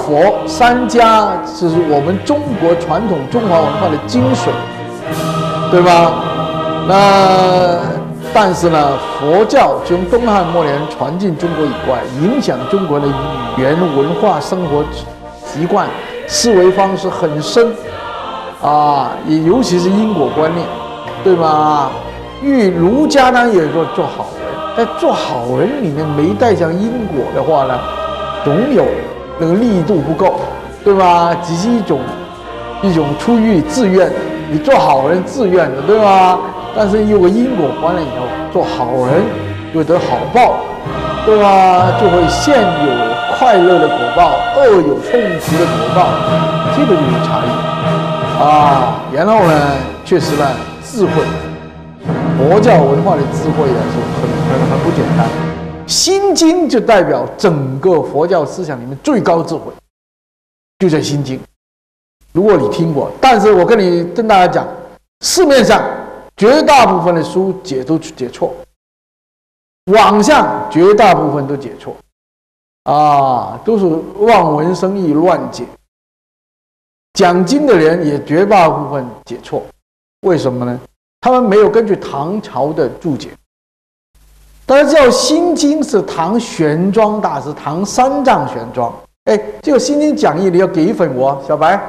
佛三家，这是我们中国传统中华文化的精髓，对吧？但是呢，佛教从东汉末年传进中国以外，影响中国的语言、文化、生活习惯、思维方式很深啊，也尤其是因果观念，对吗？儒家呢也说做好人，但做好人里面没带上因果的话呢，总有那个力度不够，对吧？只是一种出于自愿，你做好人自愿的，对吧？但是有个因果观了以后，做好人就得好报，对吧？就会现有快乐的果报，恶有痛苦的果报，这个就是差异啊。然后呢，确实呢，智慧，佛教文化的智慧啊，是很不简单。心经就代表整个佛教思想里面最高智慧，就在心经。如果你听过，但是我跟大家讲，市面上绝大部分的书都解错，网上绝大部分都解错，啊，都是望文生义乱解。讲经的人也绝大部分解错，为什么呢？他们没有根据唐朝的注解。大家知道《心经》是唐玄奘大师，唐三藏玄奘。哎，这个《心经》讲义你要给一份我，小白。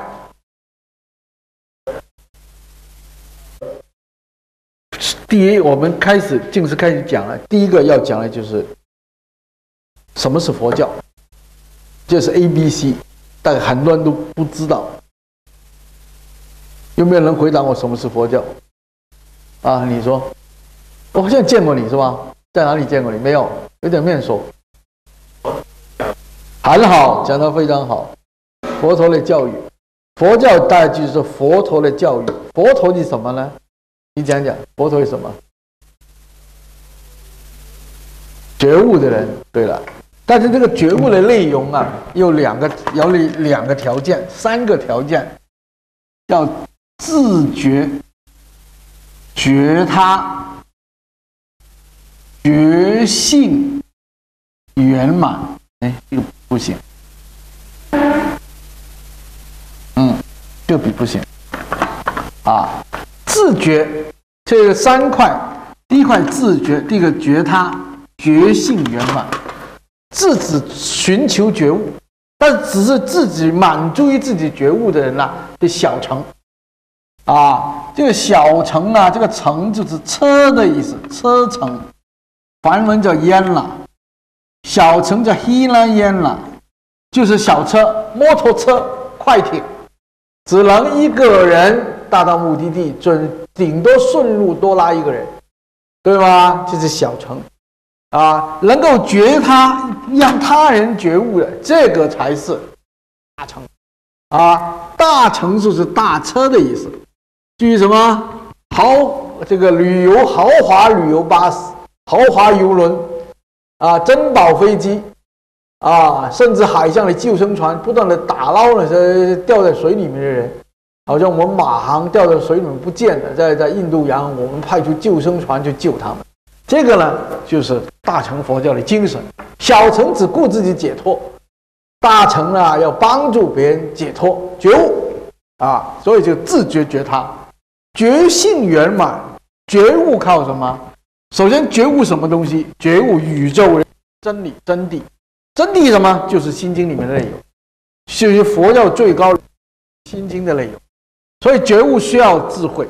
第一，我们正式开始讲了。第一个要讲的就是什么是佛教，就是 ABC， 但很多人都不知道。有没有人回答我什么是佛教？啊，你说，我好像见过你是吧？在哪里见过你？没有，有点面熟。很好，讲得非常好。佛陀的教育，佛教大概就是佛陀的教育。佛陀是什么呢？你讲讲，佛陀是什么？觉悟的人。对了，但是这个觉悟的内容啊，有两个条件，3个条件，叫自觉、觉他、觉性圆满。哎，这个不行。这个笔不行啊。自觉这个3块，第一块自觉，第一个觉他，觉性圆满。自己寻求觉悟，但只是自己满足于自己觉悟的人呐，的小乘啊。这个小乘啊，这个乘就是车的意思，车乘，梵文叫烟啦，小乘叫希拉烟啦，就是小车、摩托车、快艇，只能一个人达到目的地，顶多顺路多拉一个人，对吗？这是小乘啊，能够觉他，让他人觉悟的，这个才是大乘啊。大乘就是大车的意思，至于什么这个豪华旅游巴士、豪华游轮啊、珍宝飞机啊，甚至海上的救生船，不断的打捞那些掉在水里面的人。好像我们马航掉在水里面不见了，在印度洋，我们派出救生船去救他们。这个呢，就是大乘佛教的精神。小乘只顾自己解脱，大乘呢要帮助别人解脱觉悟啊，所以就自觉觉他，觉性圆满。觉悟靠什么？首先觉悟什么东西？觉悟宇宙的真理真谛。真谛什么？就是《心经》里面的内容，就是佛教最高《心经》的内容。所以觉悟需要智慧，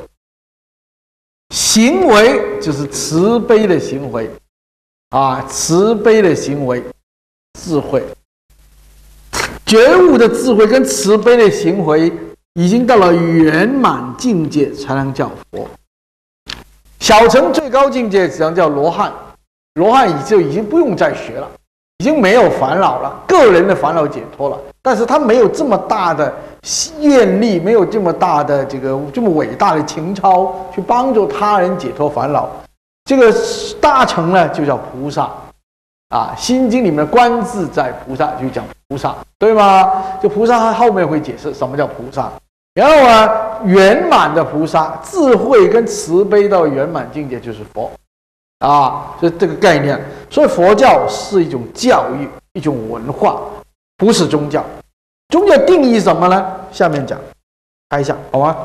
行为就是慈悲的行为啊，慈悲的行为，智慧，觉悟的智慧跟慈悲的行为已经到了圆满境界才能叫佛。小乘最高境界只能叫罗汉，罗汉已经不用再学了，已经没有烦恼了，个人的烦恼解脱了，但是他没有这么大的愿力，没有这么大的这么伟大的情操去帮助他人解脱烦恼。这个大乘呢就叫菩萨啊，《心经》里面的观自在菩萨就讲菩萨，对吗？就菩萨他后面会解释什么叫菩萨。然后呢，圆满的菩萨，智慧跟慈悲到圆满境界就是佛啊，就这个概念。所以佛教是一种教育，一种文化，不是宗教宗教定义什么呢？下面讲，看一下好吗？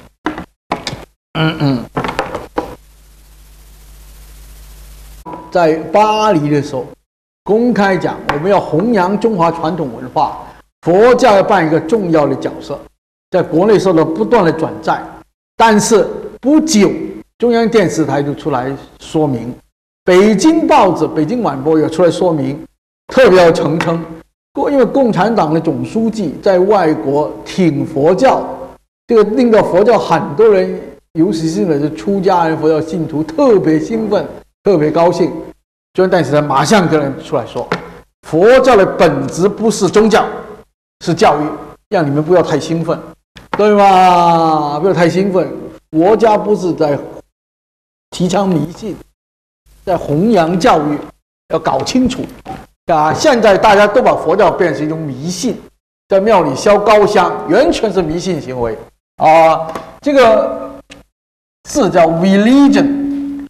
在巴黎的时候，公开讲我们要弘扬中华传统文化，佛教要扮一个重要的角色，在国内受到不断的转载。但是不久，中央电视台就出来说明，北京报纸《北京晚报》也出来说明，特别要澄清，因为共产党的总书记在外国挺佛教，这个令到佛教很多人，尤其是出家人佛教信徒特别兴奋，特别高兴。中央电视台马上跟人出来说，佛教的本质不是宗教，是教育，让你们不要太兴奋，对吧？不要太兴奋，国家不是在提倡迷信，在弘扬教育，要搞清楚啊！现在大家都把佛教变成一种迷信，在庙里烧高香，完全是迷信行为啊！这个字叫 religion。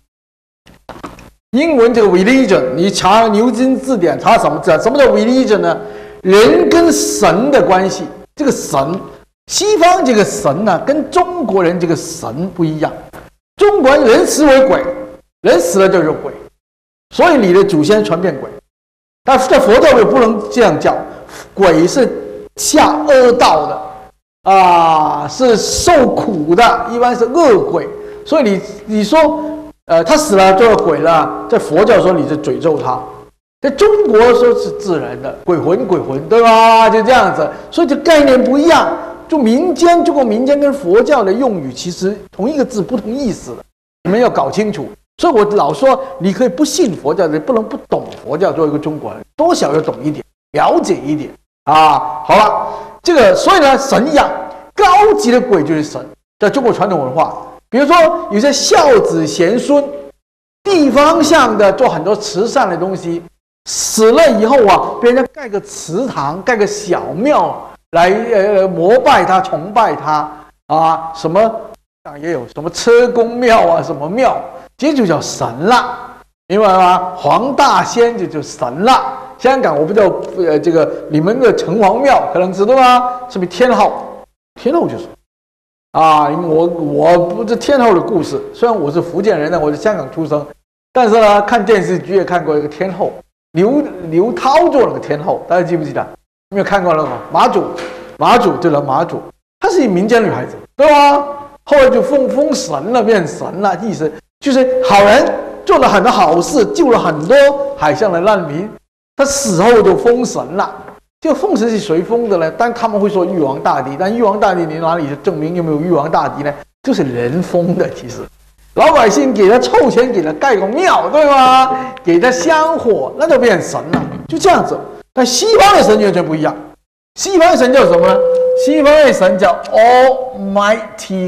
英文这个 religion， 你查牛津字典查什么字？什么叫 religion 呢？人跟神的关系。这个神，西方这个神呢，跟中国人这个神不一样。中国人死为鬼，人死了就是鬼，所以你的祖先全变鬼。但是在佛教里不能这样叫，鬼是下恶道的啊，是受苦的，一般是恶鬼。所以你说。他死了做鬼了，在佛教说你是诅咒他，在中国说是自然的鬼魂，对吧？就这样子，所以这概念不一样。就中国民间跟佛教的用语其实同一个字不同意思的，你们要搞清楚。所以我老说，你可以不信佛教的，不能不懂佛教。作为一个中国人，多少要懂一点，了解一点啊。好了，这个所以呢，神一样，高级的鬼就是神，在中国传统文化。比如说，有些孝子贤孙，地方上的做很多慈善的东西，死了以后啊，别人家盖个祠堂，盖个小庙来膜拜他、崇拜他啊。什么也有什么车公庙啊，什么庙，这就叫神了，明白吗？黄大仙就神了。香港我不知道这个你们的城隍庙可能知道吗？是不是天后？天后就是。啊，我不是天后的故事。虽然我是福建人呢，我是香港出生，但是呢，看电视剧也看过一个天后，刘涛做了个天后，大家记不记得？有没有看过那个马祖？对了，马祖，她是一民间女孩子，对吧？后来就封神了，变神了，意思就是好人做了很多好事，救了很多海上的难民，她死后就封神了。这个封神是谁封的呢？但他们会说玉皇大帝，但玉皇大帝你哪里证明有没有玉皇大帝呢？就是人封的，其实老百姓给他凑钱，给他盖个庙，对吗？给他香火，那就变神了，就这样子。但西方的神完全不一样，西方的神叫什么呢？西方的神叫 Almighty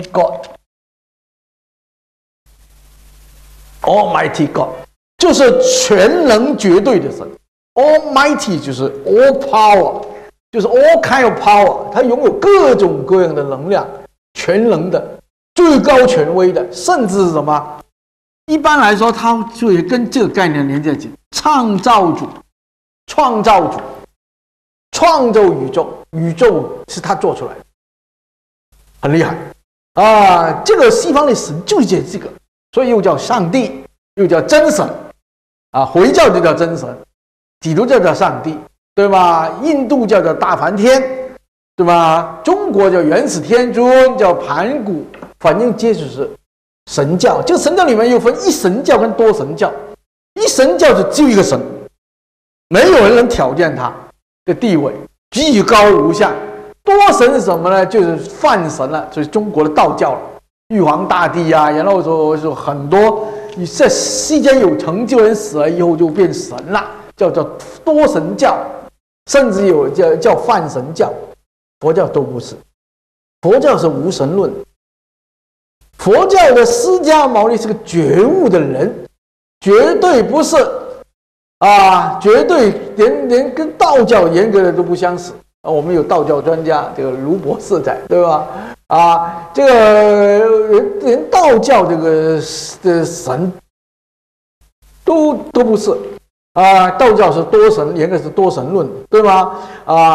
God，Almighty God 就是全能绝对的神。Almighty 就是 all power， 就是 all kind of power， 它拥有各种各样的能量，全能的、最高权威的，甚至是什么？一般来说，它就跟这个概念连在一起。创造主，创造宇宙，宇宙是他做出来的，很厉害啊！这个西方的神就是这个，所以又叫上帝，又叫真神啊。回教就叫真神。基督教叫上帝，对吧？印度教叫大梵天，对吧？中国叫元始天尊，叫盘古，反正这就是神教。这个神教里面又分一神教跟多神教。一神教是只有一个神，没有人能挑战他的地位，居高无下。多神是什么呢？就是泛神了，就是中国的道教了，玉皇大帝啊，然后说很多在世间有成就人死了以后就变神了。叫多神教，甚至有叫泛神教，佛教都不是。佛教是无神论。佛教的释迦牟尼是个觉悟的人，绝对不是啊，绝对连跟道教严格的都不相似啊。我们有道教专家，这个卢博士在，对吧？啊，这个连道教这个的神都不是。啊，道教是多神，严格是多神论，对吗？啊，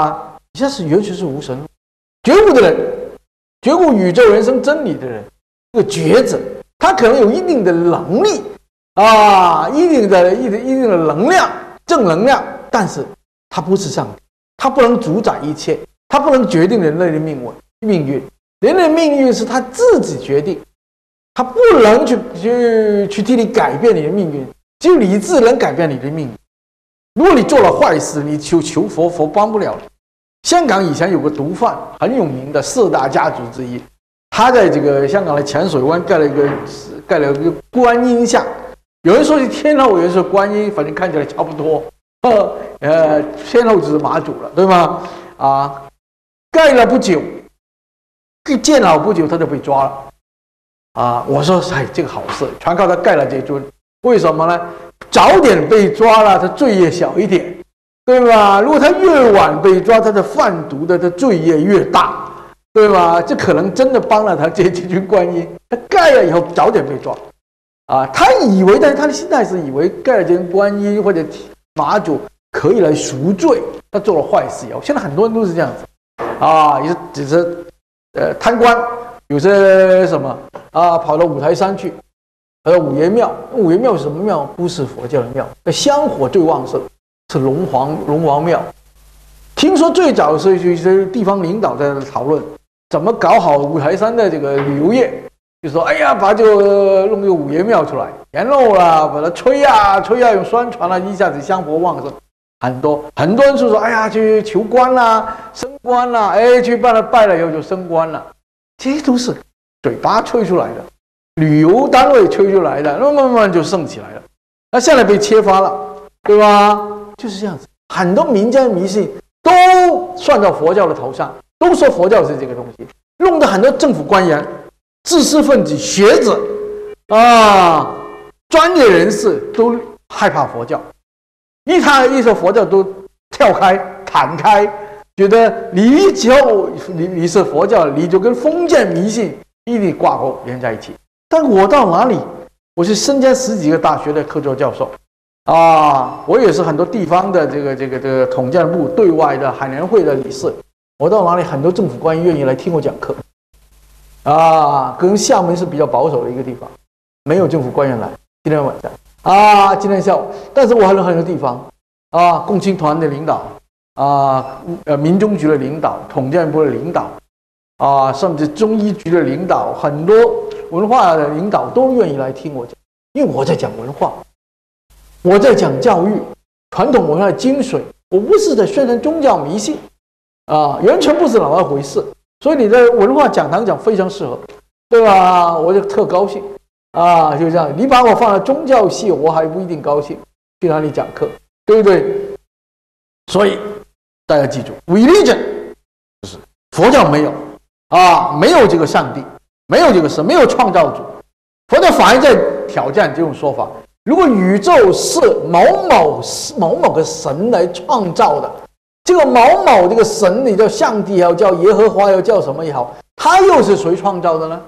你现在是完全是无神论。觉悟的人，觉悟宇宙人生真理的人，这个觉者，他可能有一定的能力啊，一定的能量，正能量，但是他不是上帝，他不能主宰一切，他不能决定人类的命运，人类的命运是他自己决定，他不能去替你改变你的命运，只有理智能改变你的命运。如果你做了坏事，你求佛，佛帮不了你。香港以前有个毒贩，很有名的4大家族之一，他在这个香港的浅水湾盖了一个观音像，有人说是天后，有人说观音，反正看起来差不多。天后就是妈祖了，对吗？啊，盖了不久，建好不久他就被抓了。啊，我说哎，这个好事，全靠他盖了这尊，为什么呢？早点被抓了，他罪业小一点。对吧？如果他越晚被抓，他的贩毒的罪业越大，对吧？这可能真的帮了他这群观音。他盖了以后早点被抓，啊，他以为，但是他的心态是以为盖了这群观音或者妈祖可以来赎罪，他做了坏事以后，现在很多人都是这样子，啊，也只是贪官，有些什么啊，跑到五台山去，还有五爷庙。五爷庙是什么庙？不是佛教的庙，香火最旺盛。是龙王庙，听说最早是一些地方领导在讨论怎么搞好五台山的这个旅游业，就说哎呀，把这个弄个五爷庙出来，然后啦，把它吹啊，用宣传啊，一下子香火旺盛，很多人就说哎呀，去求官啦，升官啦，哎，去拜了以后就升官了，这些都是嘴巴吹出来的，旅游单位吹出来的，那慢慢就盛起来了，那现在被揭发了，对吧？就是这样子，很多民间迷信都算到佛教的头上，都说佛教是这个东西，弄得很多政府官员、知识分子、学者啊、专业人士都害怕佛教，一说佛教都跳开、弹开，觉得你只要你是佛教，你就跟封建迷信一定挂钩连在一起。但我到哪里，我是身兼10几个大学的客座教授。啊，我也是很多地方的这个统战部对外的海联会的理事，我到哪里很多政府官员愿意来听我讲课，啊，跟厦门是比较保守的一个地方，没有政府官员来，今天晚上啊，今天下午，但是我还有很多地方啊，共青团的领导啊，民政局的领导，统战部的领导啊，甚至中医局的领导，很多文化的领导都愿意来听我讲，因为我在讲文化。我在讲教育，传统文化的精髓，我不是在宣传宗教迷信，啊，完全不是那么回事。所以你在文化讲堂讲非常适合，对吧？我就特高兴啊，就这样。你把我放在宗教系，我还不一定高兴，去哪里讲课，对不对？所以大家记住 ，religion 就是佛教没有啊，没有这个上帝，没有这个神，没有创造主。佛教反而在挑战这种说法。如果宇宙是某某个神来创造的，这个某某这个神，你叫上帝也好，叫耶和华也好，叫什么也好，他又是谁创造的呢？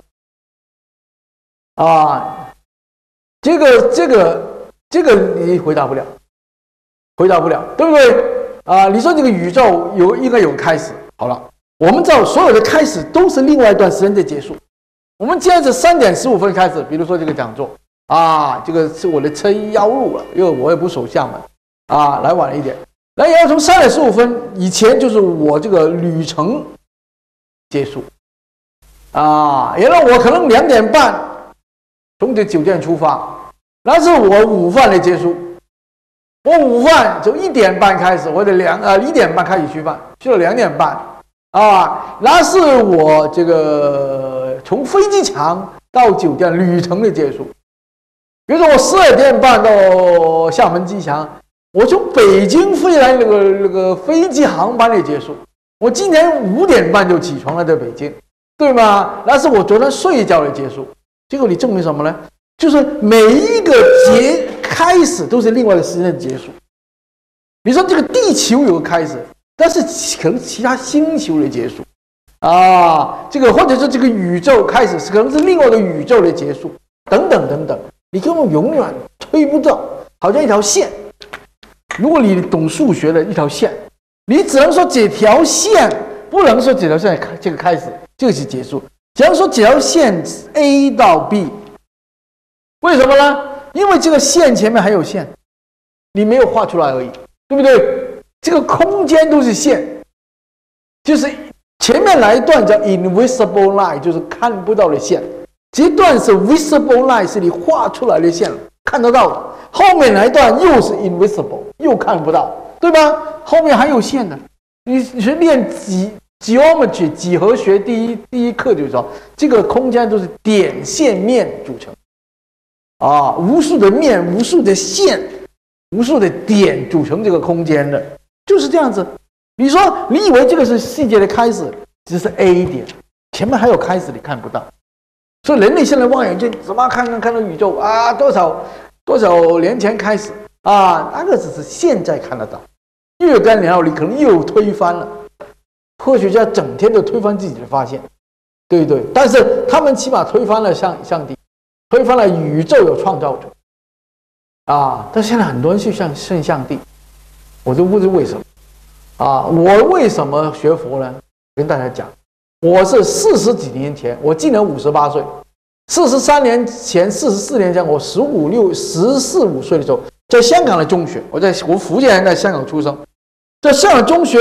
啊，这个你回答不了，对不对？啊，你说这个宇宙应该有开始，好了，我们知道所有的开始都是另外一段时间的结束。我们现在是3点15分开始，比如说这个讲座。啊，这个是我的车衣腰路了，因为我也不守厦门，啊，来晚了一点。那也要从3点15分以前，就是我这个旅程结束，啊，原来我可能2点半从这酒店出发，那是我午饭的结束。我午饭从1点半开始，或者1点半开始吃饭，去了2点半，啊，那是我这个从飞机场到酒店旅程的结束。比如说我12点半到厦门机场，我从北京飞来那个飞机航班的结束。我今天5点半就起床了，在北京，对吗？那是我昨天睡觉的结束。结果你证明什么呢？就是每一个开始都是另外一个时间的结束。你说这个地球有个开始，但是可能其他星球的结束啊，这个或者是这个宇宙开始，可能是另外一个宇宙的结束，等等等等。你根本永远推不到，好像一条线。如果你懂数学的一条线， 你只能说几条线，不能说几条线这个开始就是结束。只能说几条线 A 到 B， 为什么呢？因为这个线前面还有线，你没有画出来而已，对不对？这个空间都是线，就是前面来一段叫 invisible line， 就是看不到的线。这一段是 visible line， 是你画出来的线，看得到的。后面来一段又是 invisible， 又看不到，对吧？后面还有线的。你去练geometry 几何学第一课就是说，这个空间都是点线面组成，啊，无数的面、无数的线、无数的点组成这个空间的，就是这样子。你说你以为这个是世界的开始，只是 A 点，前面还有开始你看不到。所以人类现在望远镜怎么看到宇宙啊？多少年前开始啊？那个只是现在看得到，若干年后你可能又推翻了。科学家整天都推翻自己的发现，对不对？但是他们起码推翻了上帝，推翻了宇宙有创造者啊！但现在很多人去信上帝，我就不知为什么啊！我为什么学佛呢？跟大家讲，我是40几年前，我今年58岁，43年前、44年前，我14、15岁的时候，在香港的中学，我福建人，在香港出生，在香港中学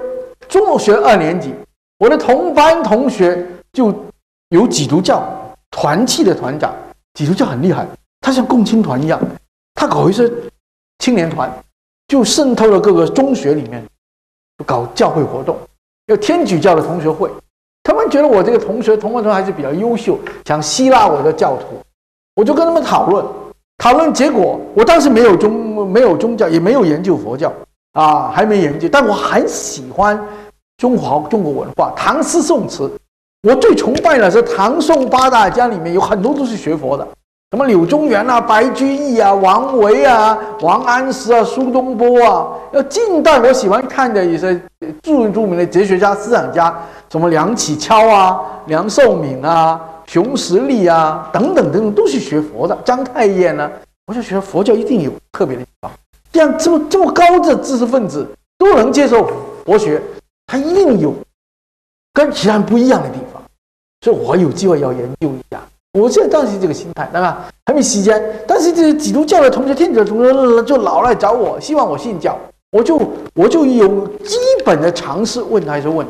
2年级，我的同班同学就有基督教团契的团长，基督教很厉害，他像共青团一样，他搞一些青年团，就渗透了各个中学里面，搞教会活动，有天主教的同学会，他们觉得我这个同班同学还是比较优秀，想吸纳我的教徒，我就跟他们讨论，结果我当时没有宗教，也没有研究佛教。啊，还没研究，但我很喜欢中国文化，唐诗宋词。我最崇拜的是唐宋八大家里面有很多都是学佛的，什么柳宗元啊、白居易啊、王维啊、王安石啊、苏东坡啊。要近代我喜欢看的一些著名的哲学家、思想家，什么梁启超啊、梁漱溟啊、熊十力啊等等都是学佛的。章太炎呢，我就觉得佛教一定有特别的地方。这样这么高的知识分子都能接受佛学，他一定有跟其他人不一样的地方，所以我有机会要研究一下。我现在当时这个心态，当然还没时间，但是这个基督教的同学、天主教的同学就老来找我，希望我信教，我就有基本的常识问他一些问题。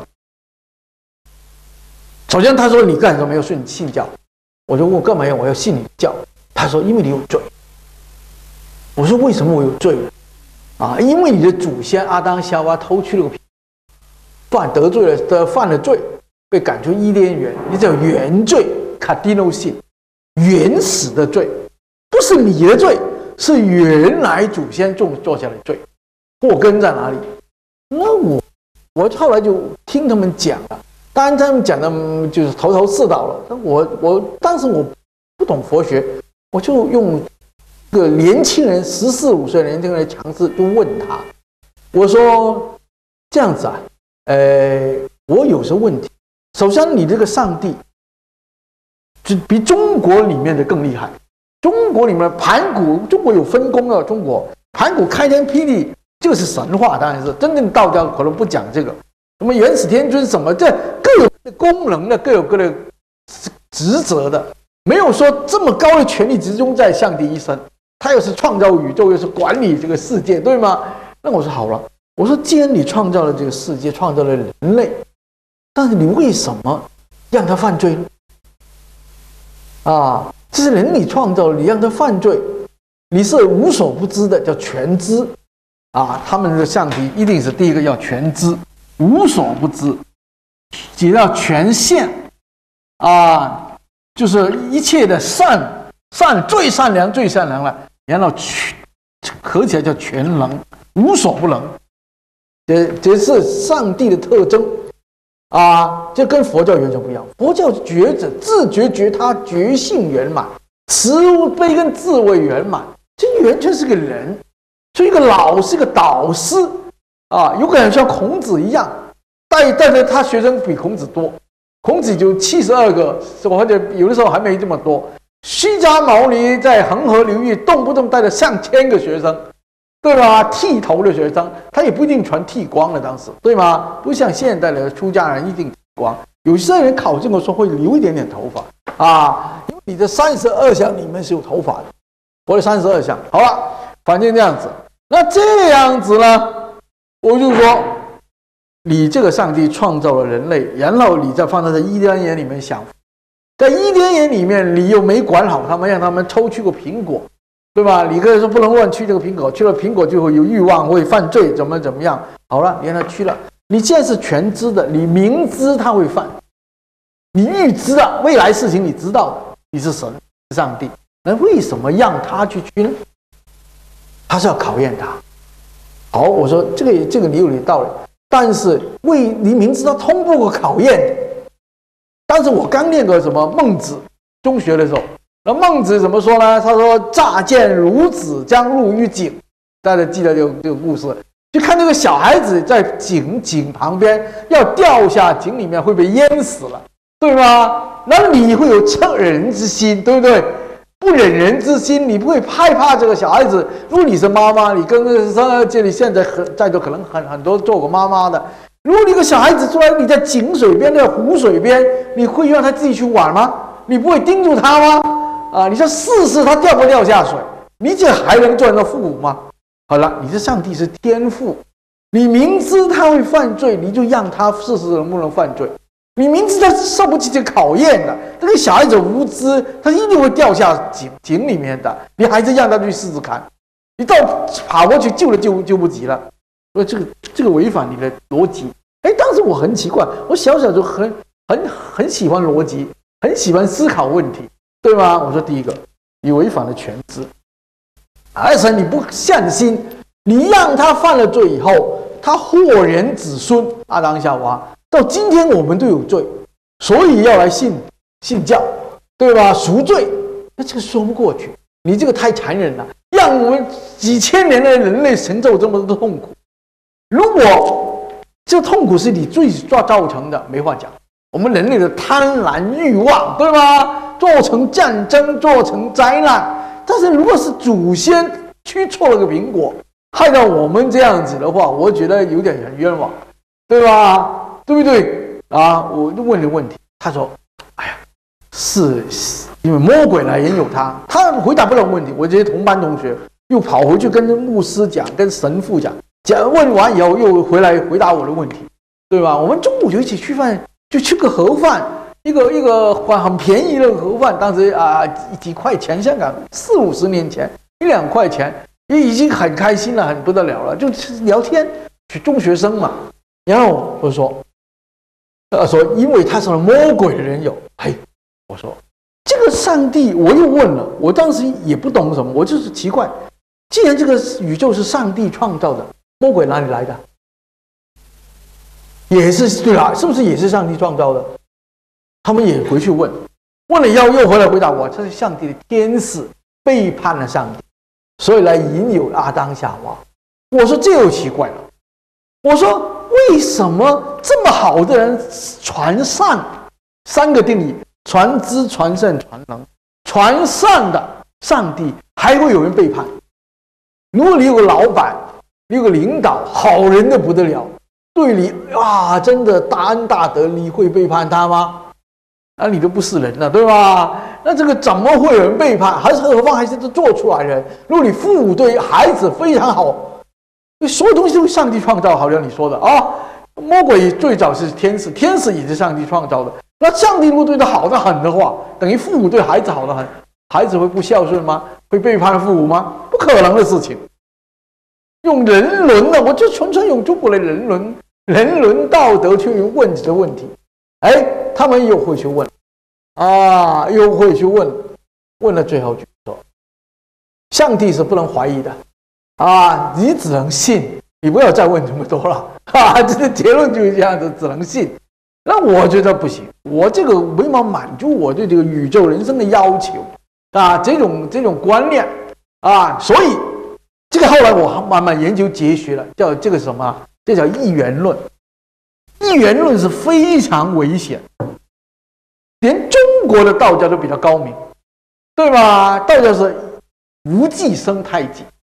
首先他说你干什么没有信教？我就问干嘛要我要信你的教？他说因为你有罪。我说为什么我有罪呢？啊，因为你的祖先阿当夏娃偷去了个皮，犯了罪，被赶出伊甸园，你叫原罪 cardinal sin， 原始的罪，不是你的罪，是原来祖先做下的罪，祸根在哪里？那我后来就听他们讲了，当然他们讲的就是头头是道了。我当时我不懂佛学，我就用个年轻人14、15岁的年轻人强势就问他，我说这样子啊，我有些问题。首先，你这个上帝就比中国里面的更厉害。中国里面盘古，中国有分工啊，中国盘古开天辟地就是神话，当然是真正道教可能不讲这个。什么元始天尊什么，这各有功能的，各有各的职责的，没有说这么高的权力集中在上帝一身。他又是创造宇宙，又是管理这个世界，对吗？那我说好了，我说既然你创造了这个世界，创造了人类，但是你为什么让他犯罪呢？啊，这是人你创造了，你让他犯罪，你是无所不知的，叫全知啊。他们的上帝一定是第一个要全知，无所不知，也要全现啊，就是一切的最善良了，然后合起来叫全能，无所不能。这是上帝的特征啊，这跟佛教完全不一样。佛教觉者自觉觉他，觉性圆满，慈悲跟智慧圆满，这完全是个人，所以一个老师，一个导师啊，有可能像孔子一样，带着他学生比孔子多，孔子就72个，或者有的时候还没这么多。释迦牟尼在恒河流域动不动带着上千个学生， 对吧？剃头的学生，他也不一定全剃光了，当时对吗？不像现代的出家人一定剃光，有些人考证的时候会留一点点头发啊，因为你的32项里面是有头发的，我的32项，好了，反正这样子。那这样子呢，我就说，你这个上帝创造了人类，然后你再放在这伊甸园里面享福，在伊甸园里面你又没管好他们，让他们抽去个苹果。对吧？你可以说不能乱吃这个苹果，吃了苹果就会有欲望，会犯罪，怎么样？好了，你让他吃了，你现在是全知的，你明知他会犯，你预知的未来事情你知道的，你是神，是上帝，那为什么让他去吃呢？他是要考验他。好，我说这个你有你的道理，但是你明知他通不过考验，当时我刚念过什么孟子，中学的时候。那孟子怎么说呢？他说：“乍见孺子将入于井。”大家记得这个故事，就看这个小孩子在井旁边要掉下井里面会被淹死了，对吗？那你会有恻人之心，对不对？不忍人之心，你不会害怕这个小孩子。如果你是妈妈，你跟这里现在在座可能很多做过妈妈的，如果你有个小孩子出来，你在井水边、那个湖水边，你会让他自己去玩吗？你不会盯住他吗？啊！你说试试他掉不掉下水？你这还能做人的父母吗？好了，你这上帝是天父，你明知他会犯罪，你就让他试试能不能犯罪。你明知他受不起这个考验的，这个小孩子无知，他一定会掉下井里面的，你还是让他去试试看。你到跑过去救了救不及了，所以这个违反你的逻辑。哎，当时我很奇怪，我小就很喜欢逻辑，很喜欢思考问题。对吗？我说第一个，你违反了全知，而且你不善心，你让他犯了罪以后，他祸人子孙，亚当夏娃，到今天我们都有罪，所以要来信教，对吧？赎罪，那这个说不过去，你这个太残忍了，让我们几千年的人类承受这么多痛苦。如果这痛苦是你最造成的，没话讲。我们人类的贪婪欲望，对吗？做成战争，做成灾难。但是如果是祖先吃错了个苹果，害到我们这样子的话，我觉得有点很冤枉，对吧？对不对啊？我就问了问题，他说：“哎呀，是因为魔鬼来引诱他。”他回答不了问题。我这些同班同学又跑回去跟牧师讲，跟神父讲，问完以后又回来回答我的问题，对吧？我们中午就一起吃饭。就吃个盒饭，一个很便宜的盒饭，当时几块钱，香港40-50年前1-2块钱，也已经很开心了，很不得了了，就聊天，中学生嘛。然后我说，因为他是魔鬼的人有，嘿，我说这个上帝，我又问了，我当时也不懂什么，我就是奇怪，既然这个宇宙是上帝创造的，魔鬼哪里来的？也是对啦，是不是也是上帝创造的？他们也回去问了以后又回来回答我，这是上帝的天使背叛了上帝，所以来引诱亚当夏娃。我说这又奇怪了，我说为什么这么好的人传善，3个定义：传知、传圣、传能。传善的上帝还会有人背叛？如果你有个老板，你有个领导，好人的不得了。对你真的大恩大德，你会背叛他吗？你都不是人了，对吧？那这个怎么会有人背叛？何况还是做出来的人。如果你父母对孩子非常好，你所有东西都是上帝创造，好像你说的魔鬼最早是天使，天使也是上帝创造的。那上帝如果对他好得很的话，等于父母对孩子好得很，孩子会不孝顺吗？会背叛父母吗？不可能的事情。用人伦的，我就纯粹用中国的人伦道德去问这个问题。他们又会去问，又会去问，问了最后就说，上帝是不能怀疑的，你只能信，你不要再问这么多了，这个结论就是这样子，只能信。那我觉得不行，我这个没法满足我对这个宇宙人生的要求，这种观念，所以这个后来我慢慢研究哲学了，叫这个什么？这叫一元论。一元论是非常危险，连中国的道教都比较高明，对吧？道教是无忌生太极，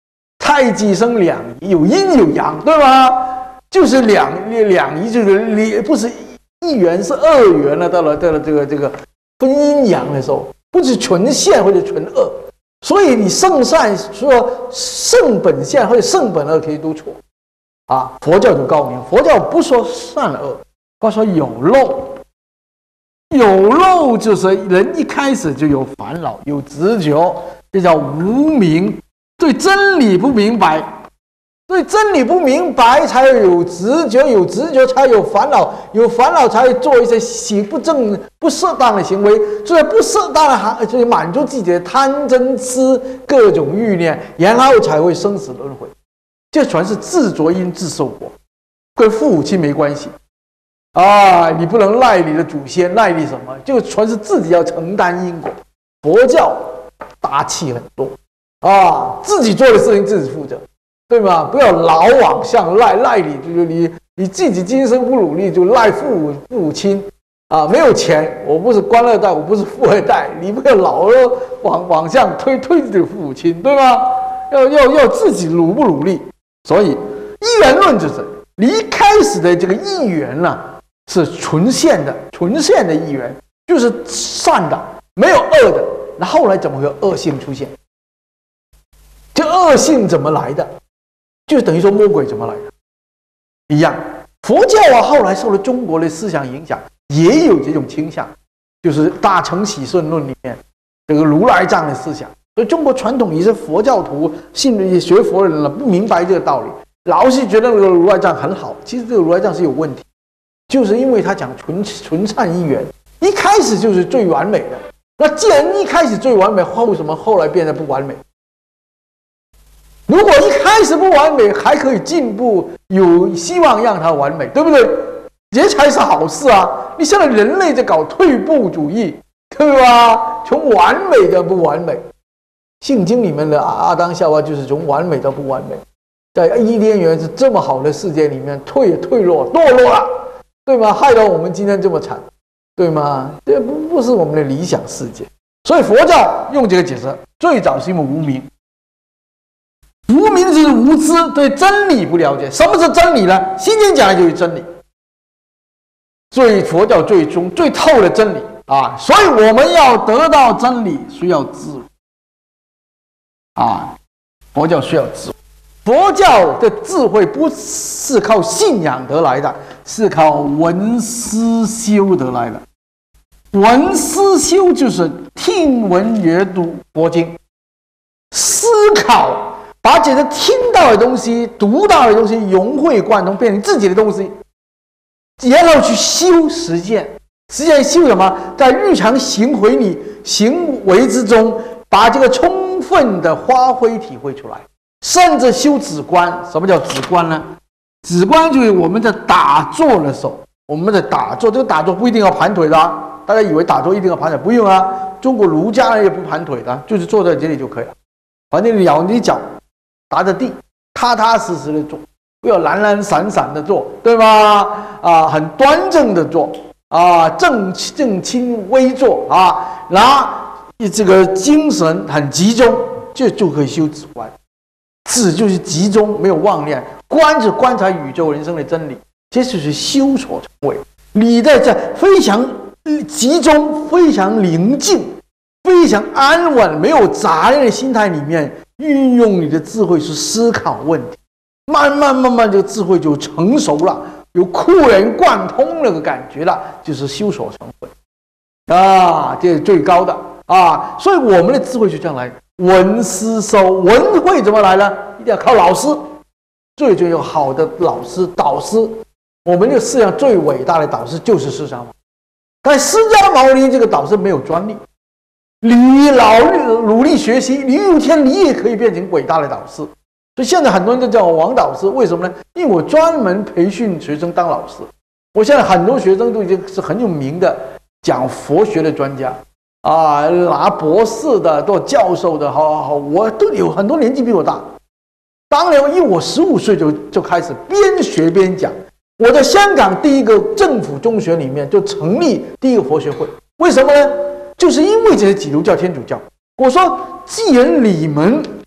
太极生两仪，有阴有阳，对吗？就是两仪，这个不是一元是二元了，到了这个分阴阳的时候，不是纯善或者纯恶。所以你圣善说圣本善或者圣本恶可以都错啊。佛教就高明，佛教不说善恶，不说有漏。有漏就是人一开始就有烦恼，有执着，这叫无明。对真理不明白，对真理不明白，才有执着，有执着才有烦恼，有烦恼才会做一些不适当的行为，所以不适当的就满足自己的贪嗔痴各种欲念，然后才会生死轮回。这全是自作因自受果，跟父母亲没关系啊！你不能赖你的祖先，赖你什么？就全是自己要承担因果。佛教大气很多啊，自己做的事情自己负责，对吗？不要老往上赖你自己今生不努力就赖父母亲啊！没有钱，我不是官二代，我不是富二代，你不要老往上推这个父母亲，对吗？要自己努不努力？所以一元论就是你一开始的这个一元呢，是纯善的一元，就是善的，没有恶的。那后来怎么会有恶性出现？这恶性怎么来的？就等于说魔鬼怎么来的一样。佛教啊，后来受了中国的思想影响，也有这种倾向，就是《大乘喜顺论》里面这个如来藏的思想。所以中国传统也是佛教徒，学佛的人了，不明白这个道理，老是觉得那个如来藏很好。其实这个如来藏是有问题，就是因为他讲纯善因缘，一开始就是最完美的。那既然一开始最完美，为什么后来变得不完美？如果一开始不完美，还可以进步，有希望让它完美，对不对？这才是好事啊！你现在人类在搞退步主义，对吧？从完美的不完美，圣经里面的阿当夏娃就是从完美到不完美，在伊甸园是这么好的世界里面退落堕落了，对吗？害到我们今天这么惨，对吗？这不是我们的理想世界。所以佛教用这个解释，最早是因为无明。无明就是无知，对真理不了解。什么是真理呢？心经讲的就是真理。所以佛教最终最透的真理啊，所以我们要得到真理，需要智慧啊。佛教需要智慧，佛教的智慧不是靠信仰得来的，是靠闻思修得来的。闻思修就是听闻阅读佛经，思考。把这些听到的东西、读到的东西融会贯通，变成自己的东西，然后去修实践。实践修什么？在日常行为之中，把这个充分的发挥体会出来，甚至修止观。什么叫止观呢？止观就是我们在打坐的时候，这个打坐不一定要盘腿的啊，大家以为打坐一定要盘腿，不用啊。中国儒家也不盘腿的，就是坐在这里就可以了，反正你脚踏着地，踏踏实实的做，不要懒懒散散的做，对吗？啊，很端正的做啊，正襟危坐啊，拿这个精神很集中，这就可以修止观。止就是集中，没有妄念；观是观察宇宙人生的真理，这就是修所成为。你在这非常集中、非常宁静、非常安稳、没有杂念的心态里面。运用你的智慧去思考问题，慢慢，这个智慧就成熟了，有库人贯通那个感觉了，就是修所成慧啊，这是最高的啊。所以我们的智慧就这样来，闻思修，闻会怎么来呢？一定要靠老师，最有好的老师导师。我们这个世界上最伟大的导师就是释迦牟尼，但释迦牟尼这个导师没有专利。你努力学习，你有一天你也可以变成伟大的导师。所以现在很多人都叫我王导师，为什么呢？因为我专门培训学生当老师。我现在很多学生都已经是很有名的讲佛学的专家啊，拿博士的、做教授的，好，我都有很多年纪比我大。当年因为我15岁就开始边学边讲，我在香港第一个政府中学里面就成立第一个佛学会，为什么呢？就是因为这些基督教、天主教，我说，既然你们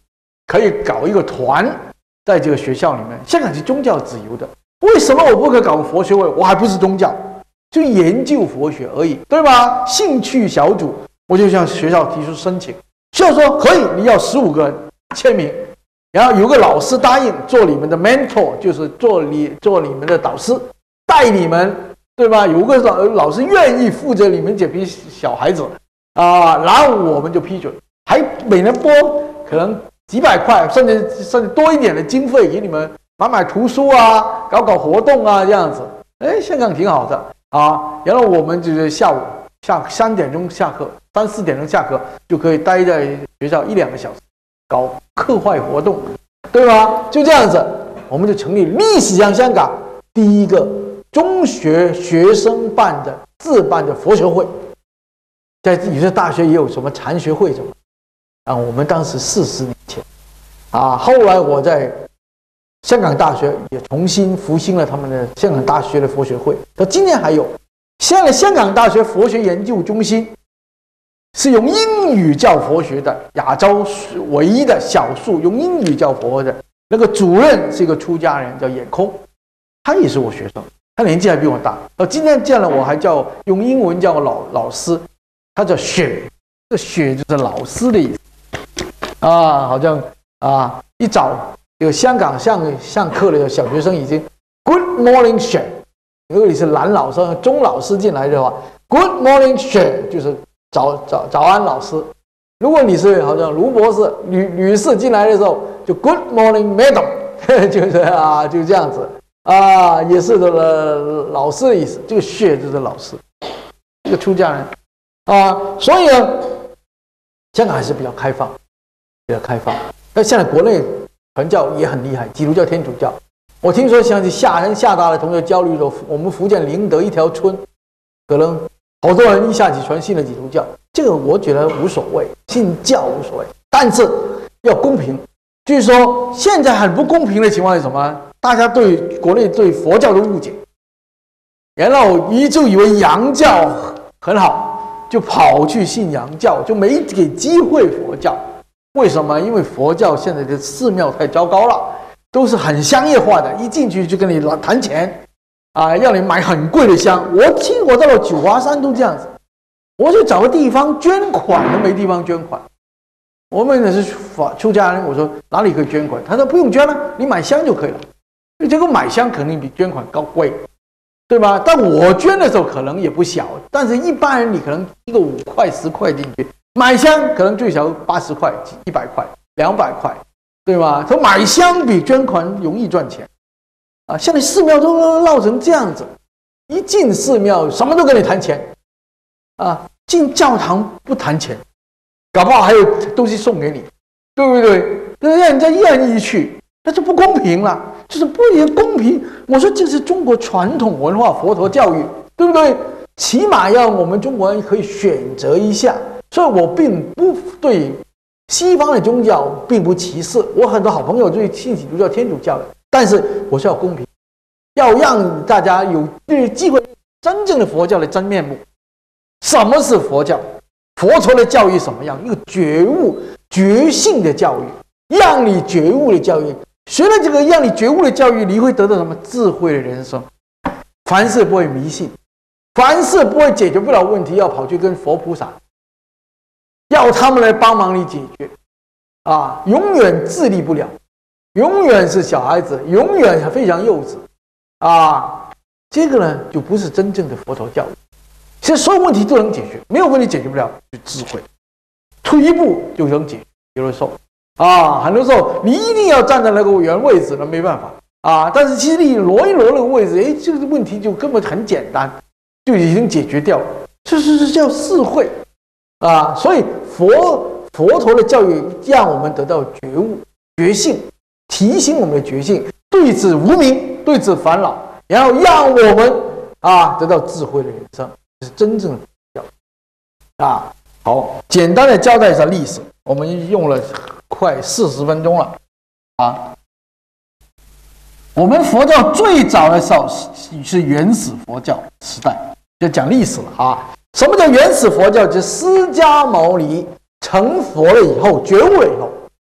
可以搞一个团，在这个学校里面。香港是宗教自由的，为什么我不可以搞个佛学会？我还不是宗教，就研究佛学而已，对吧？兴趣小组，我就向学校提出申请，学校说可以，你要15个人签名，然后有个老师答应做你们的 mentor， 就是做你们的导师，带你们，对吧？有个老师愿意负责你们这批小孩子啊，然后我们就批准，还每年拨可能几百块，甚至多一点的经费给你们买图书啊，搞活动啊，这样子。哎，香港挺好的啊。然后我们就是下午3点钟下课，3、4点钟下课就可以待在学校1、2个小时，搞课外活动，对吧？就这样子，我们就成立历史上香港第一个中学学生办的自办的佛学会。在有些大学也有什么禅学会什么啊，我们当时40年前啊，后来我在香港大学也重新复兴了他们的香港大学的佛学会，到今天还有。现在香港大学佛学研究中心是用英语教佛学的，亚洲唯一的少数用英语教佛学的。那个主任是一个出家人，叫眼空，他也是我学生，他年纪还比我大。到今天见了我还叫用英文叫我老师。他叫雪，这雪就是老师的意思啊，好像啊，一早有香港上课的小学生已经 Good morning 雪，如果你是男老师、中老师进来的话 ，Good morning 雪就是早安老师。如果你是好像卢博士、女士进来的时候，就 Good morning madam， 就是啊，就这样子啊，也是这个老师的意思。这个雪就是老师，这个出家人。啊，所以呢，香港还是比较开放，那现在国内传教也很厉害，基督教、天主教。我听说像是厦大的同学交流说，我们福建灵德一条村，可能好多人一下子全信了基督教。这个我觉得无所谓，信教无所谓，但是要公平。据说现在很不公平的情况是什么？大家对国内对佛教的误解，然后就以为洋教很好。就跑去信洋教，就没给机会佛教。为什么？因为佛教现在的寺庙太糟糕了，都是很商业化的，一进去就跟你谈钱，啊，要你买很贵的香。我到了九华山都这样子，我就找个地方捐款都没地方捐款。我们也是出家人，我说哪里可以捐款？他说不用捐了，你买香就可以了。结果买香肯定比捐款贵。对吧？但我捐的时候可能也不小，但是一般人你可能一个5块10块进去，买香可能最少80块、100块、200块，对吧？他买香比捐款容易赚钱啊！现在寺庙都闹成这样子，一进寺庙什么都跟你谈钱啊，进教堂不谈钱，搞不好还有东西送给你，对不对？让人家愿意去，那就不公平了。就是不也公平？我说这是中国传统文化佛陀教育，对不对？起码要我们中国人可以选择一下。所以我并不对西方的宗教并不歧视，我很多好朋友就是信基督教、天主教的，但是我是要公平，要让大家有机会真正的佛教的真面目。什么是佛教？佛陀的教育什么样？一个觉悟、觉性的教育，让你觉悟的教育。学了这个让你觉悟的教育，你会得到什么？智慧的人生。凡事不会迷信，凡事不会解决不了问题，要跑去跟佛菩萨，要他们来帮忙你解决。啊，永远自立不了，永远是小孩子，永远非常幼稚。啊，这个呢就不是真正的佛陀教育。其实所有问题都能解决，没有问题解决不了，就智慧，退一步就能解决。有的时候。啊，很多时候你一定要站在那个原位置，那没办法啊。但是其实你挪一挪那个位置，哎，这个问题就根本很简单，就已经解决掉了。这是叫智慧啊。所以佛陀的教育让我们得到觉悟、觉性，提醒我们的觉性，对治无明，对治烦恼，然后让我们得到智慧的人生，这是真正的教育啊。好，简单的交代一下历史，我们用了快40分钟了啊！我们佛教最早的时候是原始佛教时代，就讲历史了啊。什么叫原始佛教？就是释迦牟尼成佛了以后，觉悟了以后，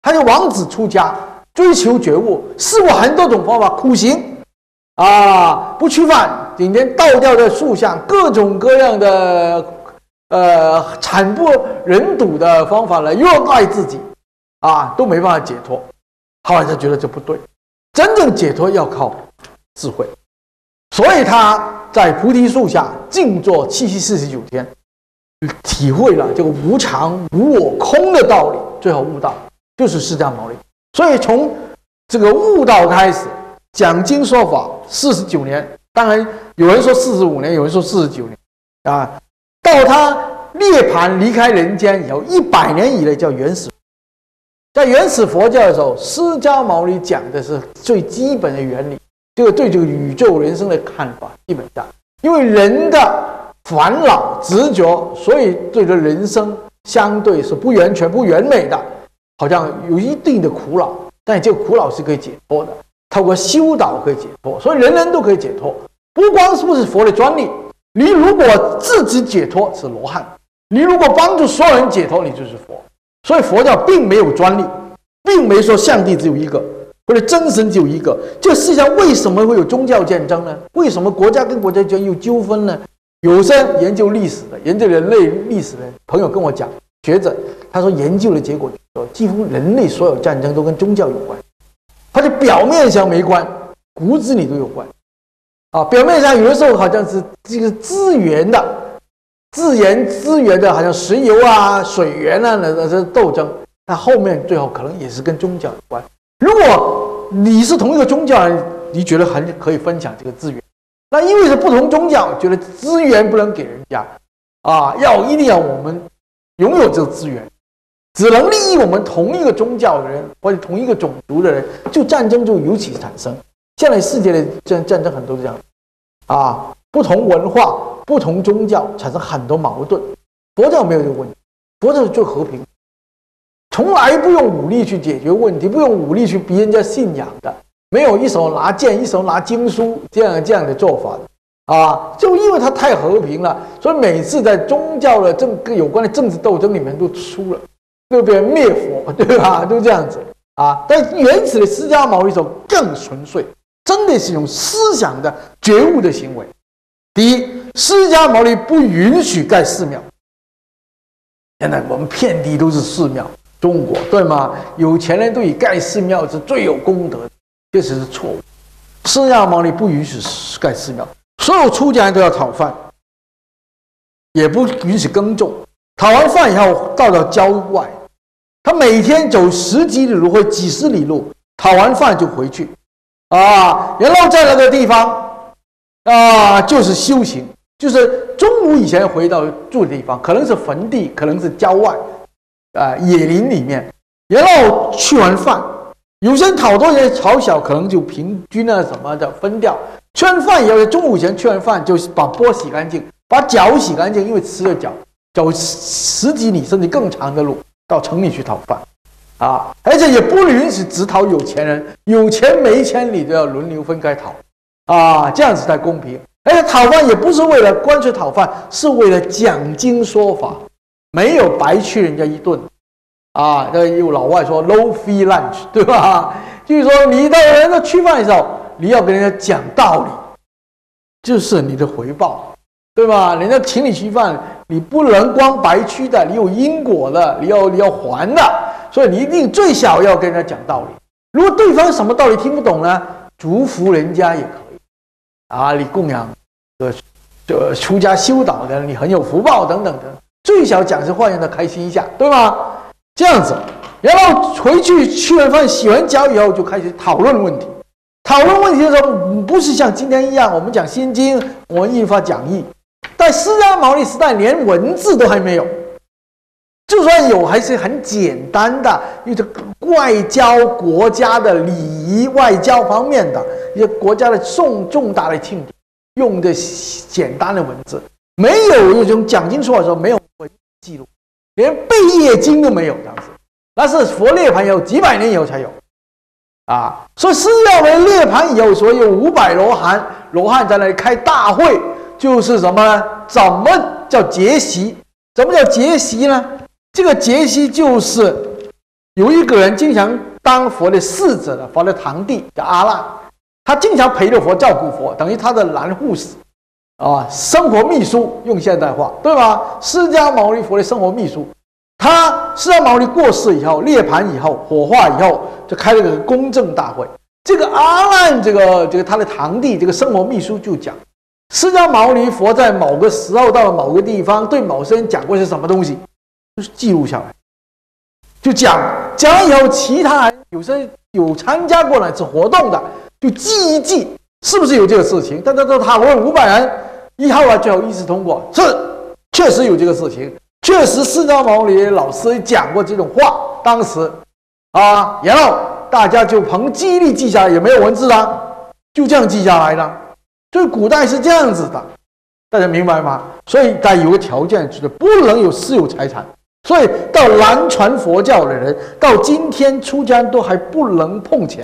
他就王子出家，追求觉悟，试过很多种方法，苦行啊，不吃饭，顶天倒吊在树下，各种各样的惨不忍睹的方法来虐待自己啊，都没办法解脱。后来他觉得这不对，真正解脱要靠智慧，所以他在菩提树下静坐749天，体会了这个无常、无我、空的道理，最后悟道，就是释迦牟尼。所以从这个悟道开始讲经说法49年，当然有人说45年，有人说49年啊，到他涅槃离开人间以后100年以内叫原始。在原始佛教的时候，释迦牟尼讲的是最基本的原理，这个对这个宇宙人生的看法，基本上，因为人的烦恼执着，所以对这人生相对是不完全、不完美的，好像有一定的苦恼，但这个苦恼是可以解脱的，透过修导可以解脱，所以人人都可以解脱，不光是不是佛的专利，你如果自己解脱是罗汉，你如果帮助所有人解脱，你就是佛。所以佛教并没有专利，并没说上帝只有一个，或者真神只有一个。这个世界上为什么会有宗教战争呢？为什么国家跟国家之间有纠纷呢？有些研究历史的、研究人类历史的朋友跟我讲，学者他说研究的结果说，几乎人类所有战争都跟宗教有关，而且表面上没关，骨子里都有关。啊，表面上有的时候好像是这个资源的。资源的，好像石油啊、水源啊，那是斗争。但后面最后可能也是跟宗教有关。如果你是同一个宗教人，你觉得很可以分享这个资源，那因为是不同宗教，觉得资源不能给人家啊，一定要我们拥有这个资源，只能利益我们同一个宗教的人或者同一个种族的人，就战争就由此产生。现在世界的战争很多是这样啊，不同文化。不同宗教产生很多矛盾，佛教没有这个问题，佛教是最和平，从来不用武力去解决问题，不用武力去逼人家信仰的，没有一手拿剑一手拿经书这样的做法的啊！就因为它太和平了，所以每次在宗教的有关的政治斗争里面都输了，都被人灭佛，对吧？都这样子啊！但原始的释迦牟尼手更纯粹，真的是用思想的觉悟的行为。第一，释迦牟尼不允许盖寺庙。现在我们遍地都是寺庙，中国对吗？有钱人都以盖寺庙是最有功德的，这是错误。释迦牟尼不允许盖寺庙，所有出家人都要讨饭，也不允许耕种。讨完饭以后到了郊外，他每天走10几里路或几十里路，讨完饭就回去，啊，然后在那个地方。就是修行，就是中午以前回到住的地方，可能是坟地，可能是郊外，野林里面，然后吃完饭，有些人讨多些草小，可能就平均啊什么的分掉。吃完饭以后，中午前吃完饭就把钵洗干净，把脚洗干净，因为吃了脚，走10几里甚至更长的路到城里去讨饭，而且也不允许只讨有钱人，有钱没钱你都要轮流分开讨。这样子才公平。而且讨饭也不是为了光是讨饭，是为了讲经说法，没有白吃人家一顿。有老外说 low fee lunch， 对吧？就是说你到人家吃饭的时候，你要跟人家讲道理，就是你的回报，对吧？人家请你吃饭，你不能光白吃的，你有因果的，你要还的，所以你一定最少要跟人家讲道理。如果对方什么道理听不懂呢，祝福人家也可以。你供养出家修道的，你很有福报等等的，最少讲实话让他开心一下，对吗？这样子，然后回去吃完饭洗完脚以后就开始讨论问题。讨论问题的时候，不是像今天一样，我们讲心经，我们印发讲义。在释迦牟尼时代，连文字都还没有，就算有，还是很简单的，因为外交国家的礼仪、外交方面的一些国家的重大的庆典，用的简单的文字，没有一种讲经说法的时候没有文字记录，连贝叶经都没有这样子。那是佛涅槃以后几百年以后才有，所以释迦牟尼涅槃以后，所以有500罗汉在那里开大会，就是什么呢？怎么叫结习？怎么叫结习呢？这个结习就是有一个人经常当佛的侍者的，佛的堂弟叫阿难，他经常陪着佛照顾佛，等于他的男护士啊，生活秘书，用现代话，对吧？释迦牟尼佛的生活秘书。释迦牟尼过世以后，涅槃以后，火化以后，就开了个公证大会。这个阿难，这个他的堂弟，这个生活秘书就讲，释迦牟尼佛在某个时候到了某个地方，对某些人讲过些什么东西，就是记录下来，就讲以后，其他人有些有参加过哪次活动的，就记一记，是不是有这个事情？他问500人，一号最后一致通过，是确实有这个事情。确实，释迦牟尼老师讲过这种话，当时然后大家就凭记忆力记下来，也没有文字啊，就这样记下来了。所以古代是这样子的，大家明白吗？所以但有个条件，就是不能有私有财产。所以到南传佛教的人，到今天出家都还不能碰钱。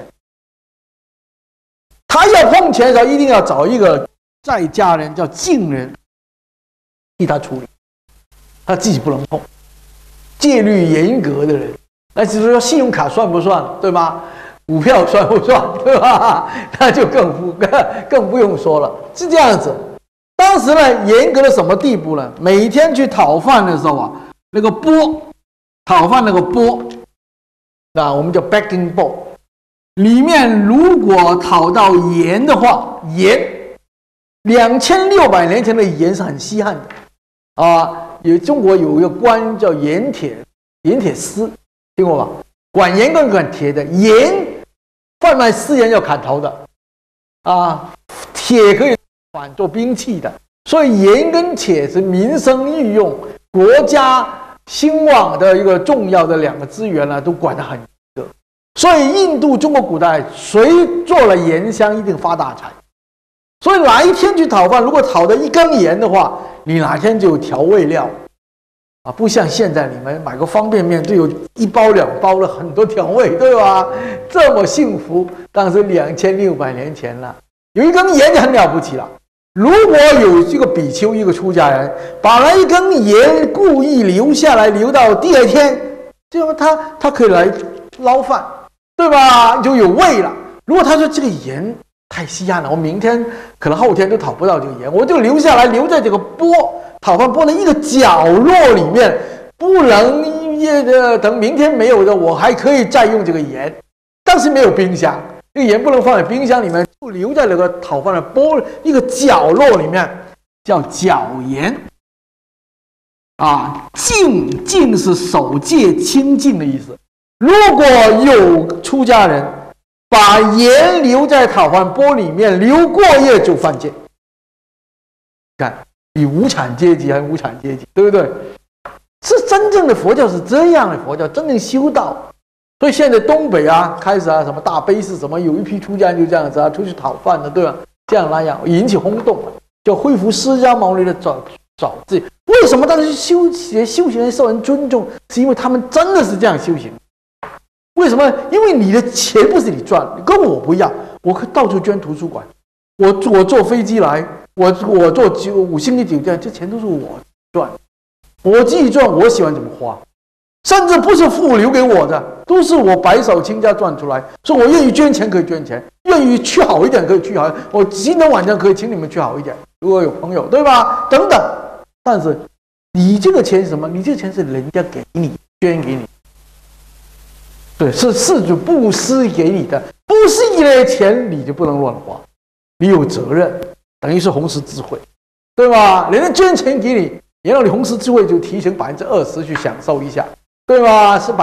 他要碰钱的时候，一定要找一个在家人叫近人替他处理。他自己不能碰，戒律严格的人，那只是说信用卡算不算，对吗？股票算不算，对吧？那就更不用说了，是这样子。当时呢，严格到什么地步呢？每天去讨饭的时候啊，那个钵，讨饭那个钵，我们叫 begging bowl， 里面如果讨到盐的话，盐2600年前的盐是很稀罕的中国有一个官叫盐铁司，听过吧？管盐跟管铁的，盐贩卖私盐要砍头的，铁可以反做兵器的，所以盐跟铁是民生御用、国家兴旺的一个重要的2个资源都管得很严格。所以印度、中国古代谁做了盐香一定发大财。所以哪一天去讨饭，如果讨的1根盐的话，你哪天就有调味料不像现在你们买个方便面就有1包2包了很多调味，对吧？这么幸福，当时2600年前了，有1根盐就很了不起了。如果有这个比丘，一个出家人，把那1根盐故意留下来，留到第2天，这样他可以来捞饭，对吧？就有味了。如果他说这个盐太稀罕了，我明天可能后天都讨不到这个盐，我就留下来，留在这个讨饭钵的一个角落里面，不能等明天没有的，我还可以再用这个盐。当时没有冰箱，这个盐不能放在冰箱里面，就留在那个讨饭的钵一个角落里面，叫角盐。净是守戒清净的意思。如果有出家人把盐留在讨饭钵里面留过夜，就犯戒。看，比无产阶级还无产阶级，对不对？是真正的佛教是这样的，佛教真正修道。所以现在东北开始什么大悲寺，什么有一批出家人就这样子出去讨饭的，对吧？这样那样引起轰动，就恢复释迦牟尼的早智。为什么当时修行人受人尊重？是因为他们真的是这样修行。为什么？因为你的钱不是你赚，跟我不一样，我可以到处捐图书馆，我坐飞机来，我做5星级酒店，这钱都是我赚，我自己赚，我喜欢怎么花，甚至不是父母留给我的，都是我白手倾家赚出来，所以我愿意捐钱可以捐钱，愿意去好一点可以去好，我今天晚上可以请你们去好一点，如果有朋友，对吧？等等。但是你这个钱是什么？你这个钱是人家给你捐给你。对，是事主布施给你的，布施你的钱你就不能乱花，你有责任，等于是弘誓智慧，对吧？人家捐钱给你，然后你弘誓智慧就提成20%去享受一下，对吧？是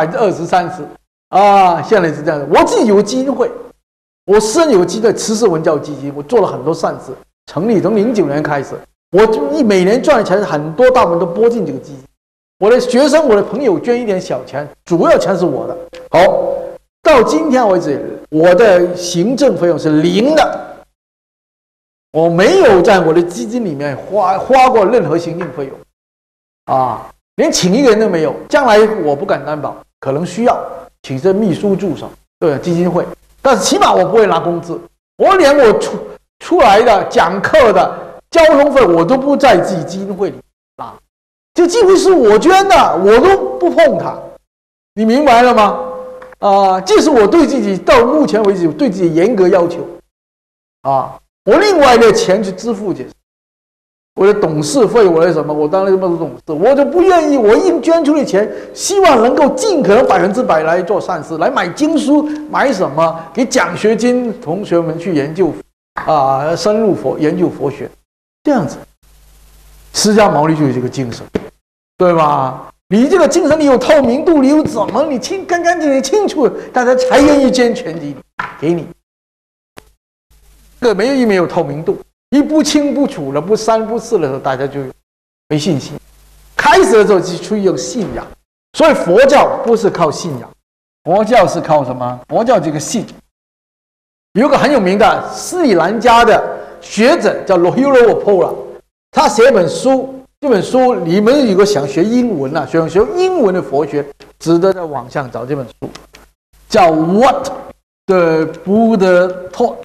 20%、30%现在是这样的。我自己有个基金会，我私人有个基金会，慈氏文教基金，我做了很多善事，成立从09年开始，我每年赚的钱很多，大部分都拨进这个基金。我的学生、我的朋友捐一点小钱，主要钱是我的。好，到今天为止，我的行政费用是0的，我没有在我的基金里面花过任何行政费用，连请一个人都没有。将来我不敢担保，可能需要请这秘书助手，对基金会，但是起码我不会拿工资，我连我出来的讲课的交通费我都不在自己基金会里拿。这基金会是我捐的，我都不碰它，你明白了吗？ 即使我对自己到目前为止对自己严格要求，我另外的钱去支付去，我的董事费，我的什么，我当然这么多董事，我就不愿意，我硬捐出的钱，希望能够尽可能100%来做善事，来买经书，买什么给奖学金，同学们去研究深入研究佛学，这样子，释迦牟尼就有这个精神，对吧？你这个精神，你有透明度，你有怎么，你干干净净清楚，大家才愿意捐钱给你。这个没有透明度，一不清不楚了，不三不四的时候，大家就没信心。开始的时候是出于一个信仰，所以佛教不是靠信仰，佛教是靠什么？佛教这个信。有个很有名的斯里兰家的学者叫 Rohilo Wapola， 他写一本书，这本书你们如果想学英文想学英文的佛学，值得在网上找这本书，叫 What the Buddha Taught。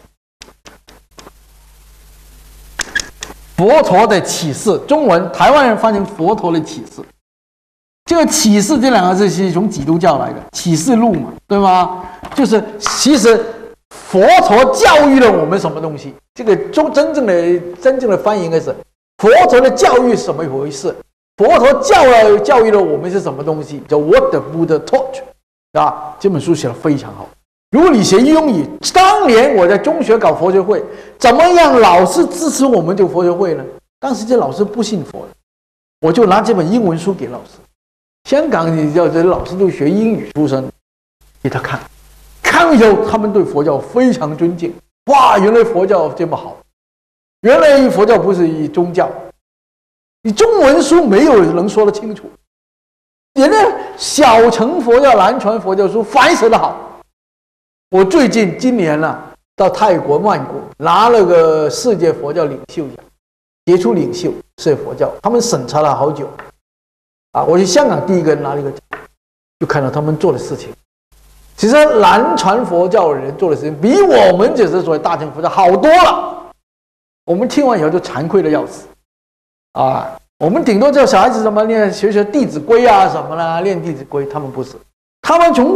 佛陀的启示，中文台湾人翻成佛陀的启示。这个启示这两个字是从基督教来的，启示录嘛，对吗？就是其实佛陀教育了我们什么东西？这个真正的翻译应该是佛陀的教育是什么一回事？佛陀教育了我们是什么东西？叫 What the Buddha Taught 这本书写得非常好。如果你学英语，当年我在中学搞佛学会，怎么样老师支持我们这个佛学会呢？当时这老师不信佛的，我就拿这本英文书给老师。香港你知道这老师都学英语出身，给他看，看了以后他们对佛教非常尊敬。哇，原来佛教这么好，原来佛教不是以宗教，你中文书没有人能说得清楚，人家小乘佛教、南传佛教书翻译写得好。我今年到泰国曼谷拿了个世界佛教领袖奖，杰出领袖世界佛教，他们审查了好久，我去香港第一个人拿了一个奖，就看到他们做的事情。其实南传佛教的人做的事情比我们这是所谓大乘佛教好多了，我们听完以后就惭愧的要死我们顶多叫小孩子什么学《弟子规》什么啦，练《弟子规》，他们不是。他们从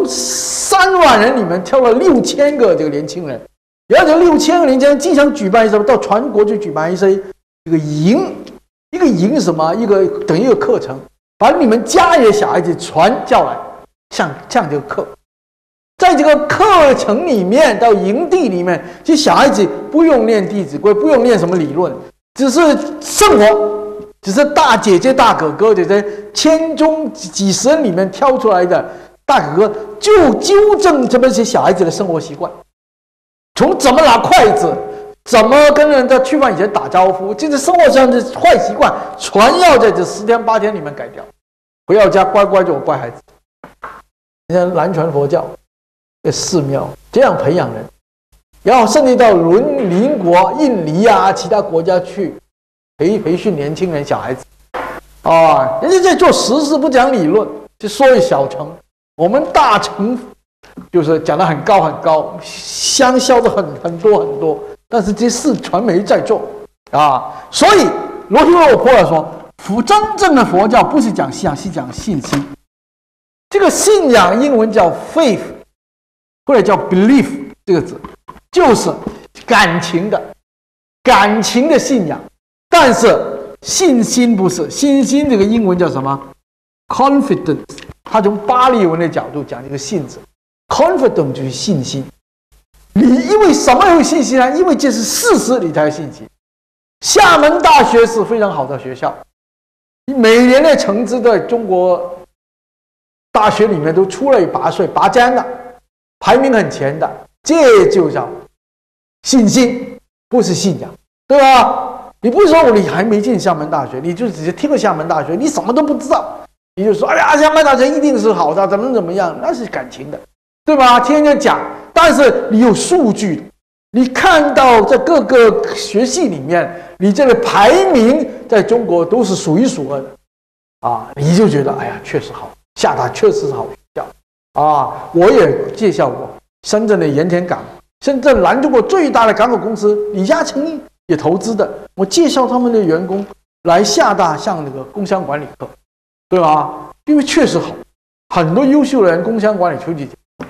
3万人里面挑了6000个这个年轻人，然后这6000个年轻人经常举办什么，到全国去举办一个营，一个营是什么？等于一个课程，把你们家里的小孩子全叫来上这个课，在这个课程里面到营地里面，这小孩子不用念《弟子规》，不用念什么理论，只是生活，只是大姐姐大哥哥这些千中几十人里面挑出来的。大哥哥就纠正这么些小孩子的生活习惯，从怎么拿筷子，怎么跟人家吃饭以前打招呼，这些生活上的坏习惯，全要在这10天8天里面改掉。回到家乖乖做乖孩子。你看南传佛教的寺庙这样培养人，然后甚至到邻国印尼其他国家去培训年轻人小孩子人家在做实事不讲理论，就说小乘。我们大乘就是讲得很高很高，香消的很多，但是这事全没在做所以罗睺罗婆说，真正的佛教不是讲信仰，是讲信心。这个信仰英文叫 faith， 或者叫 belief 这个字，就是感情的信仰。但是信心不是，信心这个英文叫什么 ？confidence。他从巴利文的角度讲这个信字 ，confidence 就是信心。你因为什么有信心呢？因为这是事实，你才有信心。厦门大学是非常好的学校，每年的成绩在中国大学里面都出类拔萃、拔尖的，排名很前的，这就叫信心，不是信仰，对吧？你不是说你还没进厦门大学，你就只是听了厦门大学，你什么都不知道。你就说，哎呀，厦门大学一定是好的，怎么样？那是感情的，对吧？天天讲，但是你有数据，你看到在各个学系里面，你这个排名在中国都是数一数二的，你就觉得，哎呀，确实好，厦大确实是好学校，我也介绍过深圳的盐田港，深圳南中国最大的港口公司李嘉诚也投资的，我介绍他们的员工来厦大上那个工商管理课。对吧？因为确实好，很多优秀的人工商管理出去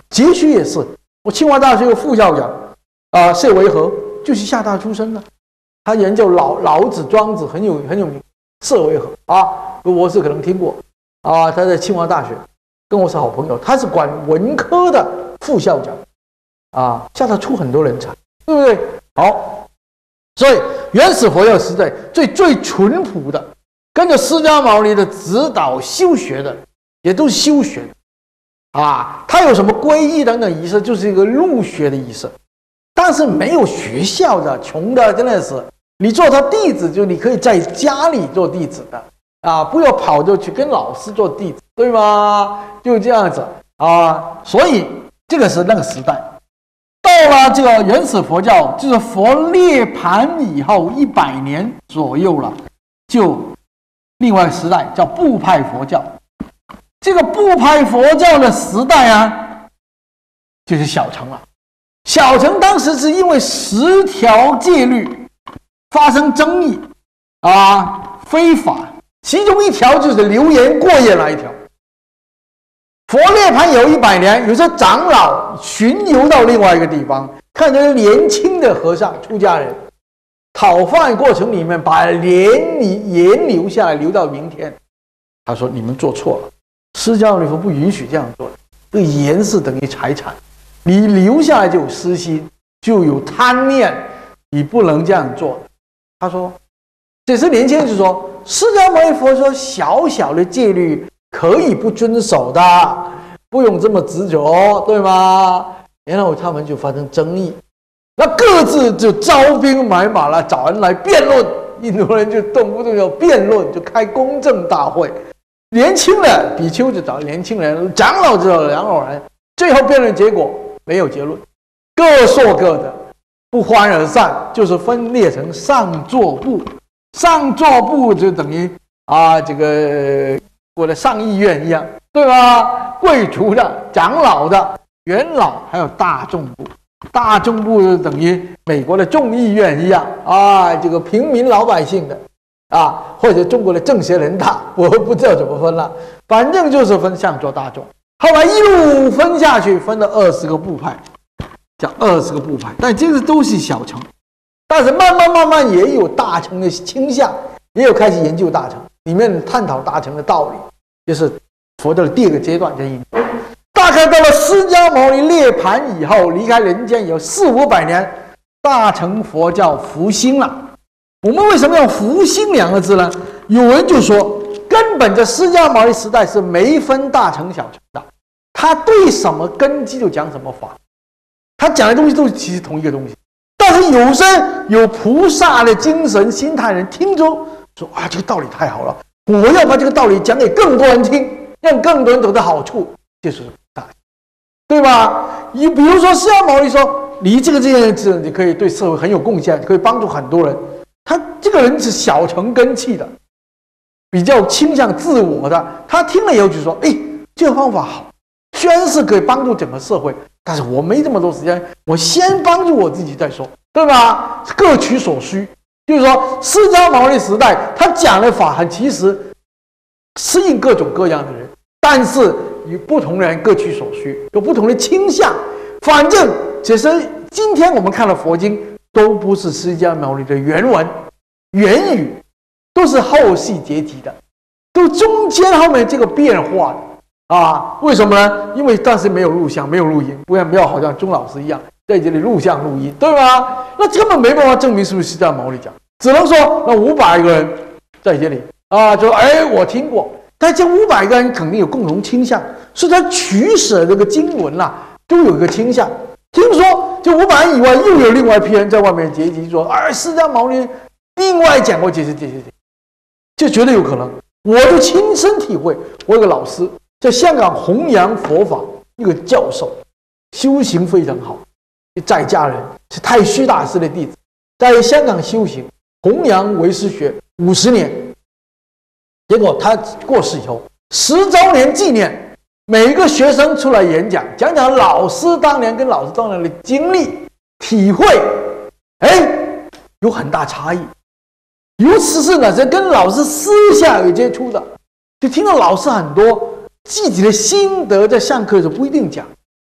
节学也是，我清华大学有副校长谢维和就是厦大出身的，他研究老子、庄子很有名。谢维和我是可能听过他在清华大学跟我是好朋友，他是管文科的副校长厦大出很多人才，对不对？好，所以原始佛教时代最淳朴的，跟着释迦牟尼的指导修学的，也都是修学的他有什么皈依等等仪式，就是一个入学的仪式，但是没有学校的，穷的真的是，你做他弟子，就你可以在家里做弟子的不要跑着去跟老师做弟子，对吗？就这样子所以这个是那个时代。到了这个原始佛教，就是佛涅盘以后100年左右了，就另外一个时代叫部派佛教。这个部派佛教的时代就是小乘了。小乘当时是因为10条戒律发生争议非法，其中一条就是流言过夜那一条。佛涅盘有100年，有时候长老巡游到另外一个地方，看着年轻的和尚出家人讨饭过程里面把盐留下来，留到明天。他说你们做错了，释迦牟尼佛不允许这样做的，这个盐是等于财产，你留下来就有私心，就有贪念，你不能这样做。他说这时年轻人就说，释迦牟尼佛说小小的戒律可以不遵守的，不用这么执着，对吗？然后他们就发生争议，那各自就招兵买马了，找人来辩论。印度人就动不动要辩论，就开公正大会。年轻的比丘就找年轻人，长老就找长老人，最后辩论结果没有结论，各说各的，不欢而散，就是分裂成上座部。上座部就等于这个我的上议院一样，对吧？贵族的、长老的、元老，还有大众部。大众部就等于美国的众议院一样这个平民老百姓的或者中国的政协人大，我不知道怎么分了，反正就是分上座大众。后来一路分下去，分了20个部派，叫20个部派，但这个都是小乘。但是慢慢也有大乘的倾向，也有开始研究大乘，里面探讨大乘的道理，就是佛教的第2个阶段在印度。大概到了释迦牟尼涅盘以后，离开人间有400-500年，大乘佛教复兴了。我们为什么用复兴2个字呢？有人就说，根本这释迦牟尼时代是没分大乘小乘的，他对什么根基就讲什么法，他讲的东西都其实同一个东西。但是有些有菩萨的精神心态人听着说这个道理太好了，我要把这个道理讲给更多人听，让更多人得到好处，就是大，对吧？你比如说释迦牟尼说你这件事你可以对社会很有贡献，可以帮助很多人，他这个人是小乘根器的，比较倾向自我的，他听了以后就说这个方法好，虽然是可以帮助整个社会，但是我没这么多时间，我先帮助我自己再说，对吧？各取所需。就是说释迦牟尼时代他讲的法其实适应各种各样的人，但是与不同人各取所需，有不同的倾向。反正其实今天我们看的佛经都不是释迦牟尼的原文原语，都是后系结集的，都中间后面这个变化的为什么呢？因为当时没有录像，没有录音，不要好像钟老师一样在这里录像录音，对吧？那根本没办法证明是不是释迦牟尼讲，只能说那500个人在这里就我听过，但这500个人肯定有共同倾向，所以他取舍这个经文都有一个倾向。听说这500人以外又有另外一批人在外面结集说释迦牟尼另外讲过这这绝对有可能。我就亲身体会，我有个老师在香港弘扬佛法，一个教授，修行非常好，在家人是太虚大师的弟子，在香港修行弘扬唯识学50年，结果他过世以后10周年纪念，每一个学生出来演讲，讲老师当年跟老师当年的经历体会，有很大差异。尤其是那些跟老师私下有接触的，就听到老师很多自己的心得，在上课的时候不一定讲，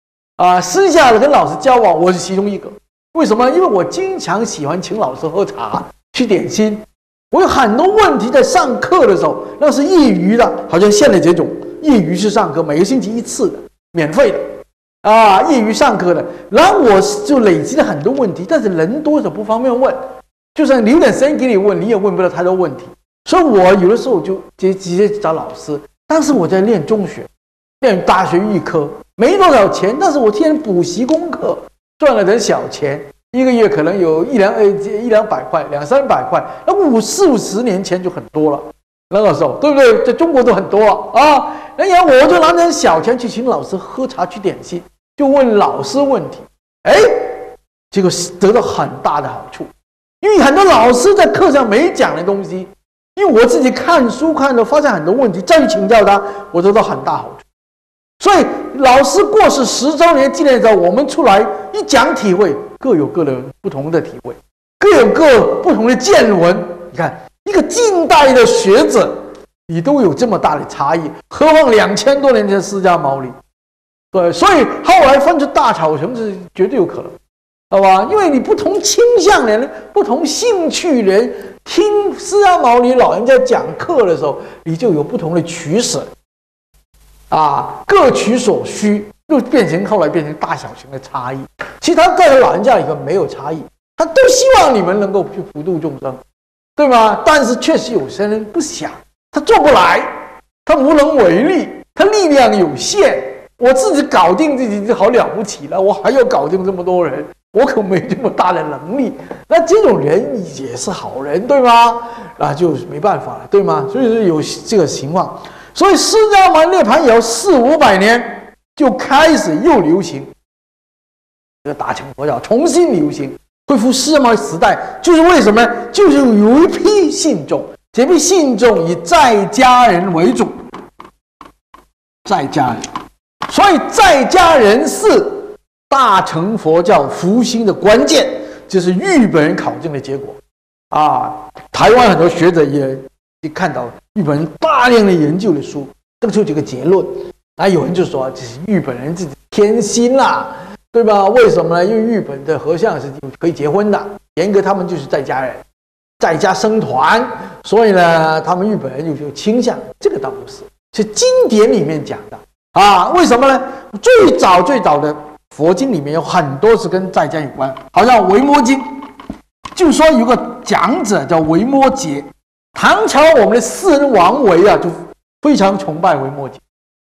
私下的跟老师交往，我是其中一个。为什么？因为我经常喜欢请老师喝茶、吃点心。我有很多问题在上课的时候，那是业余的，好像现在这种业余式上课，每个星期1次的，免费的业余上课的。然后我就累积了很多问题，但是人多的不方便问，就算留点时间给你问，你也问不了太多问题。所以我有的时候就直接找老师。当时我在练中学，练大学预科，没多少钱，但是我天天补习功课，赚了点小钱。一个月可能有一两百块，200-300块，那40-50年前就很多了。那个时候，对不对？在中国都很多啊。然后我就拿点小钱去请老师喝茶去点心，就问老师问题。结果得到很大的好处，因为很多老师在课上没讲的东西，因为我自己看书看的，发现很多问题，再去请教他，我得到很大好处。所以老师过世10周年纪念的时候，我们出来一讲体会。各有各的不同的体会，各有各不同的见闻。你看，一个近代的学者，你都有这么大的差异，何况2000多年前的释迦牟尼？对，所以后来分出大草城是绝对有可能，好吧？因为你不同倾向的人、不同兴趣的人，听释迦牟尼老人家讲课的时候，你就有不同的取舍，各取所需。就后来变成大小型的差异，其他在老人家里头没有差异，他都希望你们能够去普度众生，对吗？但是确实有些人不想，他做不来，他无能为力，他力量有限。我自己搞定自己就好了不起了，我还要搞定这么多人，我可没这么大的能力。那这种人也是好人，对吗？就没办法了，对吗？所以说有这个情况，所以释迦牟尼涅槃以后400-500年。就开始又流行，这个大乘佛教重新流行，恢复释迦牟尼时代，就是为什么？就是有一批信众，这批信众以在家人为主，在家人，所以在家人是大乘佛教复兴的关键，这是日本人考证的结果台湾很多学者也看到日本人大量的研究的书，得出这个结论。有人就说这是日本人自己偏心啦，对吧？为什么呢？因为日本的和尚是可以结婚的，严格他们就是在家人，在家生团，所以呢，他们日本人就倾向这个倒不是，是经典里面讲的为什么呢？最早的佛经里面有很多是跟在家有关，好像《维摩经》，就说有个讲者叫维摩诘，唐朝我们的4人王维就非常崇拜维摩诘。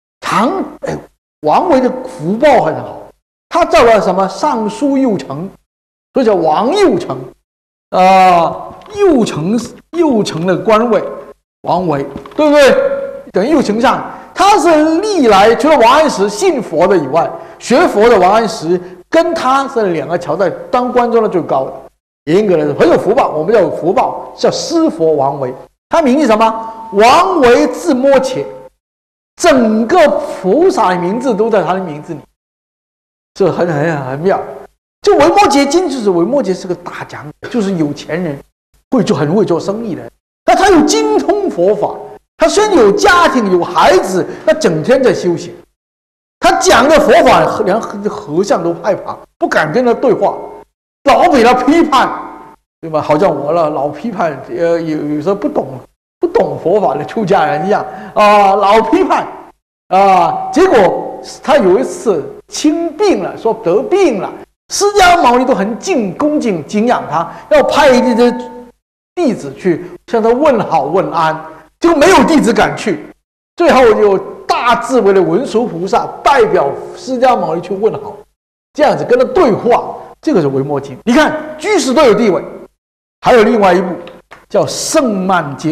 王维的福报很好，他造了什么尚书右丞，所以叫王右丞右丞的官位，王维，对不对？等于右丞相，他是历来除了王安石信佛的以外，学佛的王安石跟他是2个朝代当官中的最高的，严格来说很有福报，我们叫有福报，叫师佛王维。他名字什么？王维字摩诘。整个菩萨的名字都在他的名字里，这很妙。这维摩诘经就是维摩诘是个大讲者，就是有钱人，很会做生意的人。那他有精通佛法，他虽然有家庭有孩子，他整天在修行。他讲的佛法连和尚都害怕，不敢跟他对话，老给他批判，对吧？好像我老批判，有时候不懂佛法的出家人一样老批判结果他有一次轻病了，说得病了，释迦牟尼都很恭敬敬仰他，要派一些弟子去向他问好问安，结果没有弟子敢去，最后有大智慧的文殊菩萨代表释迦牟尼去问好，这样子跟他对话，这个是维摩经。你看居士都有地位。还有另外一部叫《圣曼经》。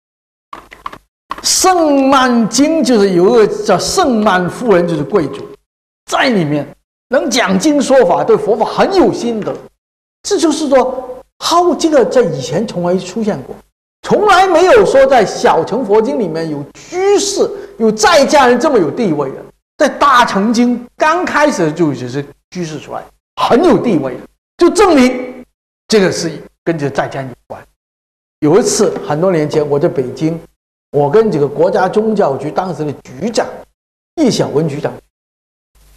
圣曼经就是有一个叫圣曼夫人，就是贵族，在里面能讲经说法，对佛法很有心得。这就是说，这个在以前从来出现过，从来没有说在小乘佛经里面有居士、有在家人这么有地位的。在大乘经刚开始就只是居士出来，很有地位的，就证明这个是跟这在家有关。有一次很多年前，我在北京。我跟这个国家宗教局当时的局长叶小文局长，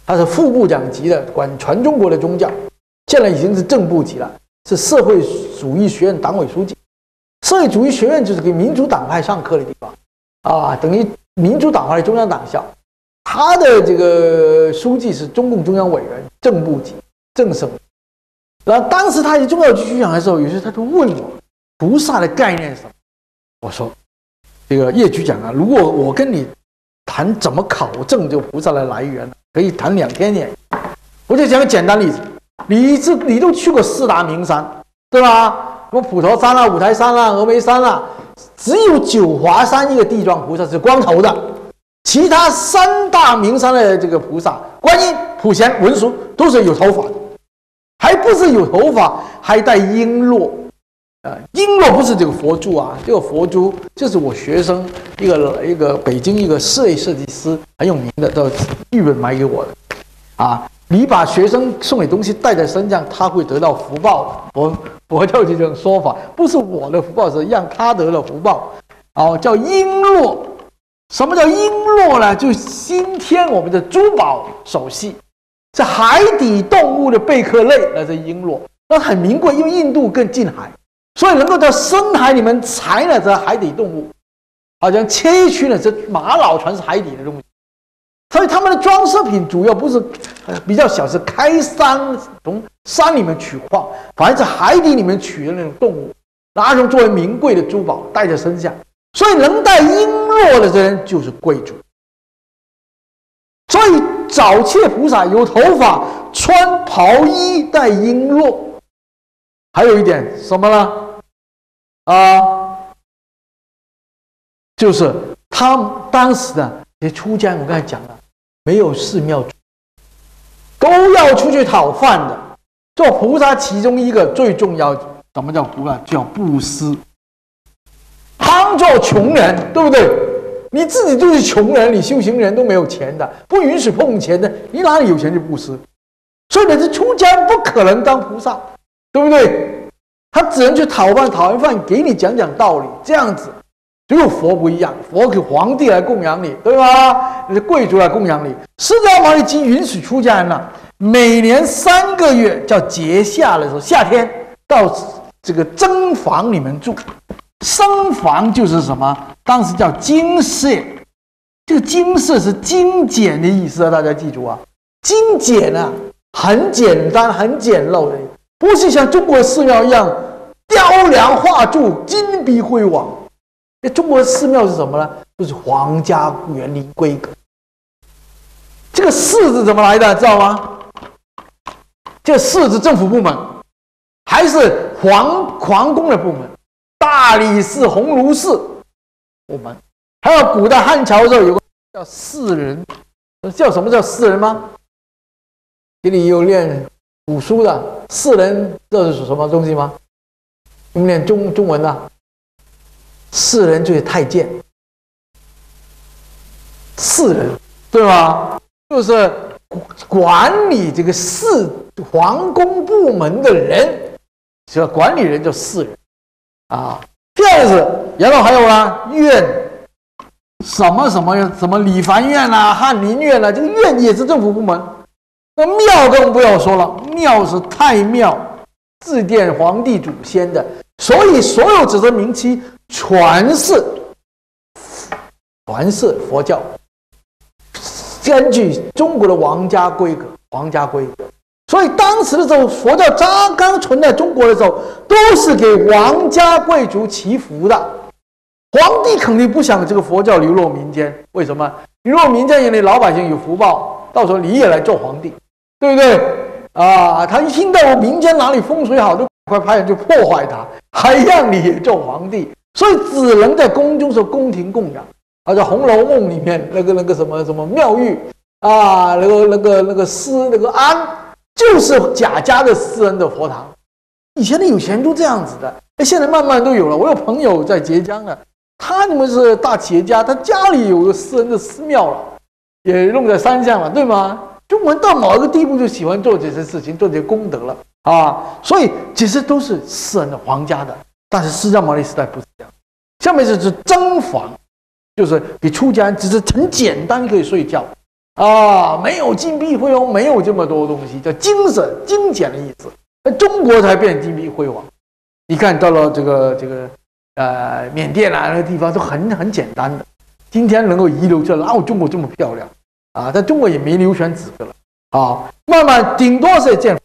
他是副部长级的，管全中国的宗教，现在已经是正部级了，是社会主义学院党委书记。社会主义学院就是给民主党派上课的地方啊，等于民主党派的中央党校。他的这个书记是中共中央委员，正部级、正省。然后当时他以宗教局局长的时候，有时他就问我菩萨的概念是什么？我说这个叶局长啊，如果我跟你谈怎么考证这个菩萨的来源，可以谈2天呢。我就讲个简单例子，你都去过4大名山，对吧？什么普陀山啦、五台山啦、峨眉山啦，只有九华山一个地藏菩萨是光头的，其他3大名山的这个菩萨，观音、普贤、文殊都是有头发的，还不是有头发，还带璎珞。璎珞不是这个佛珠啊，这个佛珠就是我学生一个北京一个室内设计师很有名的，到日本买给我的啊。你把学生送给东西带在身上，他会得到福报的。佛教这种说法，不是我的福报，是让他得了福报。哦，叫璎珞。什么叫璎珞呢？就是今天我们的珠宝首饰，是海底动物的贝壳类，那是璎珞，那很名贵，因为印度更近海。所以能够到深海里面采呢，这海底动物，好像切去呢，这玛瑙全是海底的东西。所以他们的装饰品主要不是比较小，是开山从山里面取矿，反而是海底里面取的那种动物，拿种作为名贵的珠宝戴在身上。所以能戴璎珞的人就是贵族。所以早期的菩萨有头发，穿袍衣，戴璎珞。还有一点什么呢？就是他当时的出家人，我刚才讲了，没有寺庙住，都要出去讨饭的。做菩萨其中一个最重要，什么叫菩萨？叫布施，帮助穷人，对不对？你自己就是穷人，你修行人都没有钱的，不允许碰钱的，你哪里有钱去布施？所以你是出家人不可能当菩萨，对不对？他只能去讨饭，讨完饭给你讲讲道理，这样子。只有佛不一样，佛给皇帝来供养你，对吧？贵族来供养你。释迦牟尼已经允许出家人了，每年3个月叫节下的时候，夏天到这个僧房里面住。僧房就是什么？当时叫精舍，这个精舍是精简的意思啊，大家记住啊。精简啊，很简单，很简陋的。不是像中国寺庙一样雕梁画柱、金碧辉煌。中国寺庙是什么呢？就是皇家园林规格。这个寺是怎么来的？知道吗？这个寺是政府部门，还是皇宫的部门？大理寺、鸿胪寺部门。还有古代汉朝的时候有个叫士人，叫什么叫士人吗？这里有练古书的士人，这是什么东西吗？你们练中文的？士人就是太监，士人对吗？就是管理这个皇宫部门的人，叫管理人叫士人啊。第二个是，然后还有呢，院，什么理藩院啦、翰林院啦，这个院也是政府部门。那庙更不要说了，庙是太庙，祭奠皇帝祖先的，所以所有指的名期全是佛教，根据中国的皇家规格。所以当时的时候，佛教刚存在中国的时候，都是给皇家贵族祈福的。皇帝肯定不想这个佛教流落民间，为什么？流落民间，因为老百姓有福报，到时候你也来做皇帝，对不对？啊，他一听到民间哪里风水好，就快派人就破坏它，还让你也做皇帝，所以只能在宫中是宫廷供养。在《红楼梦》里面那个什么妙玉啊，那个安，就是贾家的私人的佛堂。以前的有钱人都这样子的，现在慢慢都有了。我有朋友在浙江的，他们是大企业家，他家里有个私人的寺庙了，也弄在山上了，对吗？中国人到某一个地步就喜欢做这些事情，做这些功德了啊！所以其实都是私人的、皇家的。但是释迦牟尼时代不是这样。下面就是僧房，就是给出家人只是很简单可以睡觉， 啊，没有金碧辉煌，没有这么多东西，叫精神、精简的意思。那中国才变金碧辉煌。你看到了这个缅甸啊那个地方都很简单的，今天能够遗留下来，哪有中国这么漂亮啊？但中国也没流传几个了啊，慢慢顶多是建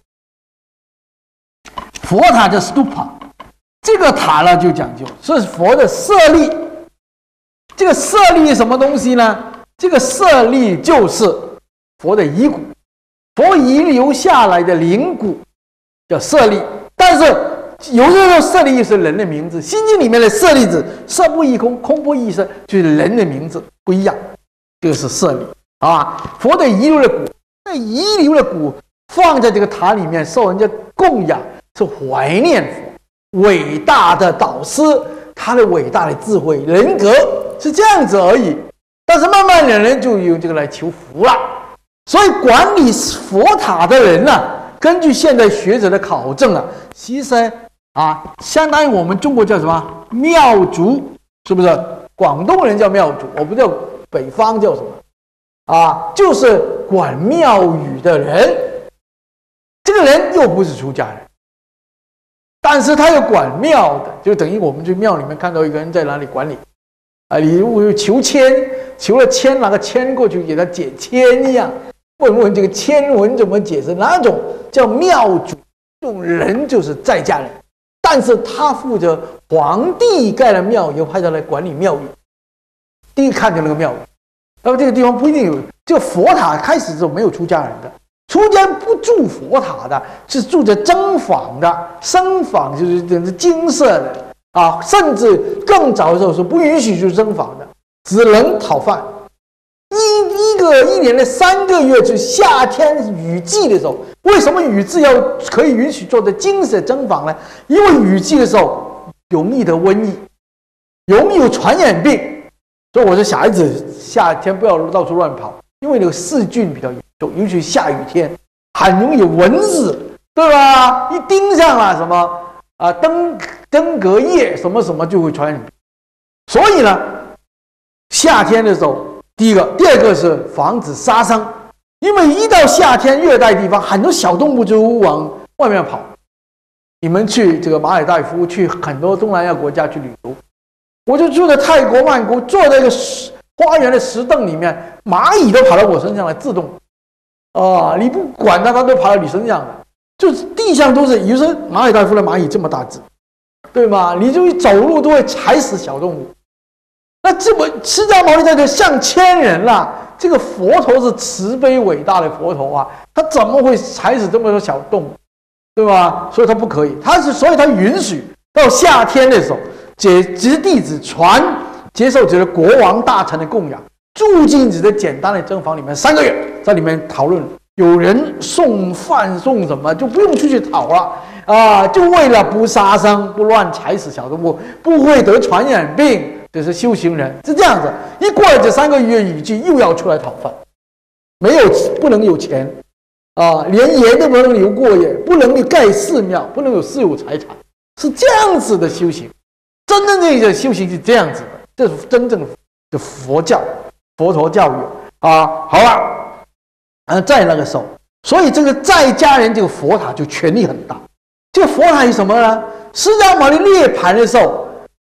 佛塔叫 stupa， 这个塔呢就讲究是佛的舍利。这个舍利是什么东西呢？这个舍利就是佛的遗骨，佛遗留下来的灵骨叫舍利。但是有的时候舍利是人的名字，《心经》里面的舍利子，色不异空，空不异色，就是人的名字不一样，这个是舍利啊。佛的遗留的骨，那遗留的骨放在这个塔里面受人家供养，是怀念佛伟大的导师，他的伟大的智慧人格是这样子而已。但是慢慢的人就用这个来求福了，所以管理佛塔的人呢，根据现代学者的考证啊，其实相当于我们中国叫什么庙主，是不是？广东人叫庙主，我不知道北方叫什么就是管庙宇的人。这个人又不是出家人，但是他又管庙的，就等于我们去庙里面看到一个人在哪里管理你如果求签，求了签，拿个签过去给他解签一样，问问这个签文怎么解释？哪种叫庙主？这种人就是在家人，但是他负责皇帝盖了庙以后派他来管理庙宇。第一看见那个庙宇，那么这个地方不一定有这个佛塔，开始的时候没有出家人的，出家不住佛塔的，是住在僧坊的，僧坊就是精舍的。甚至更早的时候是不允许去僧坊的，只能讨饭。一年的3个月，就夏天雨季的时候，为什么雨季可以允许做的精舍僧坊呢？因为雨季的时候容易得瘟疫，容易有传染病，所以我说小孩子夏天不要到处乱跑，因为那个细菌比较严重，尤其下雨天很容易有蚊子，对吧？一盯上了什么登革叶什么什么就会传染病。所以呢，夏天的时候，第二个是防止杀生，因为一到夏天，热带地方很多小动物就往外面跑。你们去这个马尔代夫，去很多东南亚国家去旅游，我就住在泰国曼谷，坐在一个花园的石凳里面，蚂蚁都跑到我身上来，自动你不管它，它都跑到你身上了。就是地上都是，有时候马尔代夫的蚂蚁这么大只，对吗？你就一走路都会踩死小动物。那这么释迦牟尼在这上千人了，这个佛陀是慈悲伟大的佛陀他怎么会踩死这么多小动物，对吧？所以他不可以，所以他允许到夏天的时候，直弟子接受这个国王大臣的供养，住进这个简单的僧房里面3个月，在里面讨论。有人送饭送什么，就不用出去讨了就为了不杀生，不乱踩死小动物，不会得传染病，这是修行人是这样子。一过了这3个月雨季，又要出来讨饭，不能有钱连盐都不能留过夜，不能盖寺庙，不能有私有财产，是这样子的修行。真正的修行是这样子的，这是真正的佛陀教育好了。在那个时候，所以这个在家人这个佛塔就权力很大。这个佛塔是什么呢？释迦牟尼涅槃的时候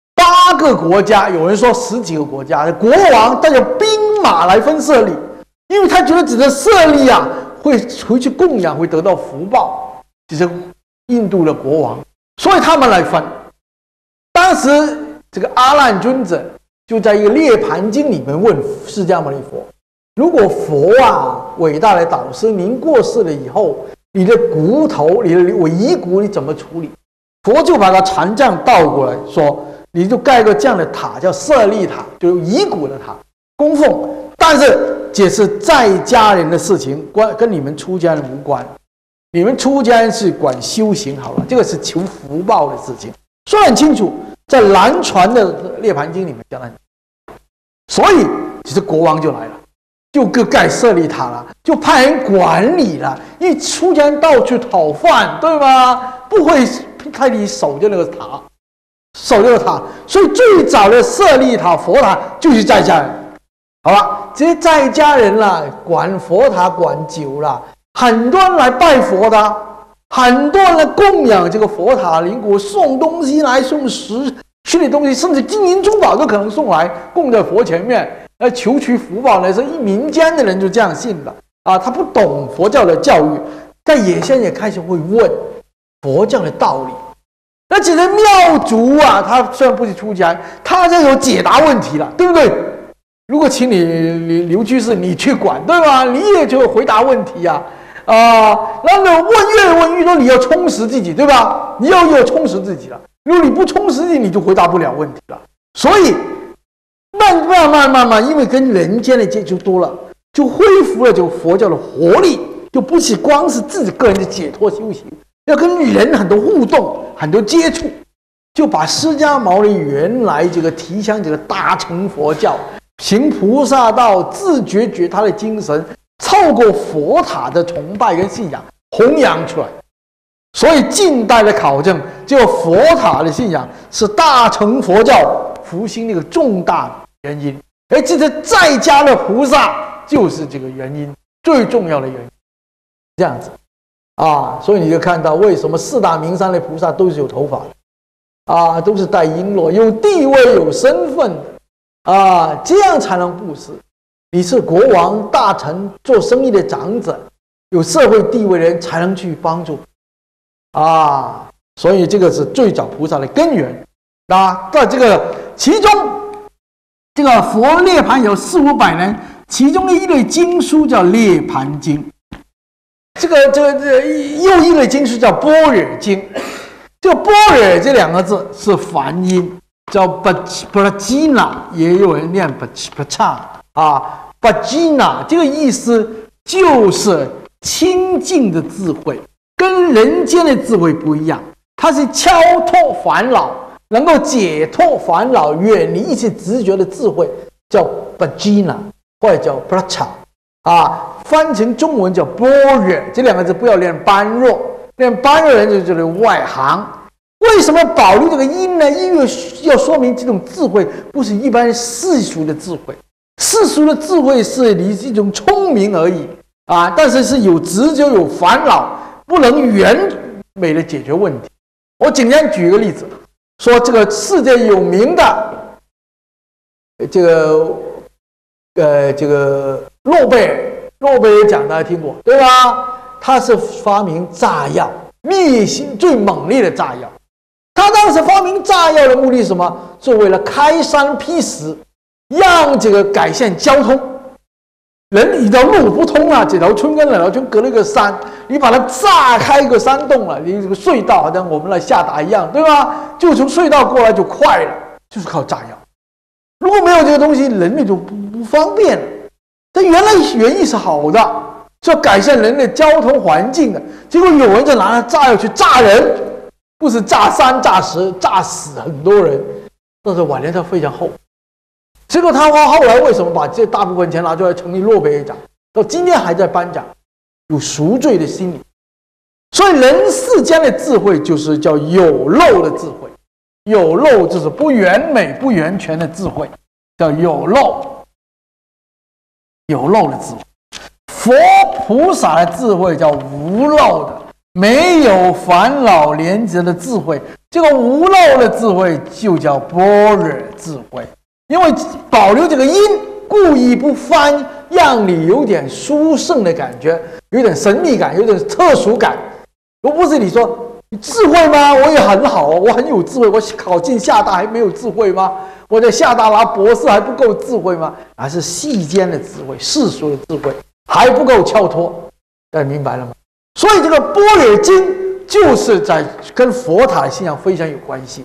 ，8个国家，有人说10几个国家的国王带着兵马来分舍利，因为他觉得只是舍利会回去供养，会得到福报。就是印度的国王，所以他们来分。当时这个阿难尊者就在一个《涅槃经》里面问释迦牟尼佛。如果佛伟大的导师，您过世了以后，你的骨头，你的遗骨你怎么处理？佛就把它禅杖倒过来说，你就盖个这样的塔，叫舍利塔，就是遗骨的塔，供奉。但是解释在家人的事情，跟你们出家人无关。你们出家人是管修行好了，这个是求福报的事情，说很清楚，在南传的《涅槃经》里面讲得很清楚。所以其实国王就来了。就盖舍利塔了，就派人管理了。因为出家人到处讨饭，对吗？不会派你守着那个塔，所以最早的舍利塔佛塔就是在家人。好了， 这些在家人啦，管佛塔管久了，很多人来拜佛的，很多人来供养这个佛塔灵骨，送东西来，送食去的东西，甚至金银珠宝都可能送来供在佛前面，来求取福报呢。是一民间的人就这样信的啊，他不懂佛教的教育，但现在也开始会问佛教的道理。那这些庙主啊，他虽然不是出家，他就有解答问题了，对不对？如果请你刘居士你去管，对吧？你也就回答问题呀，然后呢越问越多，你要充实自己，对吧？你要充实自己了。如果你不充实自己，你就回答不了问题了。所以慢慢，因为跟人间的接触多了，就恢复了这个佛教的活力，就不是光是自己个人的解脱修行，要跟人很多互动、很多接触，就把释迦牟尼原来这个提倡这个大乘佛教。行菩萨道，自觉他的精神，透过佛塔的崇拜跟信仰弘扬出来。所以近代的考证，这个佛塔的信仰是大乘佛教复兴的一个重大原因。而这个在家的菩萨就是这个原因，最重要的原因。这样子啊，所以你就看到为什么四大名山的菩萨都是有头发的啊，都是戴璎珞，有地位、有身份的。这样才能布施。你是国王、大臣、做生意的长者，有社会地位的人才能去帮助。所以这个是最早菩萨的根源。在这个其中，这个佛涅盘有400-500年，其中的一类经书叫《涅盘经》，又一类经书叫《般若经》。这个般若这2个字是梵音。叫巴吉那，也有人念巴刹巴吉那这个意思就是清净的智慧，跟人间的智慧不一样，它是超脱烦恼，能够解脱烦恼，远离一切执着的智慧，叫巴吉那，或者叫巴刹翻成中文叫般若，这2个字不要念般若，念般若人就是外行。为什么保留这个音呢？因为要说明这种智慧不是一般世俗的智慧，世俗的智慧是你一种聪明而已但是是有执着、有烦恼，不能完美的解决问题。我简单举一个例子，说这个世界有名的这个诺贝尔奖大家听过对吧？他是发明炸药，灭性最猛烈的炸药。他当时发明炸药的目的是什么？是为了开山辟石，让这个改善交通。一条路不通这条村跟那条村隔了一个山，你把它炸开一个山洞了，你这个隧道好像我们来下达一样，对吧？就从隧道过来就快了，就是靠炸药。如果没有这个东西，人类就不方便了。但原来原意是好的，是要改善人类交通环境的，结果有人就拿炸药去炸人。不是炸山炸石，炸死很多人，但是晚年他非常后悔。结果他后来为什么把这大部分钱拿出来成立诺贝尔奖，到今天还在颁奖，有赎罪的心理。所以人世间的智慧就是叫有漏的智慧，有漏就是不完美、不完全的智慧，叫有漏的智慧。佛菩萨的智慧叫无漏的。没有烦恼连结的智慧，这个无漏的智慧就叫般若智慧。因为保留这个音，故意不翻，让你有点殊胜的感觉，有点神秘感，有点特殊感。如不是你说你智慧吗？我也很好，我很有智慧，我考进厦大还没有智慧吗？我在厦大拿博士还不够智慧吗？还是世间的智慧、世俗的智慧还不够跳脱？大家明白了吗？所以这个般若经就是在跟佛塔的信仰非常有关系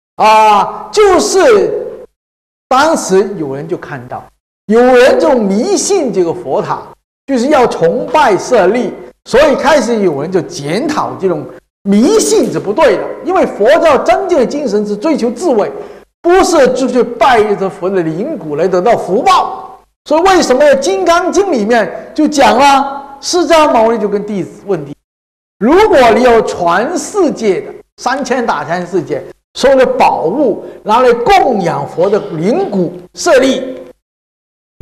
就是当时有人就看到，有人就迷信这个佛塔，就是要崇拜舍利，所以开始有人就检讨这种迷信是不对的，因为佛教真正的精神是追求智慧，不是就去拜着佛的灵骨来得到福报。所以为什么《金刚经》里面就讲了？释迦牟尼就跟弟子问题：如果你有全世界的3000大千世界所有的宝物拿来供养佛的灵骨舍利，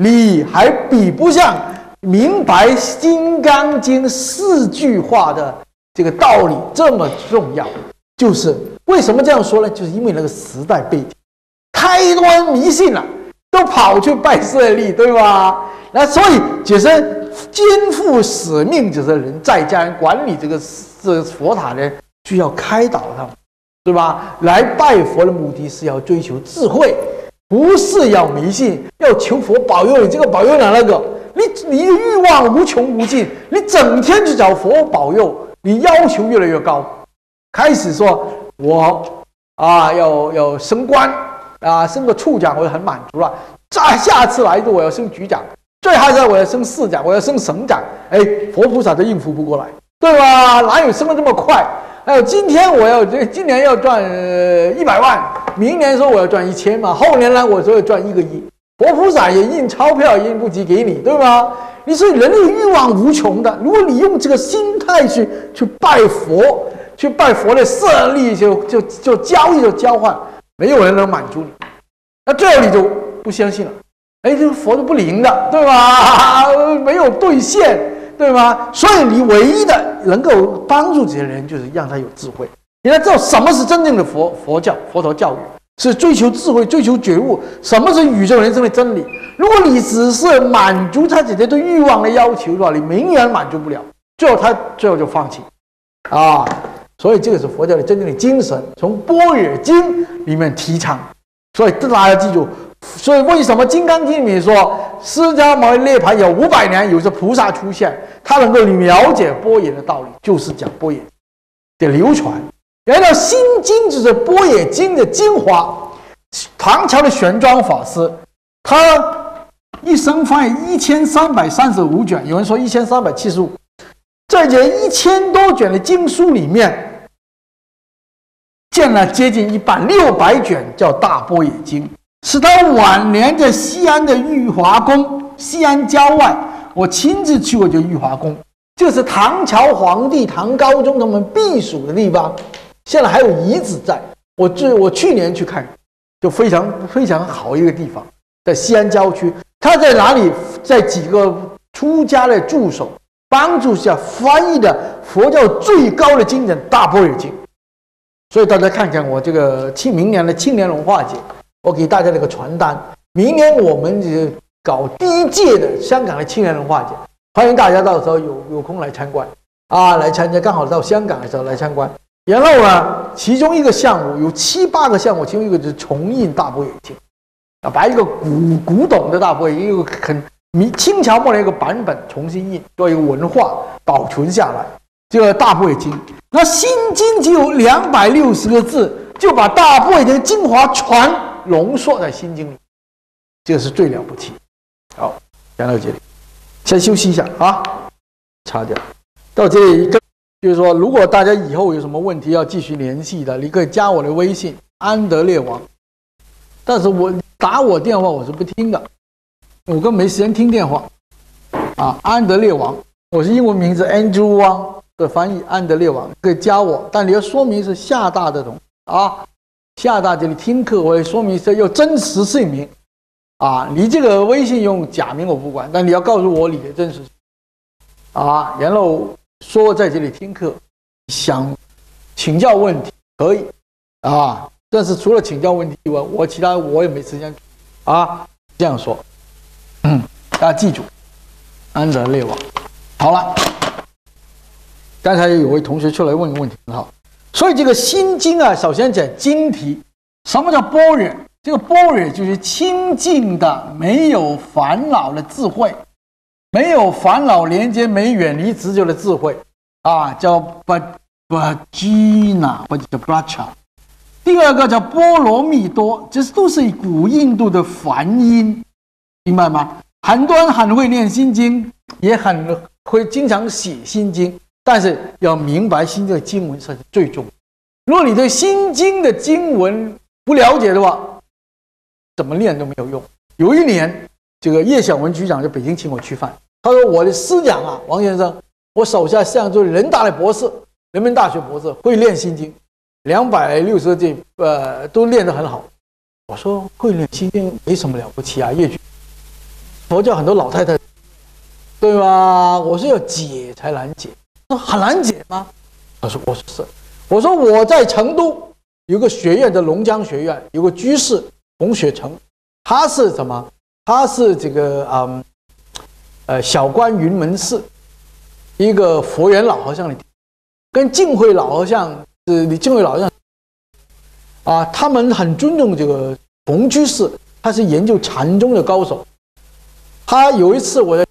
你还比不上明白《金刚经》4句话的这个道理这么重要。就是为什么这样说呢？就是因为那个时代背景，太多人迷信了，都跑去拜舍利，对吧？那所以就是肩负使命，就是人在家人管理这个佛塔呢，需要开导他们，对吧？来拜佛的目的是要追求智慧，不是要迷信，要求佛保佑你这个保佑你那个。你的欲望无穷无尽，你整天去找佛保佑，你要求越来越高，开始说我要升官升个处长我就很满足了，下次来我要升局长，最后我要升市长，我要升省长，佛菩萨都应付不过来，对吧？哪有升得这么快？还有今年要赚100万，明年说我要赚1000嘛，后年呢我说要赚1个亿，佛菩萨也印钞票也印不及给你，对吧？你说人类欲望无穷的，如果你用这个心态去拜佛，去拜佛的舍利就交易就交换，没有人能满足你，那最后你就不相信了，这个佛是不灵的，对吧？没有兑现，对吗？所以你唯一的能够帮助这些人，就是让他有智慧。你要知道什么是真正的佛陀教育，是追求智慧、追求觉悟。什么是宇宙人生的真理？如果你只是满足他这些对欲望的要求的话，你永远满足不了，最后就放弃所以这个是佛教的真正的精神，从般若经里面提倡。所以大家要记住。所以为什么《金刚经》里面说释迦牟尼涅槃有500年，有着菩萨出现，他能够了解般若的道理，就是讲般若的流传。原来《心经》就是般若经的精华。唐朝的玄奘法师，他一生翻译1335卷，有人说1375，在这1000多卷的经书里面，建了接近一半600卷叫大般若经。是他晚年在西安的玉华宫，西安郊外，我亲自去过这玉华宫，就是唐朝皇帝唐高宗他们避暑的地方，现在还有遗址在。我去年去看，就非常非常好一个地方，在西安郊区。他在哪里？在几个出家的助手帮助下翻译的佛教最高的经典《大般若经》。所以大家看看我这个明年的青年文化节。我给大家这个传单，明年我们搞第1届的香港的青年文化节，欢迎大家到时候有空来参观来参加，刚好到香港的时候来参观。然后呢，其中一个项目有7、8个项目，其中一个就是重印大般若经把一个古董的大般若一个很清朝末年一个版本重新印，做一个文化保存下来。这个大般若经，那心经只有260个字，就把大般若经的精华浓缩在心经里，这个是最了不起。好，讲到这里，先休息一下擦掉。到这里，就是说，如果大家以后有什么问题要继续联系的，你可以加我的微信安德烈王。但是我打我电话我是不听的，我根本没时间听电话安德烈王，我是英文名字 Andrew Wang 的翻译，安德烈王可以加我，但你要说明是厦大的同厦大这里听课，我也说明是要真实姓名你这个微信用假名我不管，但你要告诉我你的真实姓名然后说在这里听课，想请教问题可以但是除了请教问题以外，其他我也没时间这样说。大家记住，安德烈王。好了，刚才有位同学出来问个问题很好。所以这个心经首先讲经题，什么叫般若？这个般若就是清净的、没有烦恼的智慧，没有烦恼连接、没远离执着的智慧叫Bhajina， 或者叫 Bracha。第二个叫波罗蜜多，这都是古印度的梵音，明白吗？很多人很会念心经，也很会经常写心经。但是要明白心经的经文才是最重要。如果你对心经的经文不了解的话，怎么念都没有用。有一年，这个叶小文局长在北京请我吃饭，他说：“我的师长王先生，我手下像就是人大的博士，人民大学博士，会念心经，260句，都练得很好。”我说：“会念心经没什么了不起叶局， 佛教很多老太太，对吧？我说要解才难解，说很难解吗？他说我说是，我说我在成都有个学院的龙江学院，有个居士洪雪成，他是什么？他是这个小关云门寺一个佛缘老和尚的，跟净慧老和尚李净慧老和尚啊，他们很尊重这个洪居士，他是研究禅宗的高手。他有一次我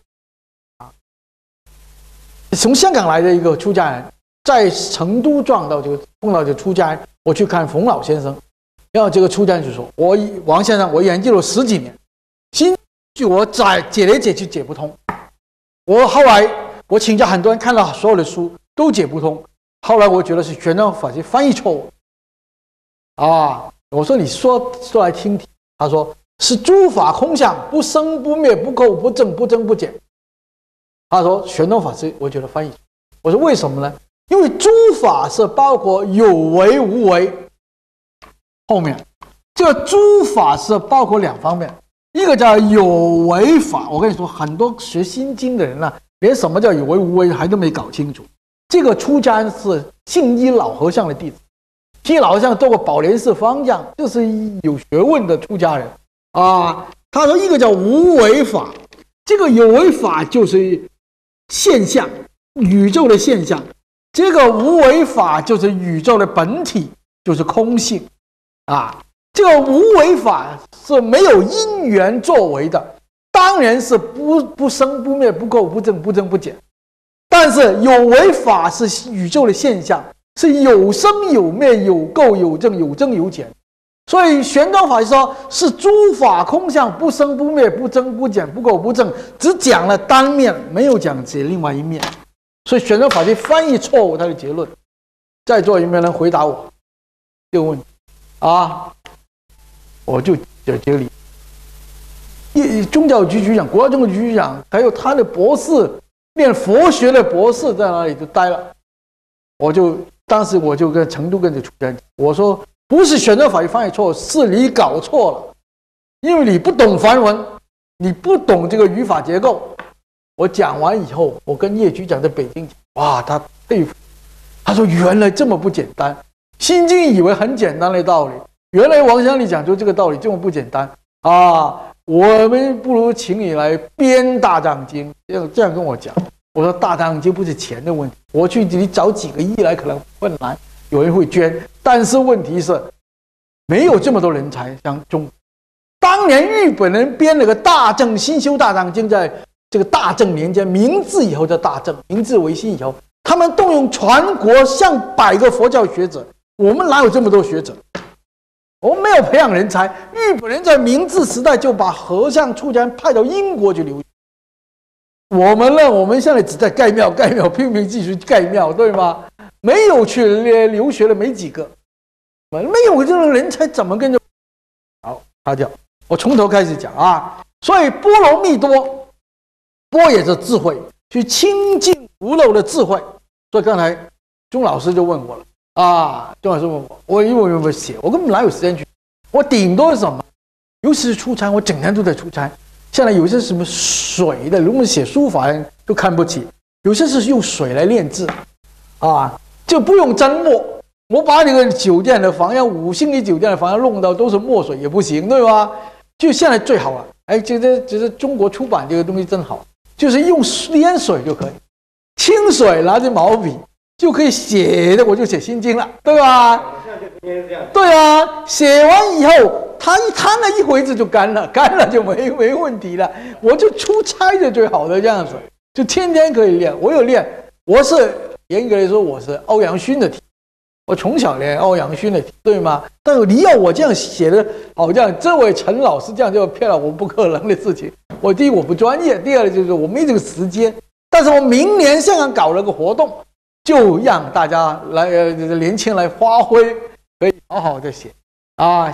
从香港来的一个出家人，在成都碰到这个出家人，我去看冯老先生，然后这个出家人就说：“王先生，我研究了10几年，心据我解来解去解不通。我后来我请教很多人，看了所有的书都解不通。后来我觉得是玄奘法师翻译错误啊。我说你说来听听。他说是诸法空相，不生不灭，不垢不正，不增不减。他说玄奘法师，我觉得翻译错。我说为什么呢？因为诸法是包括有为无为。后面这个诸法是包括2方面，一个叫有为法。我跟你说，很多学心经的人连什么叫有为无为还都没搞清楚。这个出家人是信一老和尚的弟子，信一老和尚做过宝莲寺方丈，就是有学问的出家人啊。他说一个叫无为法，这个有为法就是现象，宇宙的现象。这个无为法就是宇宙的本体，就是空性啊。这个无为法是没有因缘作为的，当然是不生不灭，不垢不正，不增不减。但是有为法是宇宙的现象，是有生有灭，有垢有正，有增有减。所以玄奘法师说是诸法空相，不生不灭，不增不减，不垢不正，只讲了单面，没有讲解另外一面。所以玄奘法师翻译错误他的结论。在座有没有人回答我这个问题啊？我就讲这里。宗教局局长、国家宗教局局长，还有他的博士，念佛学的博士在那里就待了。当时我就跟成都跟着出家人，我说不是玄奘法师翻译错，是你搞错了，因为你不懂梵文，你不懂这个语法结构。我讲完以后，我跟叶局长在北京讲，哇，他佩服，他说原来这么不简单，心经以为很简单的道理，原来王乡里讲究这个道理这么不简单啊！我们不如请你来编大藏经，这样跟我讲。我说大藏经不是钱的问题，我去你找几个亿来可能困难，有人会捐，但是问题是没有这么多人才像中国。当年日本人编了个大正新修大藏经，在这个大正年间，明治以后叫大正，明治维新以后，他们动用全国上100个佛教学者，我们哪有这么多学者？我们没有培养人才。日本人在明治时代就把和尚出家人派到英国去留学。我们呢？我们现在只在盖庙，拼命继续盖庙，对吗？没有去留学的没几个，没有这种人才怎么跟着？好，他讲，我从头开始讲啊。所以波罗蜜多，波也是智慧，去清净无漏的智慧。所以刚才钟老师就问我了啊，钟老师问我因为我有没有写？我根本哪有时间去？我顶多是什么？尤其是出差，我整天都在出差。现在有些什么水的，如果写书法人都看不起，有些是用水来炼制，啊，就不用真墨。我把那个酒店的房，要5星级酒店的房，要弄到都是墨水也不行，对吧？就现在最好了，哎，觉得中国出版这个东西真好，就是用炼水就可以，清水拿着毛笔就可以写的，我就写心经了，对吧？对啊，写完以后。他一摊了一回子就干了就没问题了。我就出差就最好的这样子，就天天可以练。我有练，我是严格来说我是欧阳勋的题，我从小练欧阳勋的题，对吗？但是你要我这样写的，好像这位陈老师这样就骗了我，不可能的事情。第一我不专业，第二就是我没这个时间。但是我明年香港搞了个活动，就让大家来年轻人来发挥，可以好好的写啊。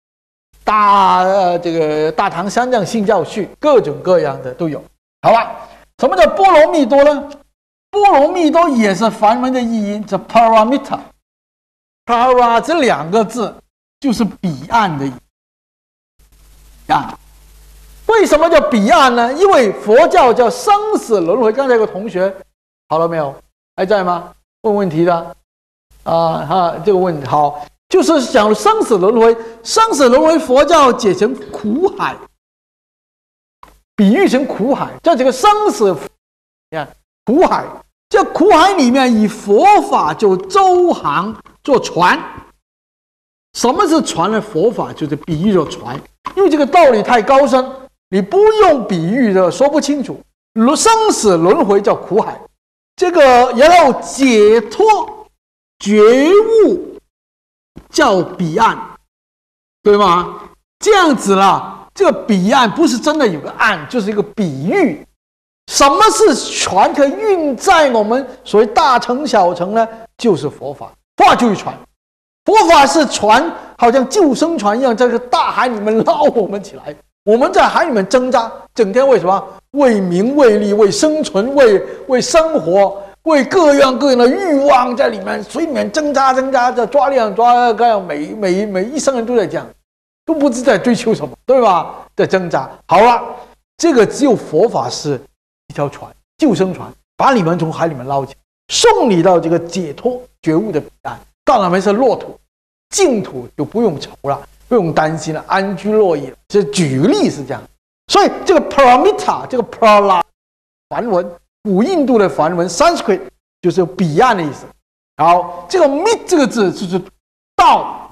这个大唐三藏信教序，各种各样的都有。好了，什么叫波罗蜜多呢？波罗蜜多也是梵文的译音，叫 paramita。para 这2个字就是彼岸的意思啊。 为什么叫彼岸呢？因为佛教叫生死轮回。刚才有个同学好了没有？还在吗？问问题的这个问题好，就是讲生死轮回。生死轮回，佛教解成苦海，比喻成苦海。在这个生死，你看苦海，这苦海里面以佛法就周航做船。什么是船呢？佛法就是比喻做船，因为这个道理太高深，你不用比喻的说不清楚。生死轮回叫苦海，这个然后解脱觉悟叫彼岸，对吗？这样子啦，这个彼岸不是真的有个岸，就是一个比喻。什么是船可以运载我们所谓大乘小乘呢？就是佛法，佛法就是船。佛法是船，好像救生船一样，在这个大海里面捞我们起来。我们在海里面挣扎，整天为什么？为名、为利、为生存、为生活、为各样各样的欲望在里面水里面挣扎着抓量抓各样，每一生人都在这样，都不知在追求什么，对吧？在挣扎。好了，这个只有佛法是一条船，救生船，把你们从海里面捞起来，送你到这个解脱觉悟的彼岸。到那边是落土，净土就不用愁了，不用担心了，安居乐业。这举个例是这样，所以这个 paramita 这个 prala 梵文，古印度的梵文 Sanskrit 就是彼岸的意思。好，这个 mit 这个字就是道。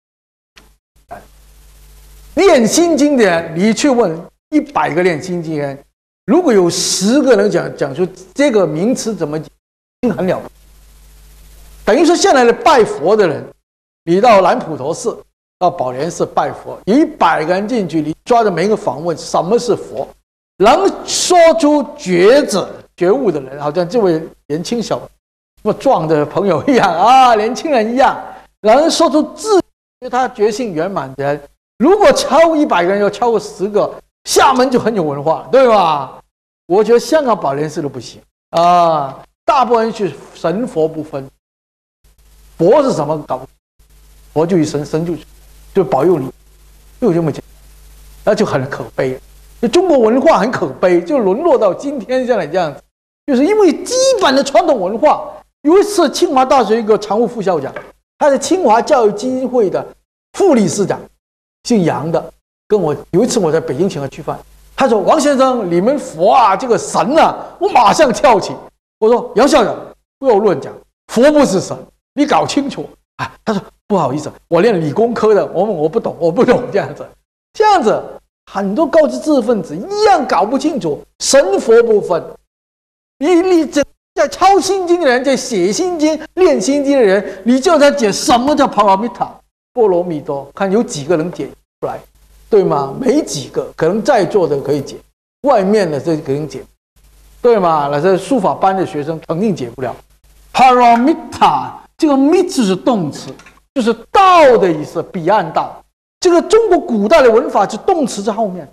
练心经的人，你去问100个练心经的人，如果有10个人讲出这个名词怎么讲，已经很了不起。等于说，现在的拜佛的人，你到南普陀寺、到宝莲寺拜佛，有100个人进去，你抓着每一个访问，什么是佛？能说出觉悟的人，好像这位年轻这么壮的朋友一样年轻人一样，能说出他觉性圆满的人，如果超100个人，要超过10个，厦门就很有文化，对吧？我觉得香港宝莲寺都不行大部分人去神佛不分。佛是什么搞？佛就一神，神就保佑你，就这么简单，那就很可悲。中国文化很可悲，就沦落到今天现在这样子，就是因为基本的传统文化。有一次，清华大学一个常务副校长，他是清华教育基金会的副理事长，姓杨的，跟我有一次我在北京请他吃饭，他说：“王先生，你们佛这个神我马上跳起。”我说：“杨校长，不要乱讲，佛不是神。”你搞清楚他说不好意思，我练理工科的，我不懂这样子，很多高知识分子一样搞不清楚神佛不分。你在抄心经的人，在写心经、练心经的人，你叫他解什么叫 paramita 波罗蜜多，看有几个能解出来，对吗？没几个，可能在座的可以解，外面的这肯定解，对吗？那这书法班的学生肯定解不了 paramita。这个 mit 是动词，就是道的意思，彼岸道。这个中国古代的文法是动词在后面，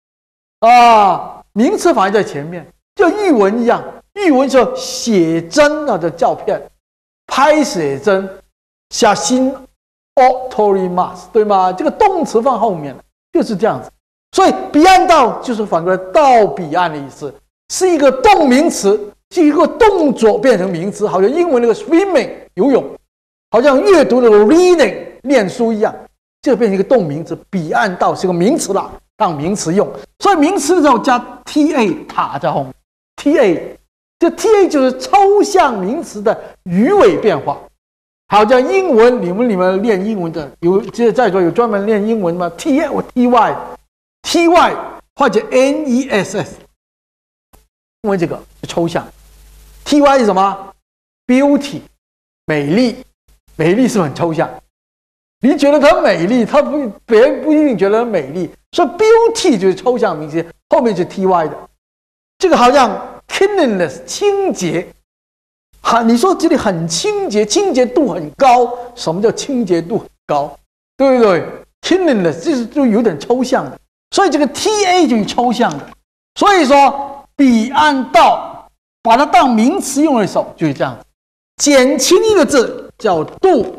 名词反而在前面，就译文一样。译文是写真的照片，拍写真，写真 autorimas， 对吗？这个动词放后面就是这样子。所以彼岸道就是反过来到彼岸的意思，是一个动名词。是一个动作变成名词，好像英文那个 swimming 游泳，好像阅读的 reading 念书一样，这变成一个动名词。彼岸道是个名词了，当名词用，所以名词的时候加 ta 塔在后面 ，ta 这 ta 就是抽象名词的语尾变化。好像英文，你们练英文的在座有专门练英文吗 ？ta 或 ty 或者 ness， 因为这个是抽象。Ty 是什么 ？Beauty， 美丽，美丽是很抽象。你觉得它美丽，别人不一定觉得它美丽。所以 beauty 就是抽象名词，后面是 ty 的。这个好像 cleanliness 清洁，你说这里很清洁，清洁度很高。什么叫清洁度很高？对不对 ？cleanliness 这是就有点抽象的，所以这个 ta 就是抽象的。所以说彼岸道。把它当名词用的时候就是这样，减轻一个字叫度，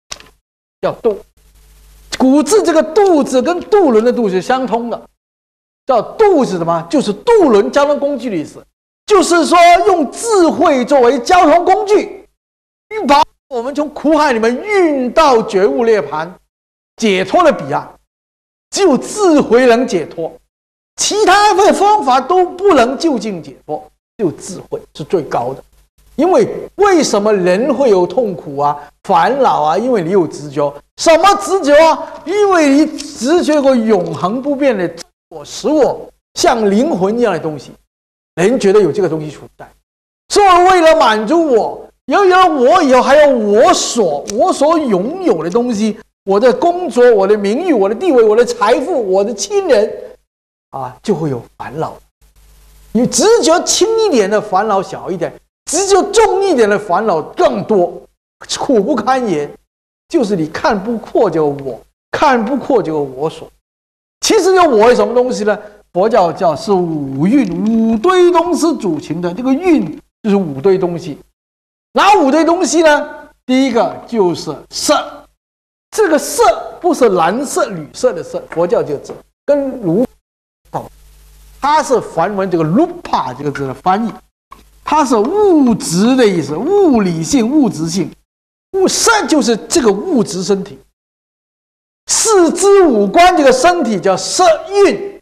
叫度。古字这个度字跟渡轮的渡是相通的， 叫度是什么？就是渡轮交通工具的意思，就是说用智慧作为交通工具，把我们从苦海里面运到觉悟涅槃解脱的彼岸。只有智慧能解脱，其他的方法都不能就近解脱，只有智慧是最高的。因为什么人会有痛苦啊、烦恼啊？因为你有执着。什么执着啊？因为你执着个永恒不变的我，使我像灵魂一样的东西。人觉得有这个东西存在，所以为了满足我，有了我以后，还有我所拥有的东西，我的工作、我的名誉、我的地位、我的财富、我的亲人，就会有烦恼。你执着轻一点的烦恼小一点。执着重一点的烦恼更多，苦不堪言。就是你看不破这个我，看不破这个我所。其实这个我是什么东西呢？佛教叫是五蕴，五堆东西组成的。这个蕴就是五堆东西。哪五堆东西呢？第一个就是色，这个色不是蓝色、绿色的色，佛教这个字跟如，它是梵文这个 rupa 这个字的翻译。它是物质的意思，物理性、物质性。色就是这个物质身体，四肢五官这个身体叫色蕴，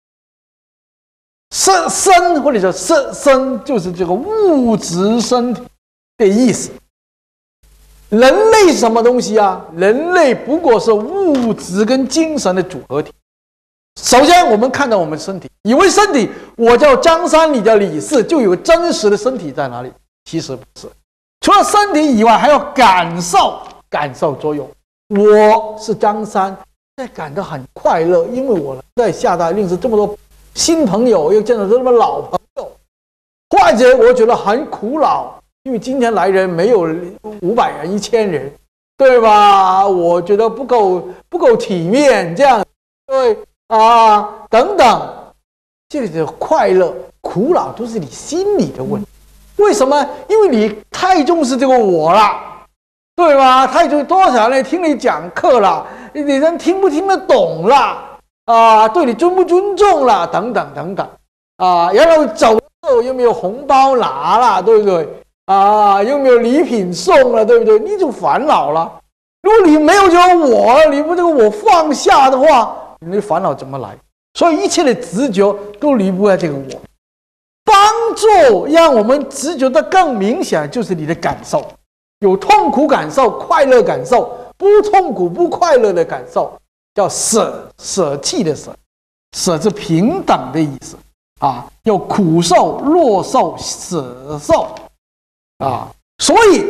色身或者叫色身，就是这个物质身体的意思。人类是什么东西啊？人类不过是物质跟精神的组合体。首先，我们看到我们身体，以为身体我叫张三，你叫李四，就有真实的身体在哪里？其实不是，除了身体以外，还有感受作用。我是张三，现在感到很快乐，因为我在厦大认识这么多新朋友，又见到这么多老朋友。或者我觉得很苦恼，因为今天来人没有500人、1000人，对吧？我觉得不够体面，这样对。等等，这个快乐、苦恼都是你心里的问题。为什么？因为你太重视这个我了，对吧？太重多少人听你讲课了，你人听不听得懂了对你尊不尊重了，等等等等然后走后又没有红包拿了，对不对又没有礼品送了，对不对？你就烦恼了。如果你没有这个我，你不这个我放下的话，你的烦恼怎么来？所以一切的执着都离不开这个我。帮助让我们执着的更明显，就是你的感受，有痛苦感受、快乐感受，不痛苦不快乐的感受，叫舍弃的舍，舍是平等的意思有苦受、乐受、舍受所以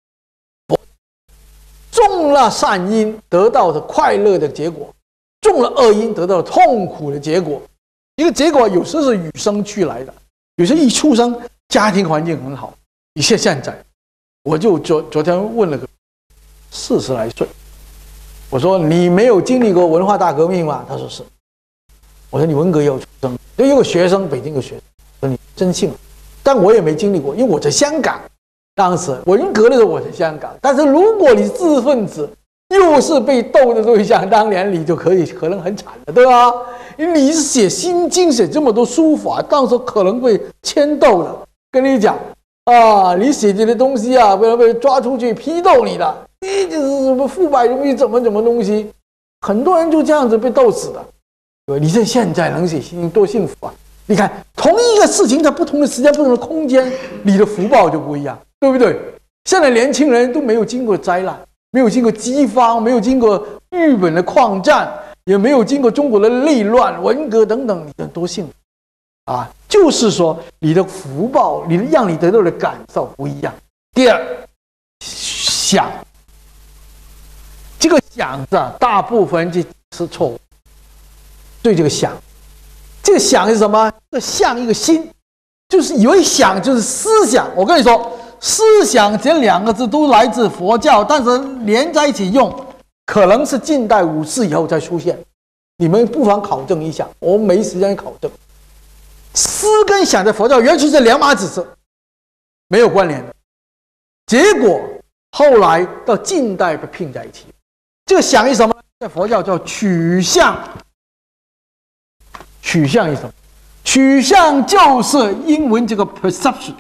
种了善因，得到的快乐的结果。种了恶因，得到了痛苦的结果。一个结果有时是与生俱来的，有些一出生家庭环境很好。你现在，我就昨天问了个40来岁，我说你没有经历过文化大革命吗？他说是。我说你文革也有出生，就有个学生，北京有个学生，我说你真幸福。但我也没经历过，因为我在香港，当时文革的时候我在香港。但是如果你知识分子，又是被斗的对象，当年你就可能很惨了，对吧？你是写心经，写这么多书法，当时可能被牵斗的。跟你讲你写这些东西被抓出去批斗你的，你就是什么腐败东西，怎么东西，很多人就这样子被斗死的。对，你这现在能写心经多幸福啊！你看，同一个事情，在不同的时间、不同的空间，你的福报就不一样，对不对？现在年轻人都没有经过灾难。没有经过饥荒，没有经过日本的抗战，也没有经过中国的内乱、文革等等，你多幸福就是说你的福报，让你得到的感受不一样。第二，想，这个想字大部分是错误。对这个想是什么？这个像一个心，就是以为想就是思想。我跟你说。思想这2个字都来自佛教，但是连在一起用，可能是近代5世以后才出现。你们不妨考证一下，我们没时间考证。思跟想在佛教原来是2码子事，没有关联的。结果后来到近代被拼在一起。这个想是什么？在佛教叫取向。 取向是什么？取向就是英文这个 perception。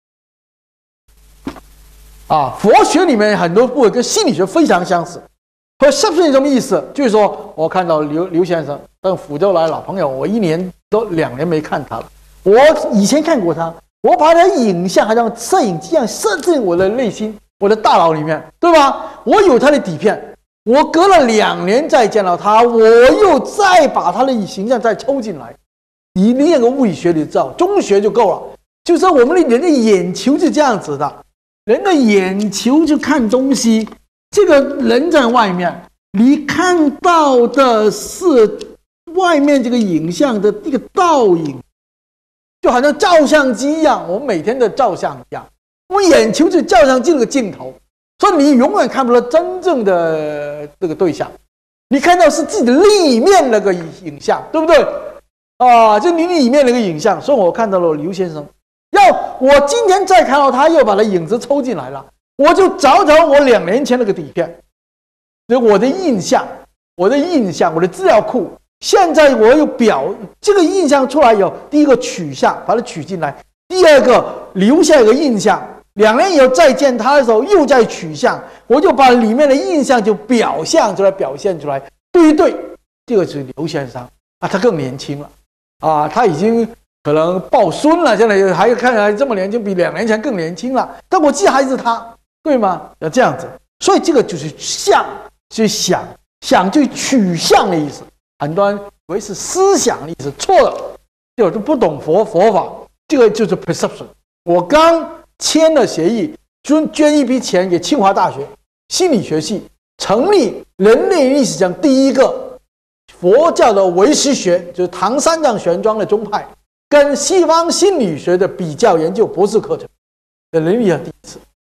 佛学里面很多部分跟心理学非常相似。perception 是什么意思？就是说我看到刘先生，但福州来的老朋友，我1年都2年没看他了。我以前看过他，我把他的影像还像摄影机一样设置我的内心、我的大脑里面，对吧？我有他的底片，我隔了2年再见到他，我又再把他的形象再抽进来。你念个物理学你知道，中学就够了。就是我们的人的眼球是这样子的。人的眼球就看东西，这个人在外面，你看到的是外面这个影像的一个倒影，就好像照相机一样，我们每天的照相一样，我们眼球是照相机那个镜头，所以你永远看不到真正的这个对象，你看到是自己的里面那个影像，对不对？就你里面那个影像，所以我看到了刘先生。我今天再看到他，又把他影子抽进来了，我就找我2年前那个底片，我的印象，我的资料库。现在我有这个印象出来以后，第一个取向，把它取进来；第二个留下一个印象。2年以后再见他的时候，又在取向，我就把里面的印象就表现出来，对一对，这个是刘先生他更年轻了他已经。可能抱孙了，现在还看起来这么年轻，比2年前更年轻了。但我记得还是他，对吗？要这样子，所以这个就是向，就是想就取向的意思。很多人以为是思想的意思，错了，就是不懂佛法。这个就是 perception。我刚签了协议，捐一笔钱给清华大学心理学系，成立人类历史上第一个佛教的唯识学，就是唐三藏玄奘的宗派。跟西方心理学的比较研究博士课程，人类第一次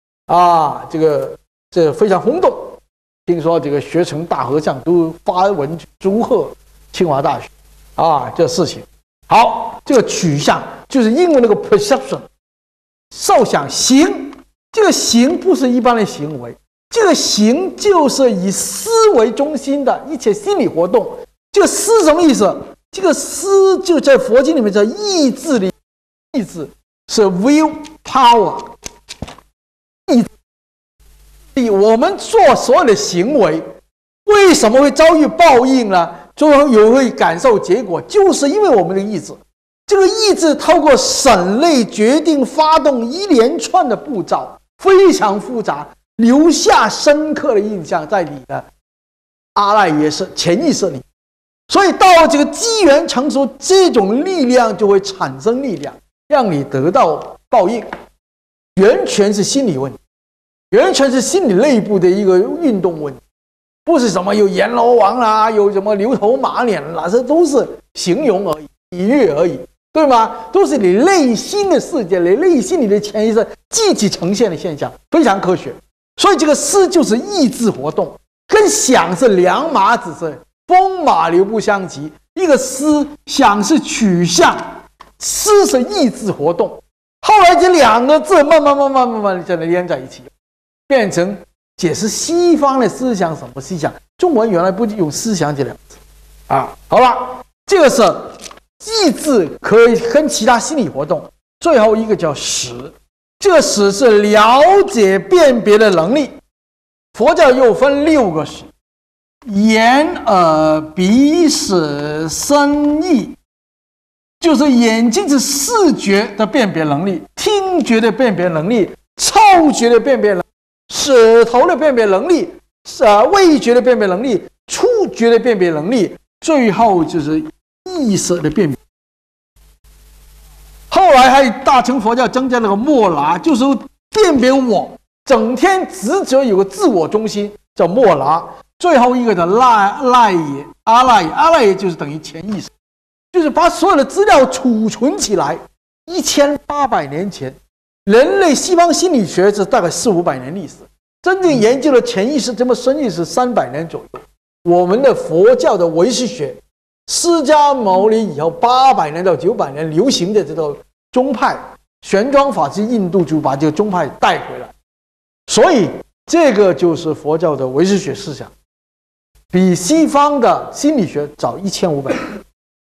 这非常轰动。听说这个学成大和尚都发文祝贺清华大学这事情。好，这个取向就是英文那个 perception， 受想行，这个行不是一般的行为，这个行就是以思为中心的一切心理活动。这个思什么意思？这个思就在佛经里面叫意志力，意志是 will power。意志，我们做所有的行为，为什么会遭遇报应呢？最后也会感受结果，就是因为我们的意志。这个意志透过审类、决定、发动一连串的步骤，非常复杂，留下深刻的印象在你的阿赖耶识、潜意识里。所以到这个机缘成熟，这种力量就会产生力量，让你得到报应。完全是心理问题，完全是心理内部的一个运动问题，不是什么有阎罗王啦，有什么牛头马脸啦，这都是形容而已，比喻而已，对吗？都是你内心的世界，你内心里的潜意识具体呈现的现象，非常科学。所以这个思就是意志活动，跟想是两码子事。风马牛不相及，一个思想是取向，思是意志活动。后来这2个字慢慢在连在一起，变成解释西方的思想。什么思想？中文原来不用思想这2个字好了，这个是意志可以跟其他心理活动。最后一个叫识，这个识是了解辨别的能力。佛教又分6个识。眼、耳、鼻、舌、身、意，就是眼睛是视觉的辨别能力，听觉的辨别能力，嗅觉的辨别能力，舌头的辨别能力，味觉的辨别能力，触觉的辨别能力，最后就是意识的辨别。后来还大乘佛教增加了个末那，就是辨别我，整天执着有个自我中心，叫末那。最后一个的阿赖耶就是等于潜意识，就是把所有的资料储存起来。1800年前，人类西方心理学是大概400-500年历史，真正研究了潜意识这么深意识300年左右。我们的佛教的唯识学，释迦牟尼以后800年到900年流行的这个宗派，玄奘法师印度就把这个宗派带回来，所以这个就是佛教的唯识学思想。比西方的心理学早1500年。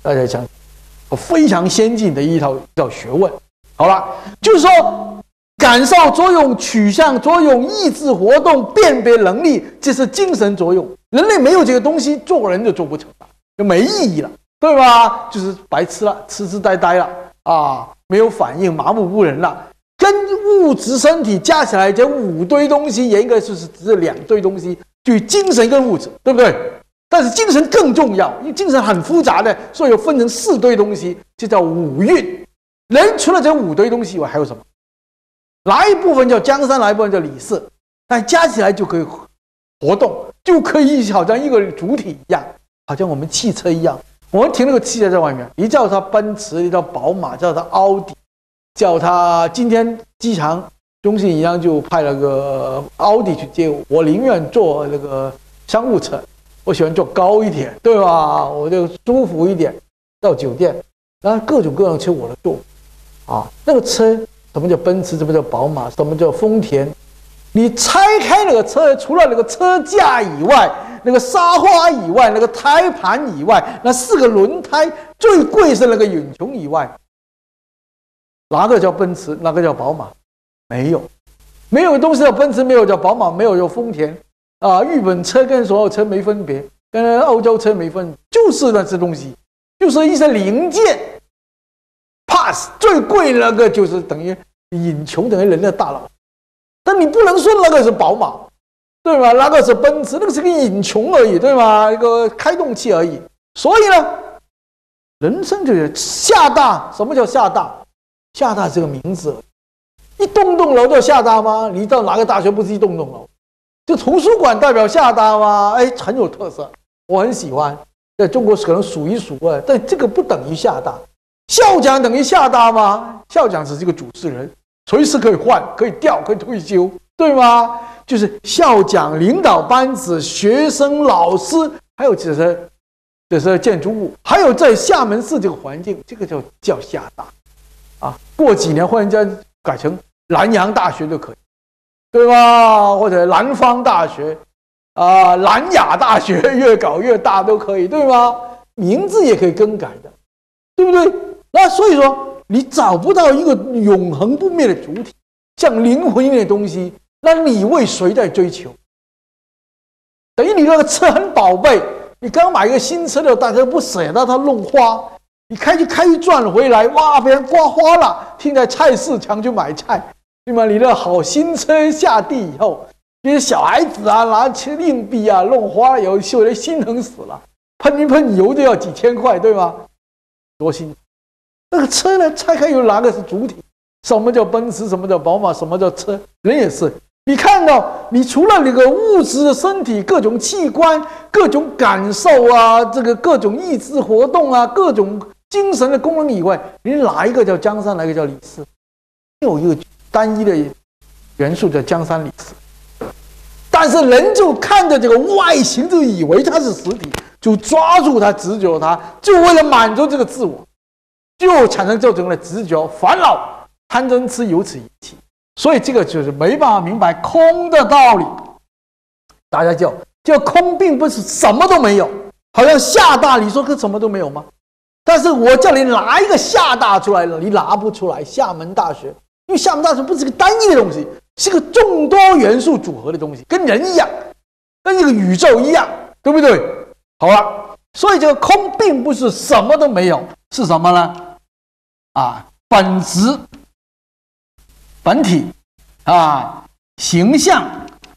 大家讲非常先进的一套学问。好了，就是说感受作用、取向作用、意志活动、辨别能力，这是精神作用。人类没有这个东西，做人就做不成了，就没意义了，对吧？就是白痴了，痴痴呆呆了啊，没有反应，麻木不仁了。跟物质身体加起来，这5堆东西，严格说是只是2堆东西，就精神跟物质，对不对？但是精神更重要，因为精神很复杂的，所以有分成4堆东西，就叫5蕴。人除了这5堆东西以外，还有什么？哪一部分叫江山，哪一部分叫李氏，但加起来就可以活动，就可以好像一个主体一样，好像我们汽车一样。我们停那个汽车在外面，你叫它奔驰，你叫宝马，叫它奥迪，叫它今天机场中信一样就派了个奥迪去接我，我宁愿坐那个商务车，我喜欢坐高一点，对吧？我就舒服一点，到酒店，然后各种各样的车我来坐。啊，那个车什么叫奔驰？什么叫宝马？什么叫丰田？你拆开那个车，除了那个车架以外，那个沙发以外，那个胎盘以外，那4个轮胎，最贵是那个引擎以外，哪个叫奔驰？哪个叫宝马？没有，没有东西叫奔驰，没有叫宝马，没有叫丰田啊。日本车跟所有车没分别，跟欧洲车没分别，就是那些东西，就是一些零件。pass 最贵那个就是等于引擎，等于人的大脑，但你不能说那个是宝马，对吧？那个是奔驰，那个是个引擎而已，对吗？一个开动器而已。所以呢，人生就是厦大。什么叫厦大？厦大这个名字，一栋楼叫厦大吗？你到哪个大学不是一栋楼？就图书馆代表厦大吗？哎，很有特色，我很喜欢，在中国可能数1数2，但这个不等于厦大。校长等于厦大吗？校长只是一个主持人，随时可以换，可以调，可以退休，对吗？就是校长领导班子、学生、老师，还有这些建筑物，还有在厦门市这个环境，这个叫厦大啊。过几年忽然间改成南洋大学就可以，对吧？或者南方大学啊、南亚大学，越搞越大都可以，对吗？名字也可以更改的，对不对？那所以说，你找不到一个永恒不灭的主体，像灵魂一类的东西，那你为谁在追求？等于你那个车很宝贝，你刚买一个新车的，大家不舍得它弄花，你开一转回来，哇，被人刮花了，停在菜市场去买菜，对吗？你那好新车下地以后，那些小孩子啊，拿起硬币啊，弄花了以后，秀得心疼死了，喷一喷油就要几千块，对吗？多心疼。那个车呢？拆开有哪个是主体？什么叫奔驰？什么叫宝马？什么叫车？人也是。你看到，你除了那个物质的身体、各种器官、各种感受啊，这个各种意志活动啊，各种精神的功能以外，你哪一个叫江山？哪一个叫李氏？没有一个单一的元素叫江山李氏。但是人就看着这个外形，就以为它是实体，就抓住它，执着它，就为了满足这个自我。就产生这种的执着、烦恼、贪嗔痴，由此引起。所以这个就是没办法明白空的道理。大家叫空，并不是什么都没有，好像厦大，你说可什么都没有吗？但是我叫你拿一个厦大出来了，你拿不出来。厦门大学，因为厦门大学不是个单一的东西，是个众多元素组合的东西，跟人一样，跟这个宇宙一样，对不对？好了，所以这个空并不是什么都没有，是什么呢？啊，本质、本体啊，形象、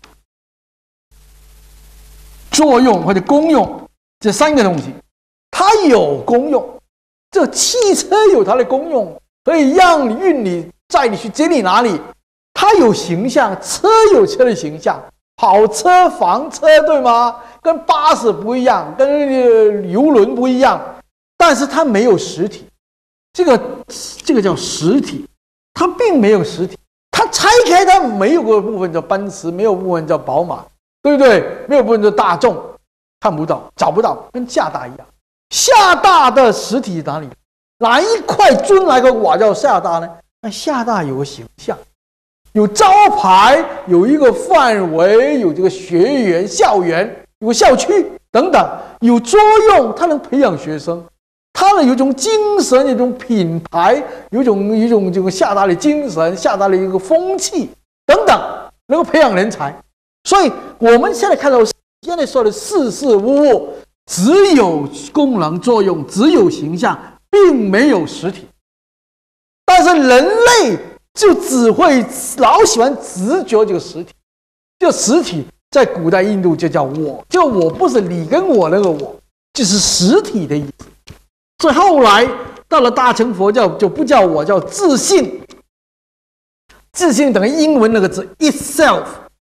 作用或者功用这3个东西，它有功用。这汽车有它的功用，可以让你运你载你去接你哪里。它有形象，车有车的形象，跑车、房车，对吗？跟巴士不一样，跟游轮不一样，但是它没有实体。这个叫实体，它并没有实体。它拆开，它没有个部分叫奔驰，没有部分叫宝马，对不对？没有部分叫大众，看不到，找不到，跟厦大一样。厦大的实体哪里？哪一块砖来个瓦叫厦大呢？那厦大有个形象，有招牌，有一个范围，有这个学员、校园，有个校区等等，有作用，它能培养学生。它他的有一种精神，有一种品牌，有一种这个厦大的精神，厦大的一个风气等等，能够培养人才。所以我们现在看到现在说的事事物物，只有功能作用，只有形象，并没有实体。但是人类就只会老喜欢执着这个实体，这个实体在古代印度就叫我，就我不是你跟我那个我，就是实体的意思。所以后来到了大乘佛教就不叫我，叫自性。自性等于英文那个字 itself，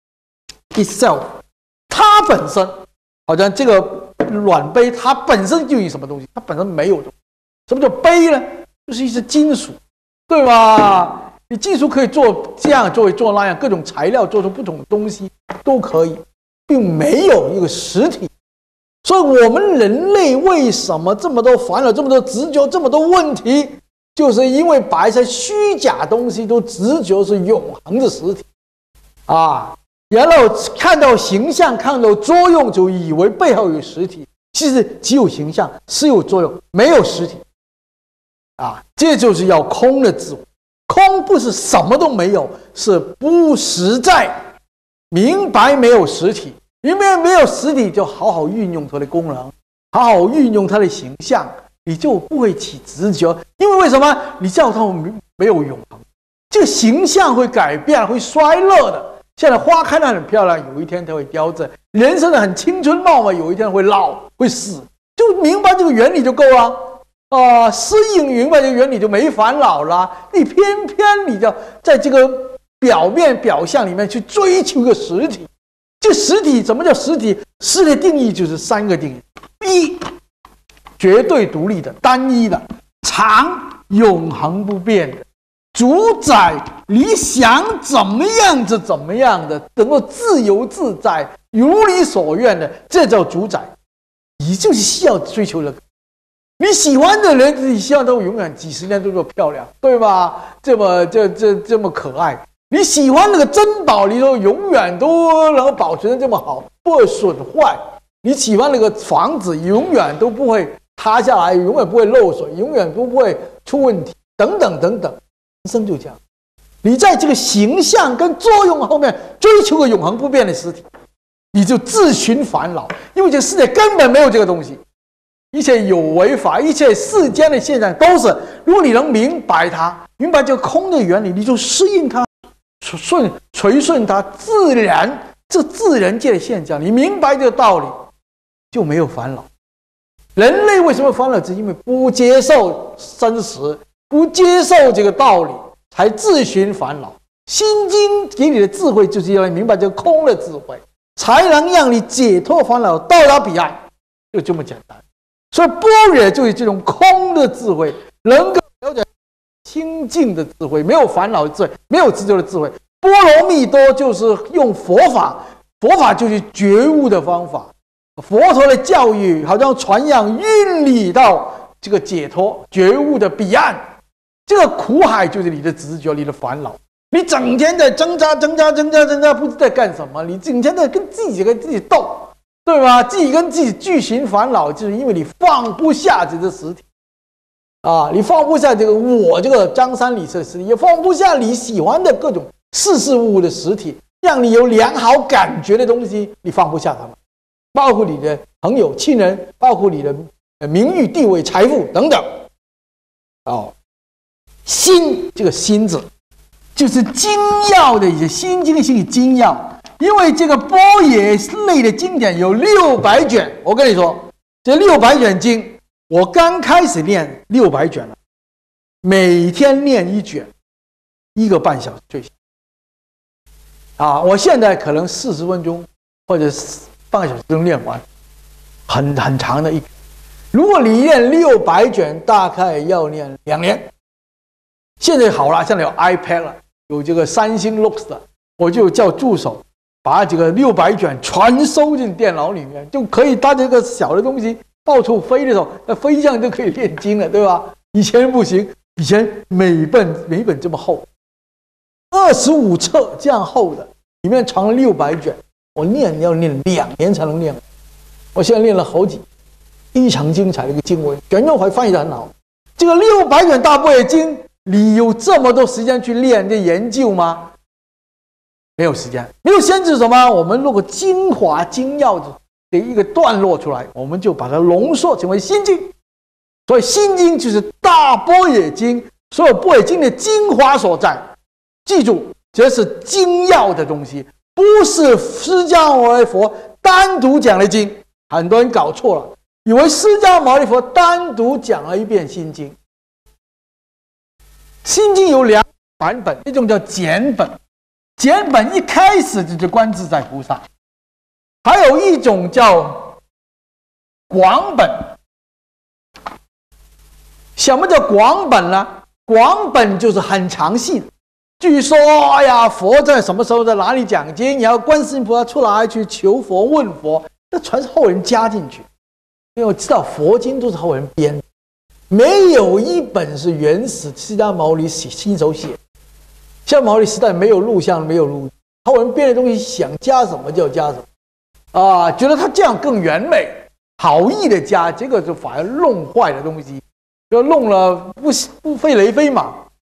它本身好像这个卵杯，它本身就有什么东西，它本身没有东西。什么叫杯呢？就是一些金属，对吧？你金属可以做这样，做那样，各种材料做出不同的东西都可以，并没有一个实体。所以我们人类为什么这么多烦恼，这么多执着，这么多问题，就是因为把一些虚假东西都执着是永恒的实体啊，然后看到形象，看到作用，就以为背后有实体，其实只有形象，是有作用，没有实体啊。这就是要空的智慧。空不是什么都没有，是不实在。明白没有实体，因为没有实体，就好好运用它的功能，好好运用它的形象，你就不会起执着。因为为什么？你叫它没有永恒，这个形象会改变，会衰落的。现在花开得很漂亮，有一天它会凋谢；人生的很青春貌美，有一天会老会死。就明白这个原理就够了。适应明白这个原理就没烦恼了。你偏偏你就在这个表象里面去追求一个实体。这实体什么叫实体？实体的定义就是三个定义：一，绝对独立的、单一的；常，永恒不变的；主宰，你想怎么样就怎么样的，能够自由自在、如你所愿的，这叫主宰。你就是需要追求的。你喜欢的人，你希望都永远几十年都这么漂亮，对吧？这么可爱。你喜欢那个珍宝，你都永远都能够保存的这么好，不会损坏。你喜欢那个房子，永远都不会塌下来，永远不会漏水，永远都不会出问题，等等等等。人生就这样，你在这个形象跟作用后面追求个永恒不变的实体，你就自寻烦恼，因为这个世界根本没有这个东西。一切有为法，一切世间的现象都是，如果你能明白它，明白这个空的原理，你就适应它，随顺它，自然这自然界的现象，你明白这个道理，就没有烦恼。人类为什么烦恼？是因为不接受真实，不接受这个道理，才自寻烦恼。心经给你的智慧，就是要你明白这个空的智慧，才能让你解脱烦恼，到达彼岸，就这么简单。所以般若就是这种空的智慧，能够了解清净的智慧，没有烦恼的智慧，没有执着的智慧。波罗蜜多就是用佛法，佛法就是觉悟的方法。佛陀的教育好像传扬运理到这个解脱觉悟的彼岸，这个苦海就是你的执着，你的烦恼。你整天在挣扎，不知道在干什么，你整天在跟自己斗。对吧？自己跟自己俱寻烦恼，就是因为你放不下这个实体啊，你放不下这个我这个张三李四的实体，也放不下你喜欢的各种事事物物的实体，让你有良好感觉的东西，你放不下它们，包括你的朋友、亲人，包括你的名誉、地位、财富等等。心这个心字，就是精要的一些心经的心理精要。因为这个般若类的经典有600卷，我跟你说，这600卷经，我刚开始念600卷了，每天念1卷，1个半小时最少。我现在可能40分钟或者半个小时能念完，很长的一卷。如果你念600卷，大概要念2年。现在好了，现在有 iPad 了，有这个三星 Lux 的，我就叫助手。把这个600卷全收进电脑里面，就可以把这个小的东西到处飞的时候，那飞将就可以念经了，对吧？以前不行，以前每本这么厚，25册这样厚的，里面藏了600卷，我要念2年才能念。我现在念了好几， 非常精彩的一个经文，玄奘法师翻译的很好。这个600卷大般若经里有这么多时间去练的研究吗？没有时间，没有限制什么？我们如果精华精要的一个段落出来，我们就把它浓缩成为心经。所以心经就是大般若经，所有般若经的精华所在。记住，这是精要的东西，不是释迦牟尼佛单独讲的经。很多人搞错了，以为释迦牟尼佛单独讲了一遍心经。心经有2种版本，一种叫简本，简本一开始就是观自在菩萨；还有一种叫广本。什么叫广本呢？广本就是很详细的。据说，哎呀，佛在什么时候在哪里讲经，然后观世音菩萨出来去求佛问佛，那全是后人加进去。因为我知道佛经都是后人编的，没有一本是原始释迦牟尼亲手写。释迦牟尼时代没有录像，没有录，后人编的东西想加什么就加什么，啊，觉得他这样更完美，好意的加，结果就反而弄坏的东西，就弄了不飞雷飞马。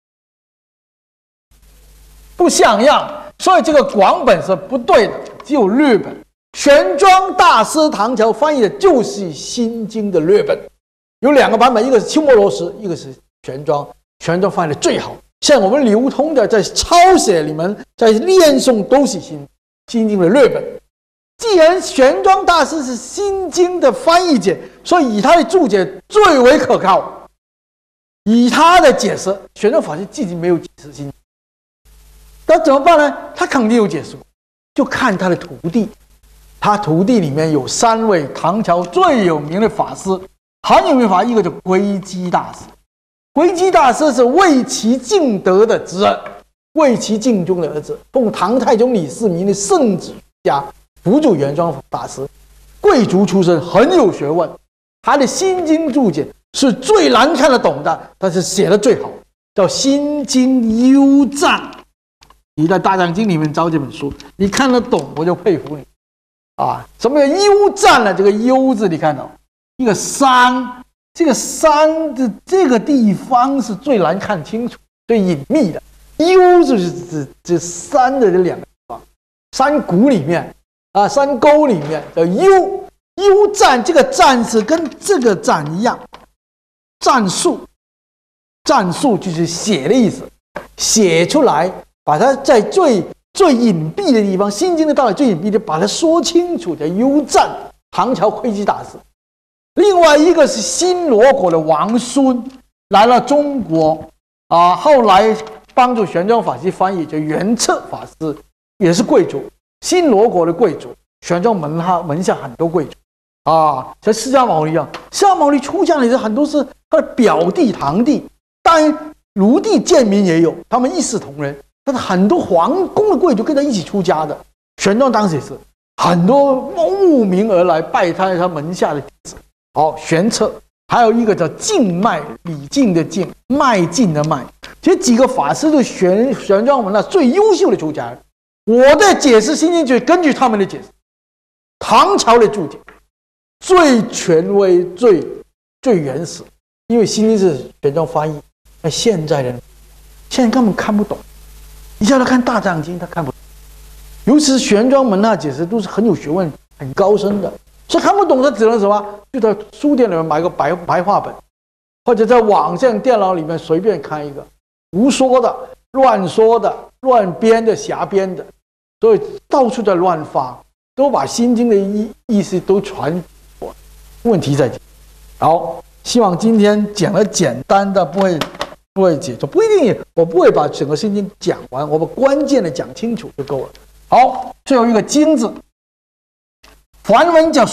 不像样，所以这个广本是不对的，只有略本。玄奘大师唐朝翻译的就是《心经》的略本，有2个版本，一个是鸠摩罗什，一个是玄奘。玄奘翻译的最好，像我们流通的在抄写里面，在念诵都是心经的略本。既然玄奘大师是《心经》的翻译者，所以以他的注解最为可靠。以他的解释，玄奘法师自己没有解释心经。那怎么办呢？他肯定有解释，就看他的徒弟。他徒弟里面有3位唐朝最有名的法师，很有名法师，一个叫窥基大师。窥基大师是魏齐敬德的侄儿，魏齐敬宗的儿子，奉唐太宗李世民的圣旨家，辅助玄奘大师，贵族出身，很有学问。他的心经注解是最难看得懂的，但是写的最好，叫《心经幽赞》。你在大藏经里面找这本书，你看得懂，我就佩服你啊！什么叫幽赞呢？这个幽字你看到一个山，这个山的这个地方是最难看清楚、最隐秘的。幽就是指山的这2个地方，山谷里面啊，山沟里面叫幽。幽赞这个赞是跟这个赞一样，赞数，赞数就是写的意思，写出来。把它在最隐蔽的地方，心经的道理最隐蔽的，把它说清楚，叫幽赞。唐朝窥基大师。另外一个是新罗国的王孙来了中国啊，后来帮助玄奘法师翻译，叫圆彻法师，也是贵族，新罗国的贵族。玄奘门下很多贵族啊，像释迦牟尼一样，释迦牟尼出家的人很多是他的表弟、堂弟，当然卢地贱民也有，他们一视同仁。但是很多皇宫的贵族跟他一起出家的，玄奘当时也是很多慕名而来拜他门下的弟子。好，玄彻，还有一个叫净迈，礼敬的敬，迈进的迈。这几个法师是玄奘门那最优秀的出家人。我的解释心经就根据他们的解释，唐朝的注解最权威、最原始，因为心经是玄奘翻译，那现在人现在根本看不懂。你叫他看大藏经，他看不懂，尤其是玄奘门那解释都是很有学问、很高深的，所以看不懂他只能什么？就在书店里面买个白话本，或者在网上电脑里面随便看一个，胡说的、乱说的、乱编的、瞎编的，所以到处在乱发，都把心经的意思都传播。问题在这。好，希望今天讲了简单的，不会解说，不一定，我不会把整个心经讲完，我把关键的讲清楚就够了。好，最后一个经字，梵文叫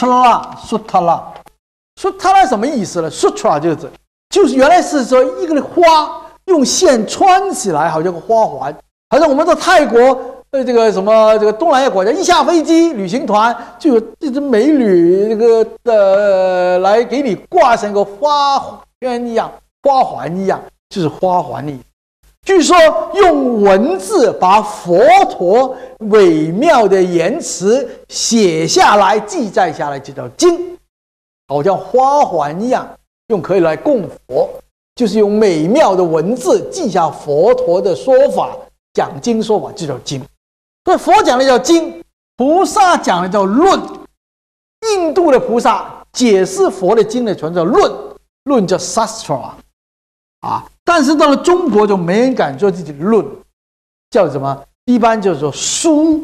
sutra，sutra 什么意思呢 ？sutra 就是原来是说一个花用线穿起来，好像个花环，好像我们在泰国这个什么这个东南亚国家，一下飞机旅行团就有这只美女来给你挂成个花圈一样。花环一样，就是花环的意思。据说用文字把佛陀伟妙的言辞写下来、记载下来，就叫经。 好像花环一样，可以来供佛，就是用美妙的文字记下佛陀的说法，讲经说法就叫经。所以佛讲的叫经，菩萨讲的叫论。印度的菩萨解释佛的经的全叫论，论叫 sastra 但是到了中国就没人敢说自己的论，叫什么？一般叫做书。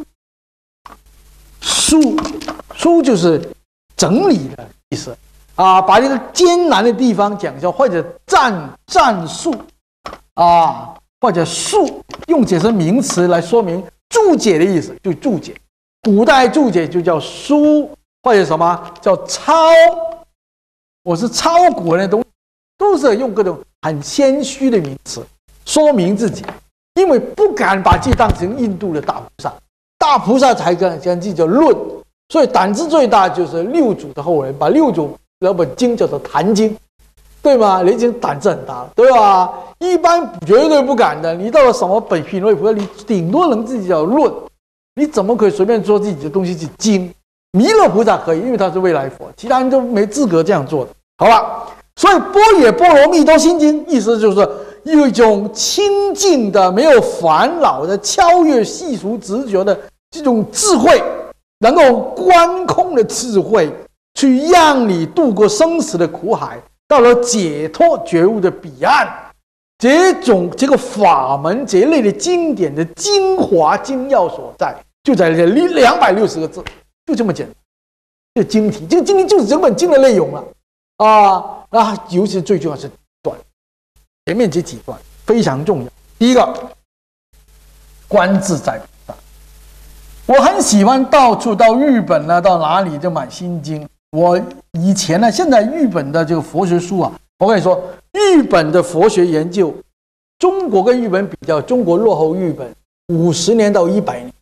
书就是整理的意思把这个艰难的地方讲一下，或者战术或者术，用解释名词来说明注解的意思，就注解。古代注解就叫书，或者什么叫抄。我是抄古人的东西，都是用各种很谦虚的名词说明自己，因为不敢把自己当成印度的大菩萨，大菩萨才敢将自己叫论，所以胆子最大就是六祖的后人，把六祖那本经叫做《坛经》，对吗？人家胆子很大，对吧？一般绝对不敢的。你到了什么北品位菩萨，你顶多能自己叫论，你怎么可以随便说自己的东西是经？弥勒菩萨可以，因为他是未来佛，其他人都没资格这样做的，好吧？所以《般若波罗蜜多心经》意思就是有一种清净的、没有烦恼的、超越世俗执着的这种智慧，能够观空的智慧，去让你度过生死的苦海，到了解脱觉悟的彼岸。这个法门这一类的经典的精华精要所在，就在这260个字，就这么简单。这个经题，这个经题就是整本经的内容了尤其最重要是段，前面这几段非常重要。第一个，观自在菩萨。我很喜欢到处到日本到哪里就买心经。我以前现在日本的这个佛学书我跟你说，日本的佛学研究，中国跟日本比较，中国落后日本50年到100年，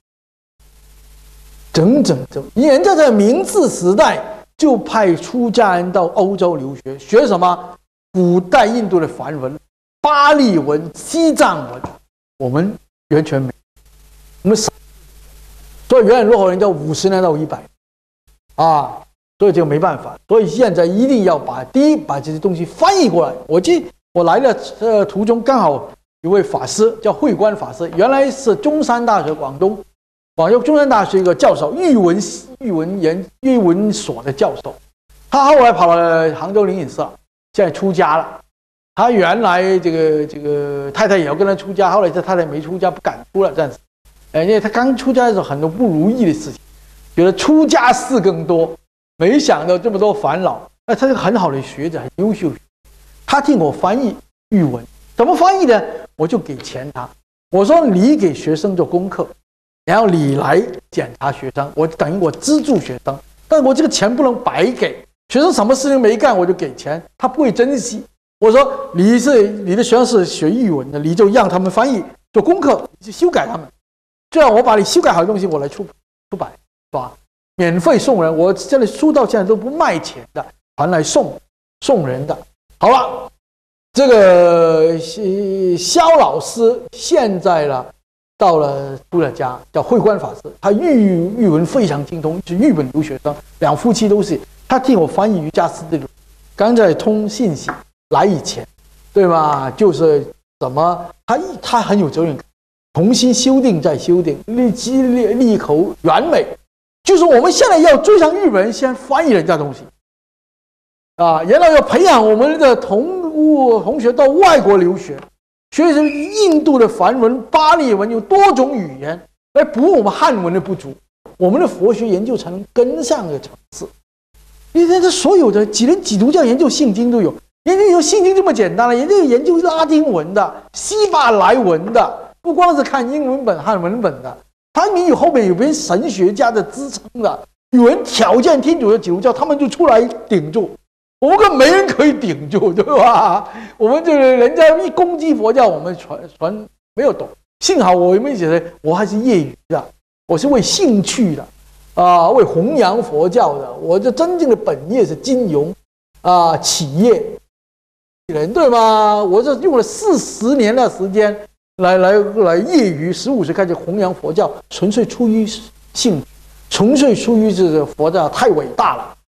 整。人家在明治时代就派出家人到欧洲留学，学什么？古代印度的梵文、巴利文、西藏文，我们完全没有，我们所以远远落后人家50年到100年所以就没办法。所以现在一定要把这些东西翻译过来。我来的途中刚好有位法师叫慧观法师，原来是中山大学广州中山大学一个教授，日文所的教授，他后来跑到杭州灵隐寺，现在出家了。他原来这个太太也要跟他出家，后来这太太没出家，不敢出了，暂时。因为他刚出家的时候很多不如意的事情，觉得出家事更多，没想到这么多烦恼。他是个很好的学者，很优秀。他替我翻译日文，怎么翻译呢？我就给钱他，我说你给学生做功课，然后你来检查学生，我等于我资助学生，但是我这个钱不能白给。学生什么事情没干我就给钱，他不会珍惜。我说你的学生是学日文的，你就让他们翻译做功课，你去修改他们，这样我把你修改好的东西我来出版，是吧？免费送人，我这里书到现在都不卖钱的，传来送人的。好了，这个肖老师现在到了出了家，叫慧观法师，他日文非常精通，是日本留学生，两夫妻都是。他替我翻译瑜伽师的，刚在通信息来以前，对吗？就是怎么他很有责任感，重新修订再修订，利口完美。就是我们现在要追上日本人，先翻译人家东西原来要培养我们的同学到外国留学，学习印度的梵文、巴利文，有多种语言来补我们汉文的不足，我们的佛学研究才能跟上这个层次。你看，这所有的几人几读这样研究信经都有，研究信经这么简单了，研究拉丁文的、希伯来文的，不光是看英文本、汉文本的，他们后面有别人神学家的支撑的，有人挑战天主的基督教，他们就出来顶住。我们更没人可以顶住，对吧？我们这个人家一攻击佛教，我们传没有懂。幸好我们觉得我还是业余的，我是为兴趣的。为弘扬佛教的，我这真正的本业是金融企业人，对吗？我这用了40年的时间来业余，15岁开始弘扬佛教，纯粹出于兴趣，纯粹出于这个佛教太伟大了，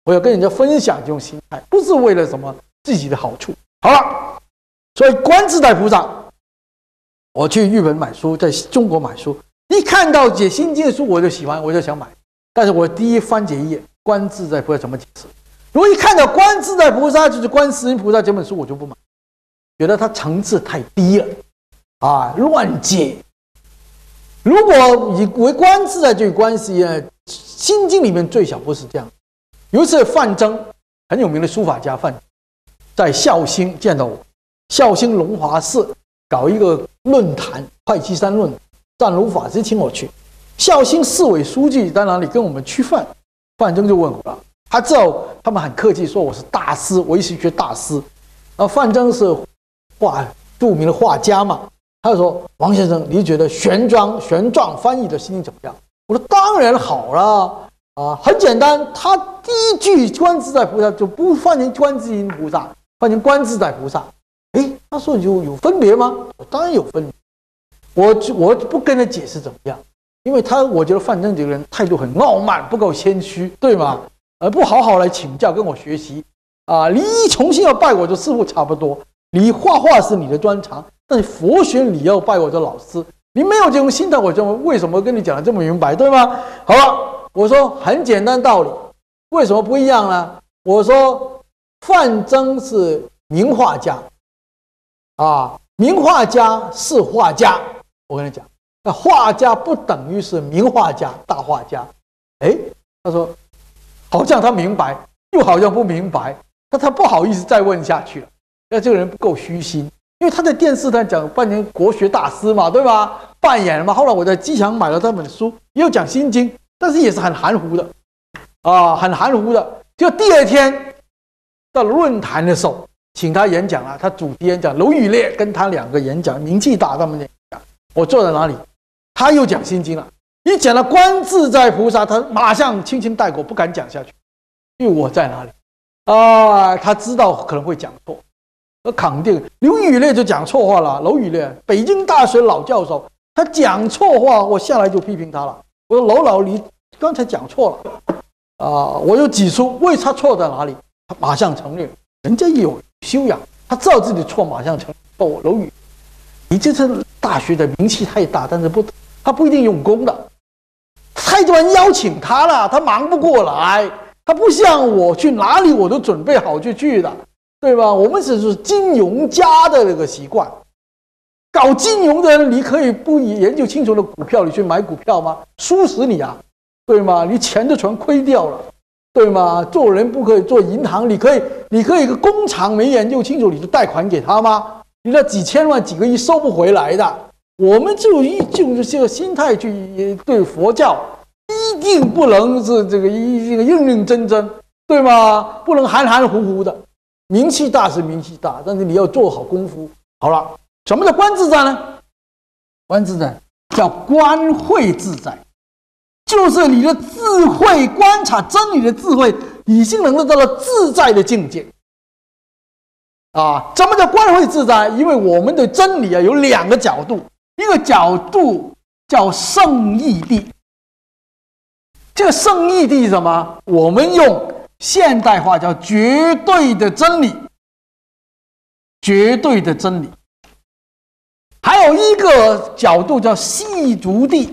我要跟人家分享这种心态，不是为了什么自己的好处。好了，所以观自在菩萨，我去日本买书，在中国买书，一看到解心经的书我就喜欢，我就想买。但是我第一翻解一页，观自在菩萨怎么解释？如果一看到观自在菩萨就是观世音菩萨这本书，我就不买，觉得它层次太低了啊，乱解。如果以为观自在就是观世音，心经里面最少不是这样。有一次范增，很有名的书法家范增，在孝兴见到我，孝兴龙华寺搞一个论坛，会稽山论坛，湛如法师请我去，孝兴市委书记在哪里跟我们吃饭，范增就问我了，他知道他们很客气，说我是大师，我一直学大师。范增是著名的画家嘛，他就说：“王先生，你觉得玄奘翻译的心经怎么样？”我说：“当然好了啊，很简单，他第一句观自在菩萨就不翻成观世音菩萨，翻成观自在菩萨。诶，他说有分别吗？我当然有分别。我不跟他解释怎么样，因为我觉得范增这个人态度很傲慢，不够谦虚，对吗？不好好来请教跟我学习啊！你一重新要拜我的师父差不多，你画画是你的专长。”但是佛学你要拜我的老师，你没有这种心态，我就为什么跟你讲的这么明白，对吗？好了，我说很简单道理，为什么不一样呢？我说范增是名画家，啊，名画家是画家。我跟你讲，那画家不等于是名画家、大画家。哎，他说好像他明白，又好像不明白，他不好意思再问下去了。那这个人不够虚心。因为他在电视台讲扮演国学大师嘛，对吧？扮演了嘛。后来我在机场买了他本书，也有讲心经，但是也是很含糊的，啊，很含糊的。就第二天到论坛的时候，请他演讲了，他主题演讲，娄宇烈跟他两个演讲，名气大，他们演讲。我坐在哪里，他又讲心经了。一讲了观自在菩萨，他马上轻轻带过，不敢讲下去，因为我在哪里啊？他知道可能会讲错。肯定，刘宇烈就讲错话了。娄宇烈，北京大学老教授，他讲错话，我下来就批评他了。我说娄老，你刚才讲错了啊！我就指出为他错在哪里，他马上承认，人家有修养，他知道自己错，马上承认。娄宇，你这次大学的名气太大，但是他不一定用功的。太多人邀请他了，他忙不过来，他不像我去哪里我都准备好就去的。对吧？我们只是金融家的那个习惯，搞金融的人，你可以不研究清楚的股票，你去买股票吗？输死你啊，对吗？你钱都全亏掉了，对吗？做人不可以做银行，你可以一个工厂没研究清楚，你就贷款给他吗？你那几千万、几个亿收不回来的。我们就是这个心态去对佛教，一定不能是这个认认真真，对吗？不能含含糊糊的。名气大是名气大，但是你要做好功夫。好了，什么叫观自在呢？观自在叫观慧自在，就是你的智慧观察真理的智慧已经能够到了自在的境界。啊，什么叫观慧自在？因为我们的真理啊有两个角度，一个角度叫圣义谛。这个圣义谛是什么？我们用现代化叫绝对的真理，绝对的真理。还有一个角度叫细足谛，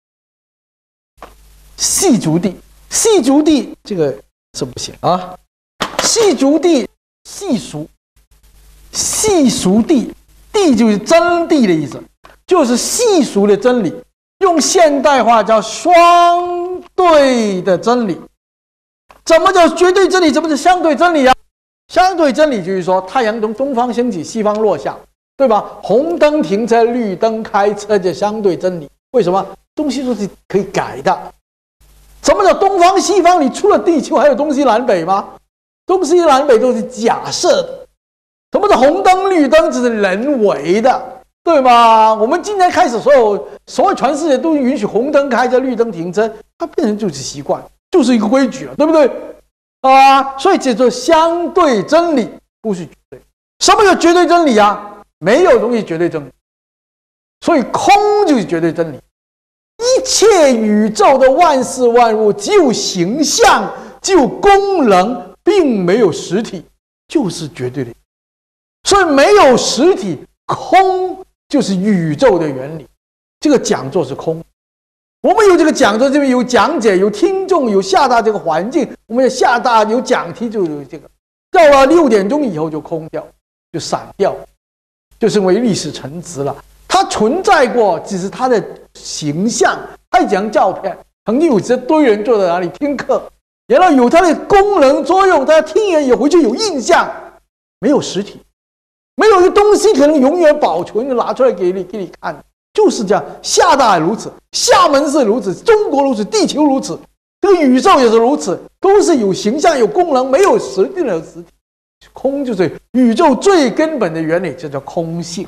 细足谛，细足谛这个是不行啊。细足谛，细俗，细俗谛，谛就是真谛的意思，就是细俗的真理。用现代化叫双对的真理。怎么叫绝对真理？怎么叫相对真理啊？相对真理就是说，太阳从东方升起，西方落下，对吧？红灯停车，绿灯开车，这相对真理。为什么？东西都是可以改的。什么叫东方西方？你除了地球，还有东西南北吗？东西南北都是假设的。什么叫红灯绿灯？只是人为的，对吗？我们今天开始，所有全世界都允许红灯开车，绿灯停车，它变成就是习惯。就是一个规矩了，对不对啊？所以这叫相对真理，不是绝对。什么叫绝对真理啊？没有东西绝对真理，所以空就是绝对真理。一切宇宙的万事万物，只有形象就功能并没有实体，就是绝对的。所以没有实体，空就是宇宙的原理。这个讲座是空。我们有这个讲座，这边有讲解，有听众，有厦大这个环境，我们厦大有讲题，就有这个。到了6点钟以后就空掉，就散掉，就成为历史陈词了。它存在过，只是它的形象，它一张照片，曾经有这堆人坐在哪里听课，然后有它的功能作用，大家听完也回去有印象，没有实体，没有一个东西可能永远保存，拿出来给你看。就是这样，厦大如此，厦门是如此，中国如此，地球如此，这个宇宙也是如此，都是有形象、有功能，没有实定的实体。空就是宇宙最根本的原理，就叫空性。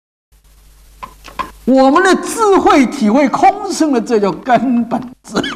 我们的智慧体会空性的，这叫根本智慧。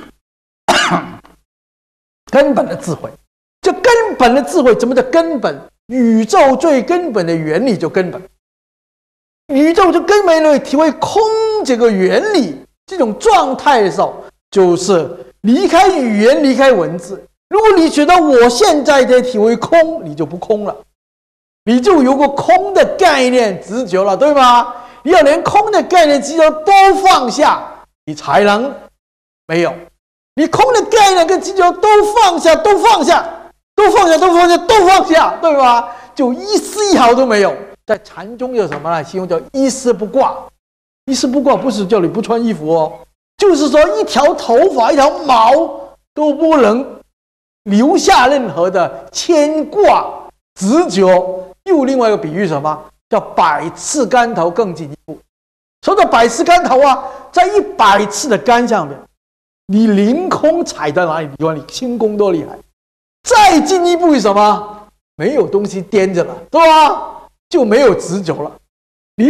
根本的智慧，这根本的智慧，怎么叫根本？宇宙最根本的原理就根本。宇宙就根本的体会空这个原理，这种状态的时候，就是离开语言，离开文字。如果你觉得我现在在体会空，你就不空了，你就有个空的概念执着了，对吗？你要连空的概念执着都放下，你才能没有。你空的概念跟执着都放下，都放下，都放下，都放下，都放下，对吧？就一丝一毫都没有。在禅中有什么呢？形容叫一丝不挂。一丝不挂不是叫你不穿衣服哦，就是说一条头发、一条毛都不能留下任何的牵挂、执着。又另外一个比喻什么？叫百尺竿头更进一步。说到百尺竿头啊，在100次的竿上面，你凌空踩在哪里，你看你轻功多厉害。再进一步是什么？没有东西颠着了，对吧？就没有执着了。你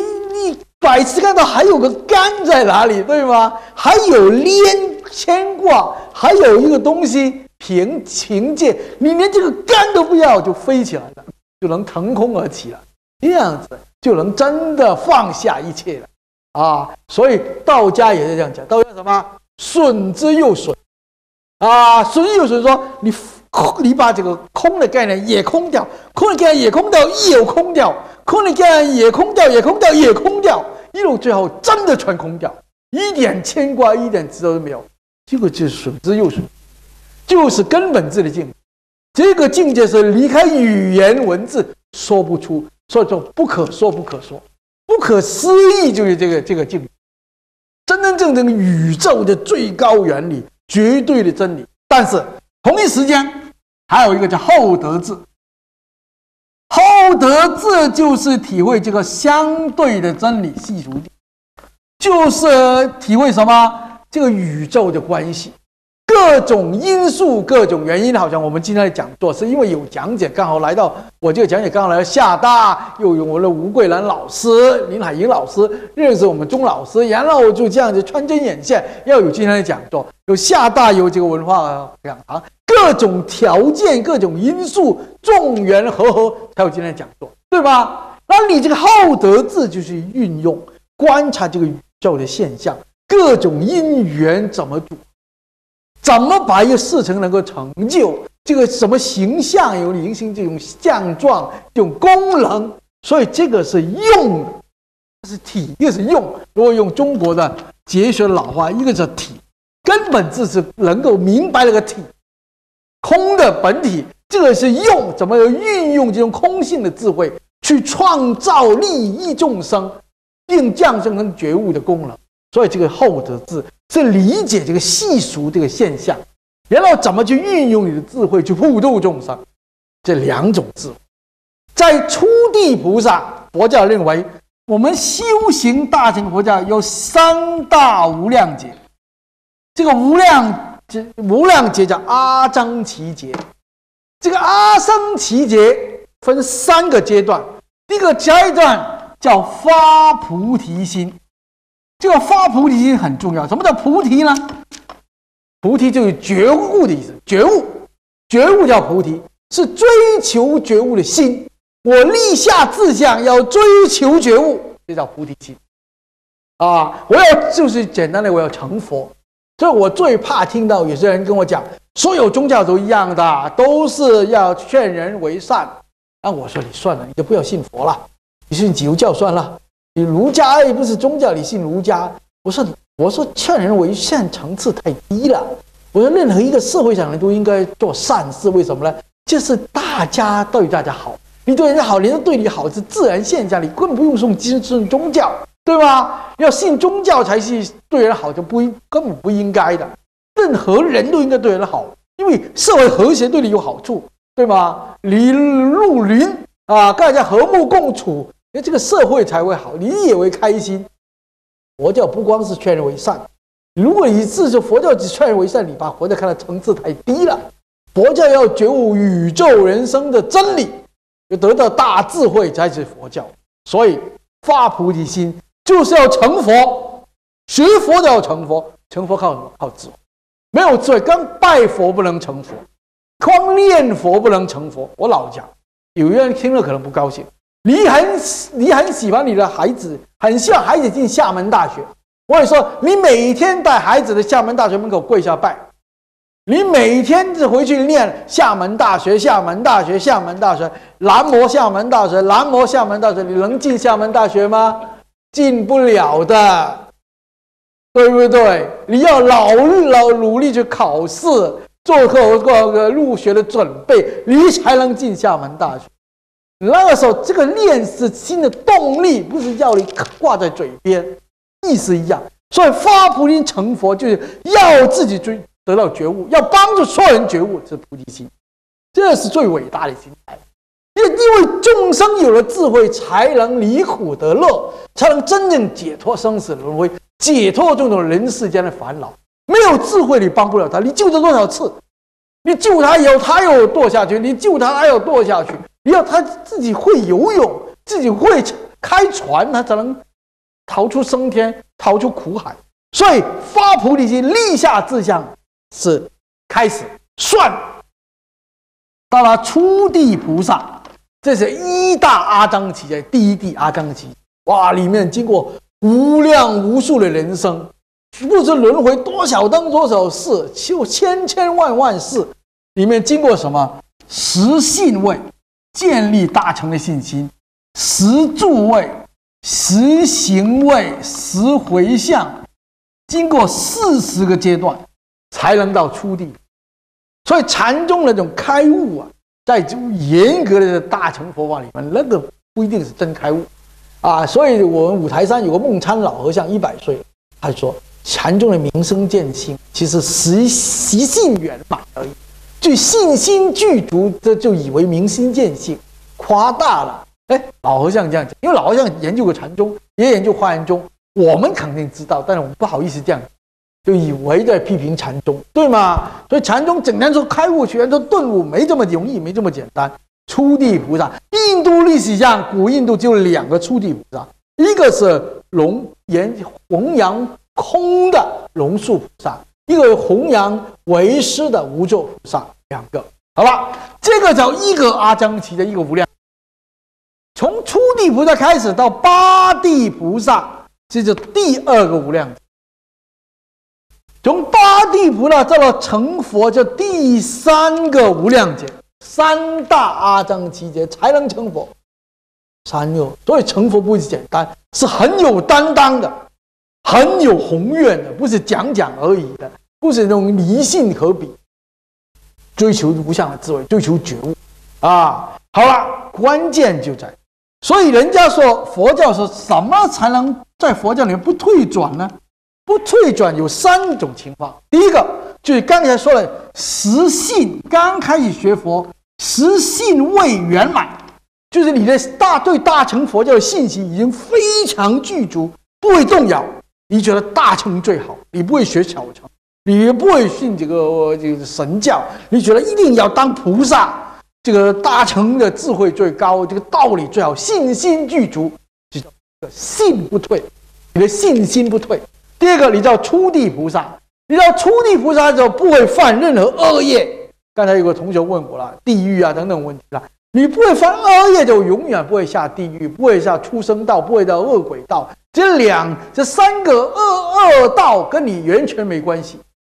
100次竿头还有个竿在哪里，对吗？还有牵挂，还有一个东西凭借，你连这个竿都不要，就飞起来了，就能腾空而起了。这样子就能真的放下一切了啊！所以道家也是这样讲，道家什么？损之又损啊！损之又损，说你把这个空的概念也空掉，空的概念也空掉，也空掉，空的概念也空掉，也空掉，也空掉，一路最后真的全空掉，一点牵挂，一点执着都没有。这个就是损之又损，就是根本智的境界。这个境界是离开语言文字说不出，所以说不可说，不可说，不可思议，就是这个境界，真真正正宇宙的最高原理，绝对的真理。但是同一时间还有一个叫后得智，后得智就是体会这个相对的真理系数地，就是体会什么？这个宇宙的关系，各种因素、各种原因。好像我们今天的讲座是因为有讲解，刚好来到我这个讲解，刚好来到厦大，又有我的吴桂兰老师、林海英老师认识我们钟老师，然后就这样子穿针引线，要有今天的讲座，有厦大，有这个文化讲堂，各种条件、各种因素众缘和合，才有今天的讲座，对吧？那你这个后得智就是运用观察这个宇宙的现象，各种因缘怎么组，怎么把一个事情能够成就，这个什么形象有灵性，这种相状，这种功能，所以这个是用的，是体，一个是用。如果用中国的哲学老话，一个是体，根本智是能够明白那个体，空的本体，这个是用，怎么运用这种空性的智慧去创造利益众生，并降生成觉悟的功能。所以这个后得智是理解这个细俗这个现象，然后怎么去运用你的智慧去普度众生，这两种智慧。在初地菩萨，佛教认为我们修行大乘佛教有3大无量劫，这个无量劫叫阿僧祇劫。这个阿僧祇劫分3个阶段，第一个阶段叫发菩提心。这个发菩提心很重要。什么叫菩提呢？菩提就是觉悟的意思，觉悟，觉悟叫菩提，是追求觉悟的心。我立下志向要追求觉悟，这叫菩提心啊！我要就是简单的，我要成佛。所以我最怕听到有些人跟我讲， 所有宗教都一样的，都是要劝人为善。那我说你算了，你就不要信佛了，你信基督教算了。你儒家也不是宗教，你信儒家。我说劝人为善层次太低了。我说任何一个社会上人都应该做善事，为什么呢？就是大家对大家好，你对人家好，人家对你好是自然现象，你根本不用信宗教，对吗？要信宗教才是对人好，就根本不应该的。任何人都应该对人好，因为社会和谐对你有好处，对吗？你入邻啊，跟大家和睦共处，这个社会才会好，你也会开心。佛教不光是劝人为善，如果你自说佛教只劝人为善，你把佛教看的层次太低了。佛教要觉悟宇宙人生的真理，要得到大智慧才是佛教。所以发菩提心就是要成佛，学佛就要成佛。成佛靠什么？靠智慧。没有智慧，刚拜佛不能成佛，光念佛不能成佛。我老讲，有人听了可能不高兴。你很喜欢你的孩子，很希望孩子进厦门大学。我也说，你每天带孩子的厦门大学门口跪下拜。你每天就回去念厦门大学，厦门大学，厦门大学，南无厦门大学，南无厦门大学，你能进厦门大学吗？进不了的，对不对？你要努力去考试，做个入学的准备，你才能进厦门大学。那个时候，这个练是心的动力，不是要你挂在嘴边，意思一样。所以发菩提心成佛，就是要自己得到觉悟，要帮助所有人觉悟，这是菩提心，这是最伟大的心态。因为众生有了智慧，才能离苦得乐，才能真正解脱生死轮回，解脱这种人世间的烦恼。没有智慧，你帮不了他。你救他多少次？你救他以后，他又堕下去；你救他，他又堕下去。你要他自己会游泳，自己会开船，他才能逃出升天，逃出苦海。所以发菩提心，立下志向。是开始算到了初地菩萨，这是一大阿张祇劫，第一地阿张祇劫。哇，里面经过无量无数的人生，不知轮回多少灯多少世，就千万世，里面经过什么？十信位，建立大乘的信心；十住位，十行位，十回向，经过40个阶段。才能到初地，所以禅宗那种开悟啊，在严格的大乘佛法里面，那个不一定是真开悟啊。所以我们五台山有个梦参老和尚100岁，他说禅宗的明生见性，其实习性圆满而已，就信心具足，这就以为明心见性，夸大了。老和尚这样讲，因为老和尚研究过禅宗，也研究华严宗，我们肯定知道，但是我们不好意思这样。就以为在批评禅宗，对吗？所以禅宗整天说开悟、全说顿悟，没这么容易，没这么简单。初地菩萨，印度历史上，古印度就2个初地菩萨，一个是弘扬空的龙树菩萨，一个弘扬为师的无作菩萨，2个。好了，这个叫一个阿张祇的一个无量。从初地菩萨开始到8地菩萨，这就第2个无量。从8地菩萨到了成佛，就第3个无量劫，3大阿张祇劫才能成佛。所以成佛不是简单，是很有担当的，很有宏愿的，不是讲而已的，不是那种迷信可比。追求无上的智慧，追求觉悟啊！好了，关键就在，所以人家说佛教说什么才能在佛教里面不退转呢？不退转有3种情况。第一个就是刚才说了，实信刚开始学佛，实信未圆满，就是你的对大乘佛教的信心已经非常具足，不会动摇。你觉得大乘最好，你不会学小乘，你也不会信这个神教，你觉得一定要当菩萨，这个大乘的智慧最高，这个道理最好，信心具足，就叫信不退，你的信心不退。第二个，你叫初地菩萨，你到初地菩萨的时候不会犯任何恶业。刚才有个同学问我了，地狱啊等等问题了，你不会犯恶业，就永远不会下地狱，不会下畜生道，不会到恶鬼道。这3个恶道跟你完全没关系。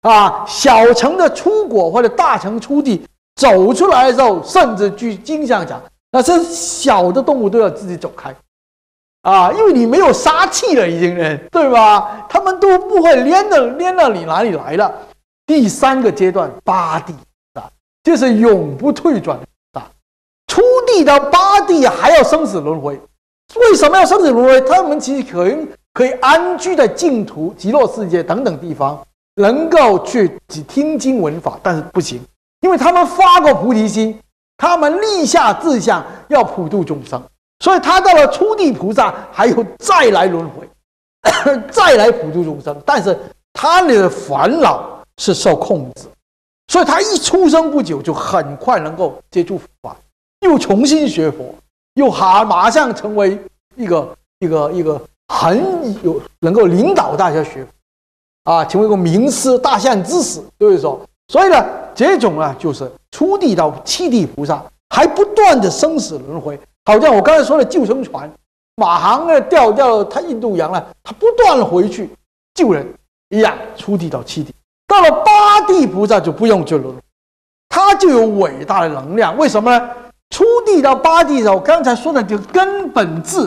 啊，小乘的出果或者大乘出地走出来的时候，甚至据经上讲，那这小的动物都要自己走开啊，因为你没有杀气了，已经对吧？他们都不会连到你哪里来了。第三个阶段八地啊，就是永不退转的啊，出地到八地还要生死轮回。为什么要生死轮回？他们其实可以安居在净土、极乐世界等等地方，能够去听经闻法，但是不行，因为他们发过菩提心，他们立下志向要普度众生，所以他到了初地菩萨还有再来轮回，再来普度众生，但是他的烦恼是受控制，所以他一出生不久就很快能够接触佛法，又重新学佛，又马上成为一个很有能够领导大家学佛啊，成为一个名师大善知识，对不对说？所以呢，这种呢就是初地到七地菩萨还不断的生死轮回，好像我刚才说的救生船，马航呢掉了他印度洋了，他不断的回去救人一样，初地到七地。到了八地菩萨就不用救轮回，他就有伟大的能量。为什么呢？初地到八地的，我刚才说的这个根本智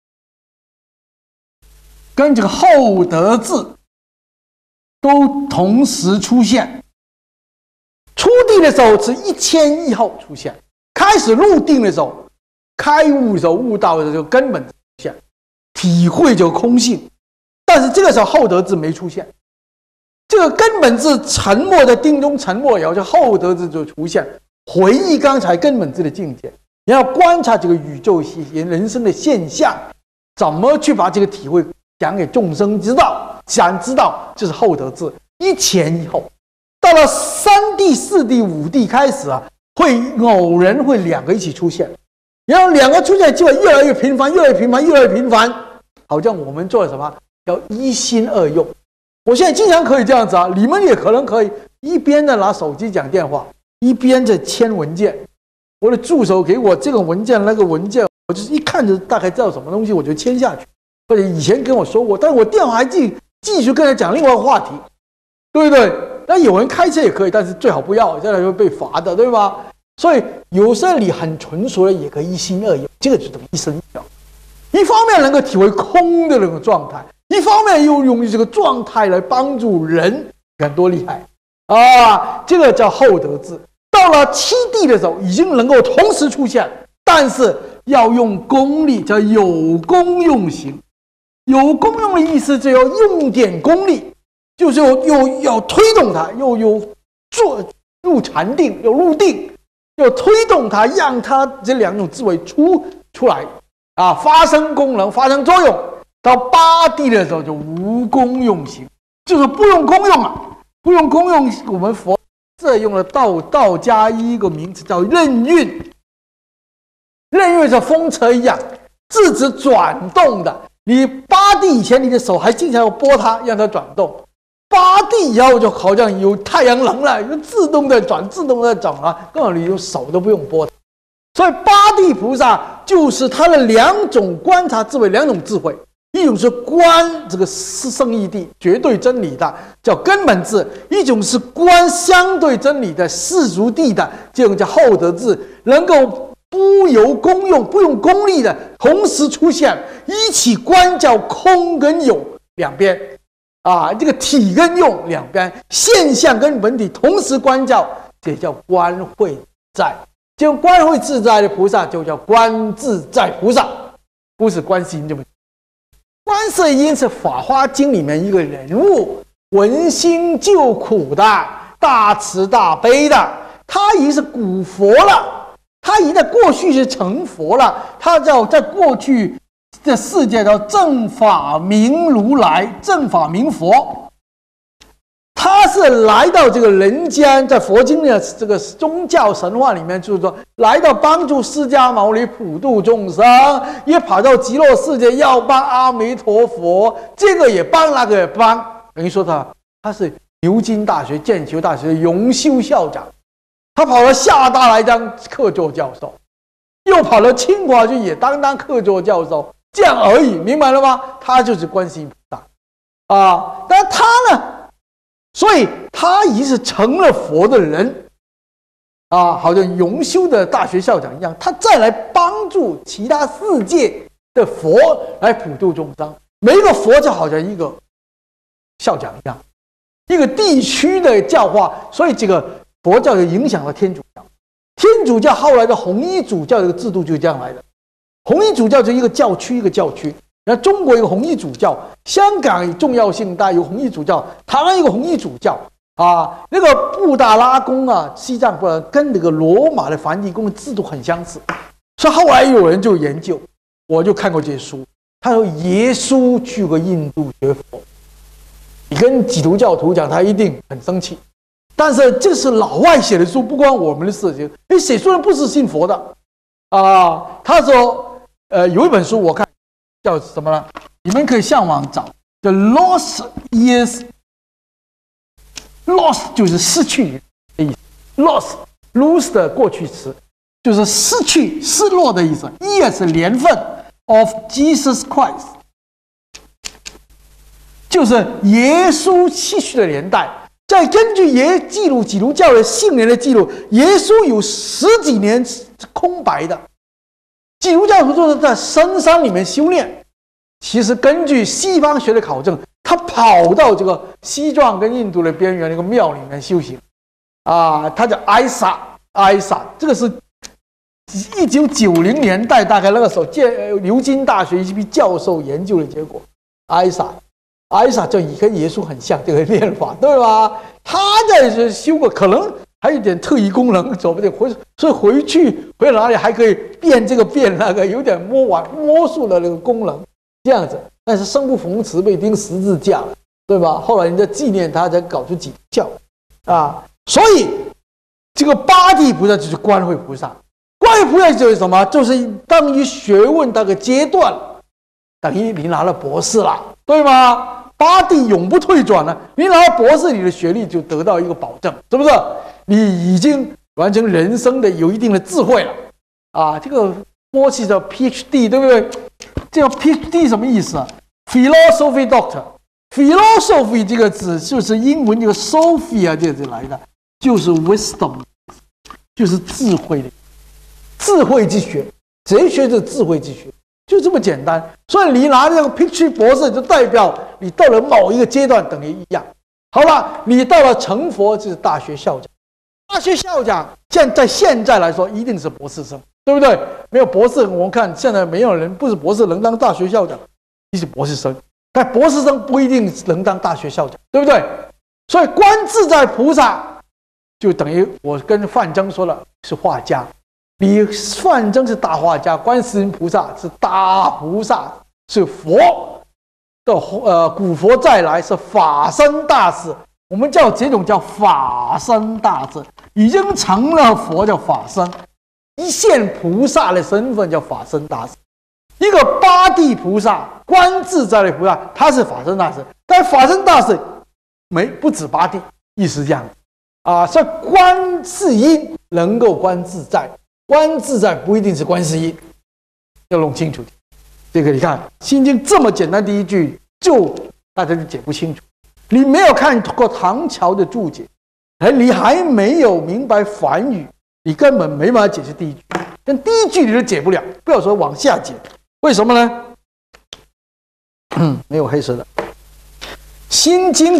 跟这个厚德智都同时出现。初地的时候是1000亿后出现，开始入定的时候，开悟的时候，悟道的时候根本出现，体会这个空性。但是这个时候厚德智没出现，这个根本智沉默在定中沉默以后，就厚德智就出现，回忆刚才根本智的境界，你要观察这个宇宙人生的现象，怎么去把这个体会讲给众生知道，想知道就是厚德智。1000亿后，到了3地、4地、5地开始啊，会偶然会2个一起出现，然后2个出现就会越来越频繁，越来越频繁，越来越频繁，好像我们做了什么要一心二用。我现在经常可以这样子啊，你们也可能可以一边的拿手机讲电话，一边在签文件。我的助手给我这个文件那个文件，我就是一看就大概知道什么东西，我就签下去。或者以前跟我说过，但是我电话还继续跟他讲另外一个话题，对不对？那有人开车也可以，但是最好不要，现在会被罚的，对吧？所以有时候你很纯熟的也可以一心二用，这个就等于一生一世。一方面能够体会空的那种状态，一方面又用这个状态来帮助人，看多厉害啊！这个叫厚德智。到了7地的时候，已经能够同时出现，但是要用功力，叫有功用行。有功用的意思就要用点功力，就是又要推动它，又有做入禅定，又入定，要推动它，让它这2种智慧出来啊，发生功能，发生作用。到8地的时候就无功用行，就是不用功用了，不用功用。我们佛这用了道家一个名词叫任运，任运像风车一样，自己转动的。你8地以前，你的手还经常要拨它，让它转动。8地以后就好像有太阳能了，就自动的转，自动的转啊，根本你用手都不用拨它。所以8地菩萨就是他的2种观察智慧，2种智慧，一种是观这个圣义谛绝对真理的，叫根本智；一种是观相对真理的世俗谛的，这种叫厚德智，能够不由功用，不用功力的同时出现，一起观叫空跟有两边啊，这个体跟用两边，现象跟本体同时观照，这叫观慧在。就观慧自在的菩萨就叫观自在菩萨，不是观世音这么。观世音是《法华经》里面一个人物，闻心救苦的，大慈大悲的，他已经是古佛了，他已经在过去是成佛了，他叫在过去的世界叫正法明如来，正法明佛。他是来到这个人间，在佛经的这个宗教神话里面，就是说来到帮助释迦牟尼普度众生，也跑到极乐世界要帮阿弥陀佛，这个也帮，那个也帮，等于说他是牛津大学、剑桥大学的荣休校长，他跑到厦大来当客座教授，又跑到清华去也当客座教授，这样而已，明白了吗？他就是观世音菩萨啊，但他呢？ 所以他已是成了佛的人啊，好像永修的大学校长一样，他再来帮助其他世界的佛来普度众生。每一个佛就好像一个校长一样，一个地区的教化，所以这个佛教就影响了天主教。天主教后来的红衣主教这个制度就是这样来的。红衣主教就一个教区一个教区，然后中国有红衣主教，香港重要性大有红衣主教，台湾有个红衣主教啊。那个布达拉宫啊，西藏跟那个罗马的梵蒂宫的制度很相似，所以后来有人就研究，我就看过这些书。他说耶稣去过印度学佛，你跟基督教徒讲，他一定很生气。但是这是老外写的书，不关我们的事情。你写书人不是信佛的啊。他说，有一本书我看叫什么呢？你们可以上网找。The lost years， lost 就是失去的意思 ，lose 的过去词就是失去、失落的意思。year 是年份 of Jesus Christ， 就是耶稣逝去的年代。再根据记录基督教的信年的记录，耶稣有10几年是空白的。基督教徒都是在深山里面修炼。其实根据西方学的考证，他跑到这个西藏跟印度的边缘那个庙里面修行啊，他叫埃萨，这个是1990年代大概那个时候，牛津大学一批教授研究的结果。埃萨就跟耶稣很像，这个练法，对吧？他在修过，可能还有点特异功能，说不定所以回哪里还可以变这个变那个，有点魔术的那个功能，这样子。但是生不逢时，被钉十字架了，对吧？后来人家纪念他，才搞出基督教啊。所以这个八地菩萨就是观慧菩萨，观慧菩萨就是什么？就是当于学问那个阶段，等于你拿了博士了，对吗？八地永不退转了，你拿到博士，你的学历就得到一个保证，是不是？你已经完成人生的有一定的智慧了啊！这个默契叫 PhD， 对不对？这个 PhD 什么意思啊 ？Philosophy Doctor，Philosophy 这个字就是英文这个 Sophia 这个来的，就是 wisdom， 就是智慧的智慧之学，哲学就是智慧之学。就这么简单，所以你拿这个 PhD 博士，就代表你到了某一个阶段，等于一样。好了，你到了成佛就是大学校长。大学校长现在来说，一定是博士生，对不对？没有博士，我们看现在没有人不是博士能当大学校长，你是博士生，但博士生不一定能当大学校长，对不对？所以观自在菩萨就等于我跟范增说了，是画家。你范增是大画家，观世音菩萨是大菩萨，是佛的古佛再来是法身大士，我们叫这种叫法身大士，已经成了佛叫法身，一现菩萨的身份叫法身大士。一个八地菩萨观自在的菩萨，他是法身大士，但法身大士不止八地，意思是这样啊，所以观世音能够观自在。观自在不一定是观世音，要弄清楚。这个你看《心经》这么简单，第一句就大家就解不清楚。你没有看过唐朝的注解，你还没有明白梵语，你根本没办法解释第一句。但第一句你都解不了，不要说往下解。为什么呢？没有黑色的《心经》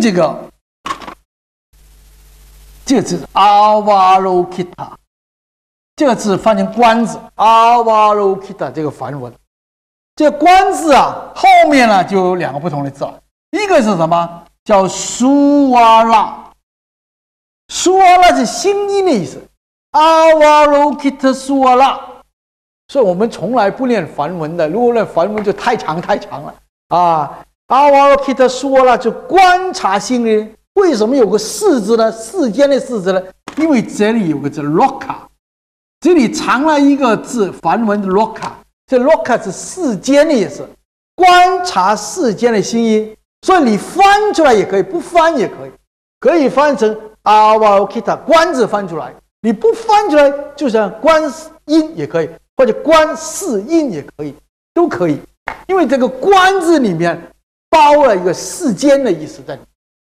这个字阿瓦罗基塔。这个字翻成观字，阿瓦罗基塔这个梵文，这个观字啊，后面呢就有2个不同的字了。一个是什么？叫苏瓦拉，苏瓦拉是心音的意思，阿瓦罗基塔苏瓦拉。所以我们从来不念梵文的，如果念梵文就太长了啊。阿瓦罗基塔苏瓦拉就观察心呢。为什么有个世字呢？世间的世字呢？因为这里有个字 loka。这里藏了一个字，梵文的 loka， 这 loka 是世间的意思，观察世间的心音，所以你翻出来也可以，不翻也可以，可以翻成阿瓦罗基塔，观字翻出来，你不翻出来，就像观音也可以，或者观世音也可以，都可以，因为这个观字里面包了一个世间的意思在里面，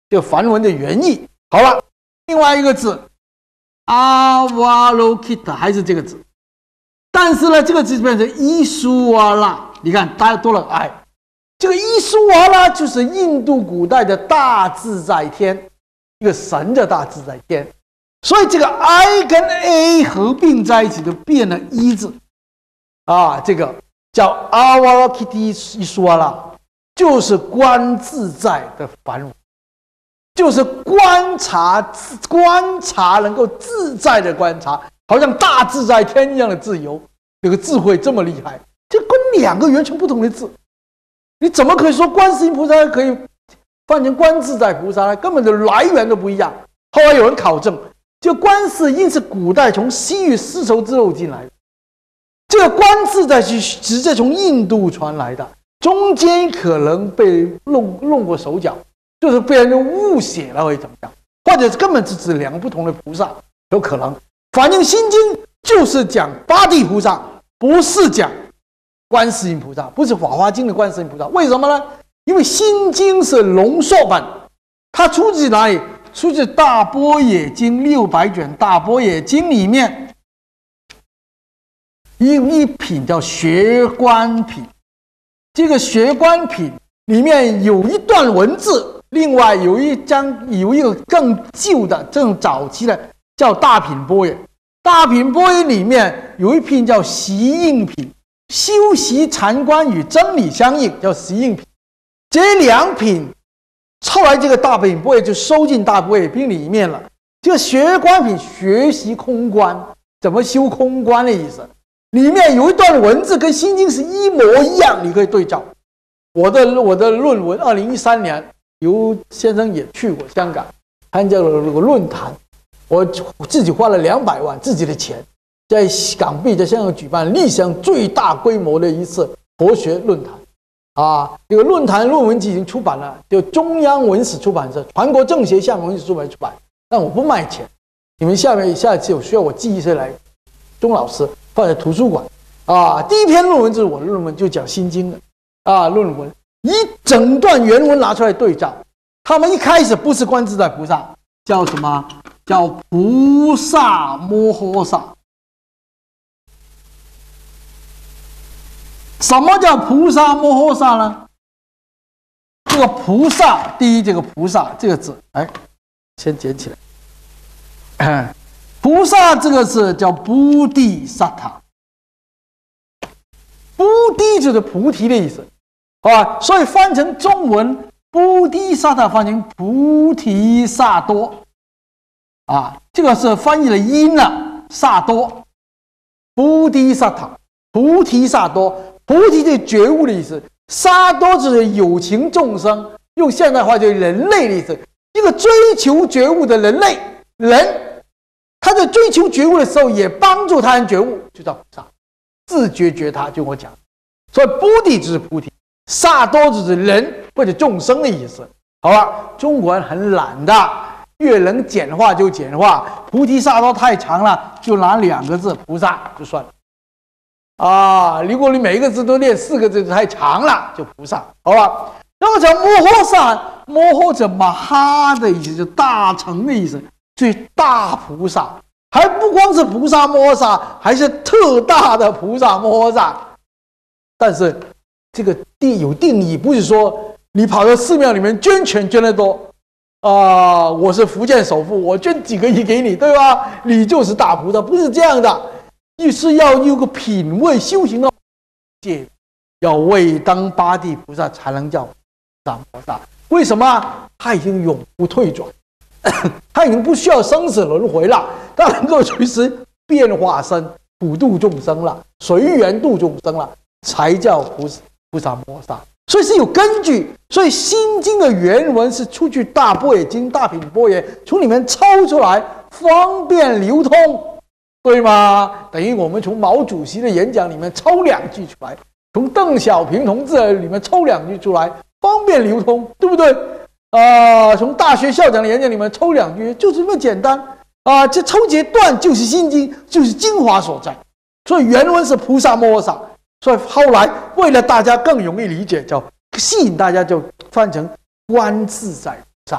这个梵文的原意。好了，另外一个字阿瓦罗基塔还是这个字，但是呢，这个字变成伊苏瓦拉。你看，大家多了哎，这个伊苏瓦拉就是印度古代的大自在天，一个神的大自在天。所以这个 I 跟 A 合并在一起，就变了一字啊，这个叫阿瓦拉基蒂伊苏瓦拉，就是观自在的梵文。就是观察能够自在的观察，好像大自在天一样的自由，这个智慧这么厉害，这跟两个完全不同的字，你怎么可以说观世音菩萨可以换成观自在菩萨呢？根本的来源都不一样。后来有人考证，这个观世音是古代从西域丝绸之路进来的，这个观自在是直接从印度传来的，中间可能被弄过手脚。就是被人误写了，会怎么样？或者根本是指两个不同的菩萨，有可能。反正《心经》就是讲八地菩萨，不是讲观世音菩萨，不是《法华经》的观世音菩萨。为什么呢？因为《心经》是浓缩本，它出自哪里？出自《大般若经》600卷《大般若经》里面，一品叫学观品。这个学观品里面有一段文字。另外有一个更旧的、更早期的叫大品般若。大品般若里面有一品叫习应品，修习禅观与真理相应，叫习应品。这两品后来这个大品般若就收进大般若品里面了。这个学观品学习空观，怎么修空观的意思。里面有一段文字跟心经是一模一样，你可以对照。我的论文2013年。尤先生也去过香港，参加了那个论坛，我自己花了200万自己的钱，在港币在香港举办历史上最大规模的一次佛学论坛，啊，这个论坛论文集已经出版了，就中央文史出版社、全国政协厦门文史出版出版，但我不卖钱，你们下一次有需要我寄一些来，钟老师放在图书馆，啊，第一篇论文就是我的论文，就讲心经的，啊，论文。一整段原文拿出来对照，他们一开始不是观自在菩萨，叫什么？叫菩萨摩诃萨。什么叫菩萨摩诃萨呢？这个菩萨，第一，这个菩萨这个字，哎，先捡起来。菩萨这个字叫菩提萨塔，菩提就是菩提的意思。啊，所以翻成中文，菩提萨埵翻成菩提萨多，啊，这个是翻译了音了，萨多，菩提萨埵，菩提萨多，菩提是觉悟的意思，萨多就是有情众生，用现代话就是人类的意思，一个追求觉悟的人类，他在追求觉悟的时候，也帮助他人觉悟，就叫菩萨，自觉觉他，就我讲，所以菩提就是菩提。萨多就是人或者众生的意思。好了，中国人很懒的，越能简化就简化。菩提萨多太长了，就拿2个字菩萨就算了。啊，如果你每一个字都念4个字，太长了，就菩萨。好吧，那么讲摩诃萨，摩诃者马哈的意思，就大成的意思，所以大菩萨还不光是菩萨摩诃萨，还是特大的菩萨摩诃萨。但是这个有定义，不是说你跑到寺庙里面捐钱捐得多啊，我是福建首富，我捐几个亿给你，对吧？你就是大菩萨，不是这样的，是要有个品位修行的界，要为当八地菩萨才能叫菩萨摩萨。为什么？他已经永不退转，他已经不需要生死轮回了，他能够随时变化身，普度众生了，随缘度众生了，才叫菩萨摩萨。所以是有根据，所以《心经》的原文是出去《大般若经》《大品般若》，从里面抽出来，方便流通，对吗？等于我们从毛主席的演讲里面抽2句出来，从邓小平同志里面抽2句出来，方便流通，对不对？从大学校长的演讲里面抽2句，就这么简单啊！这抽节段就是《心经》，就是精华所在。所以原文是菩萨摩萨。所以后来为了大家更容易理解，叫吸引大家就翻成观自在菩萨，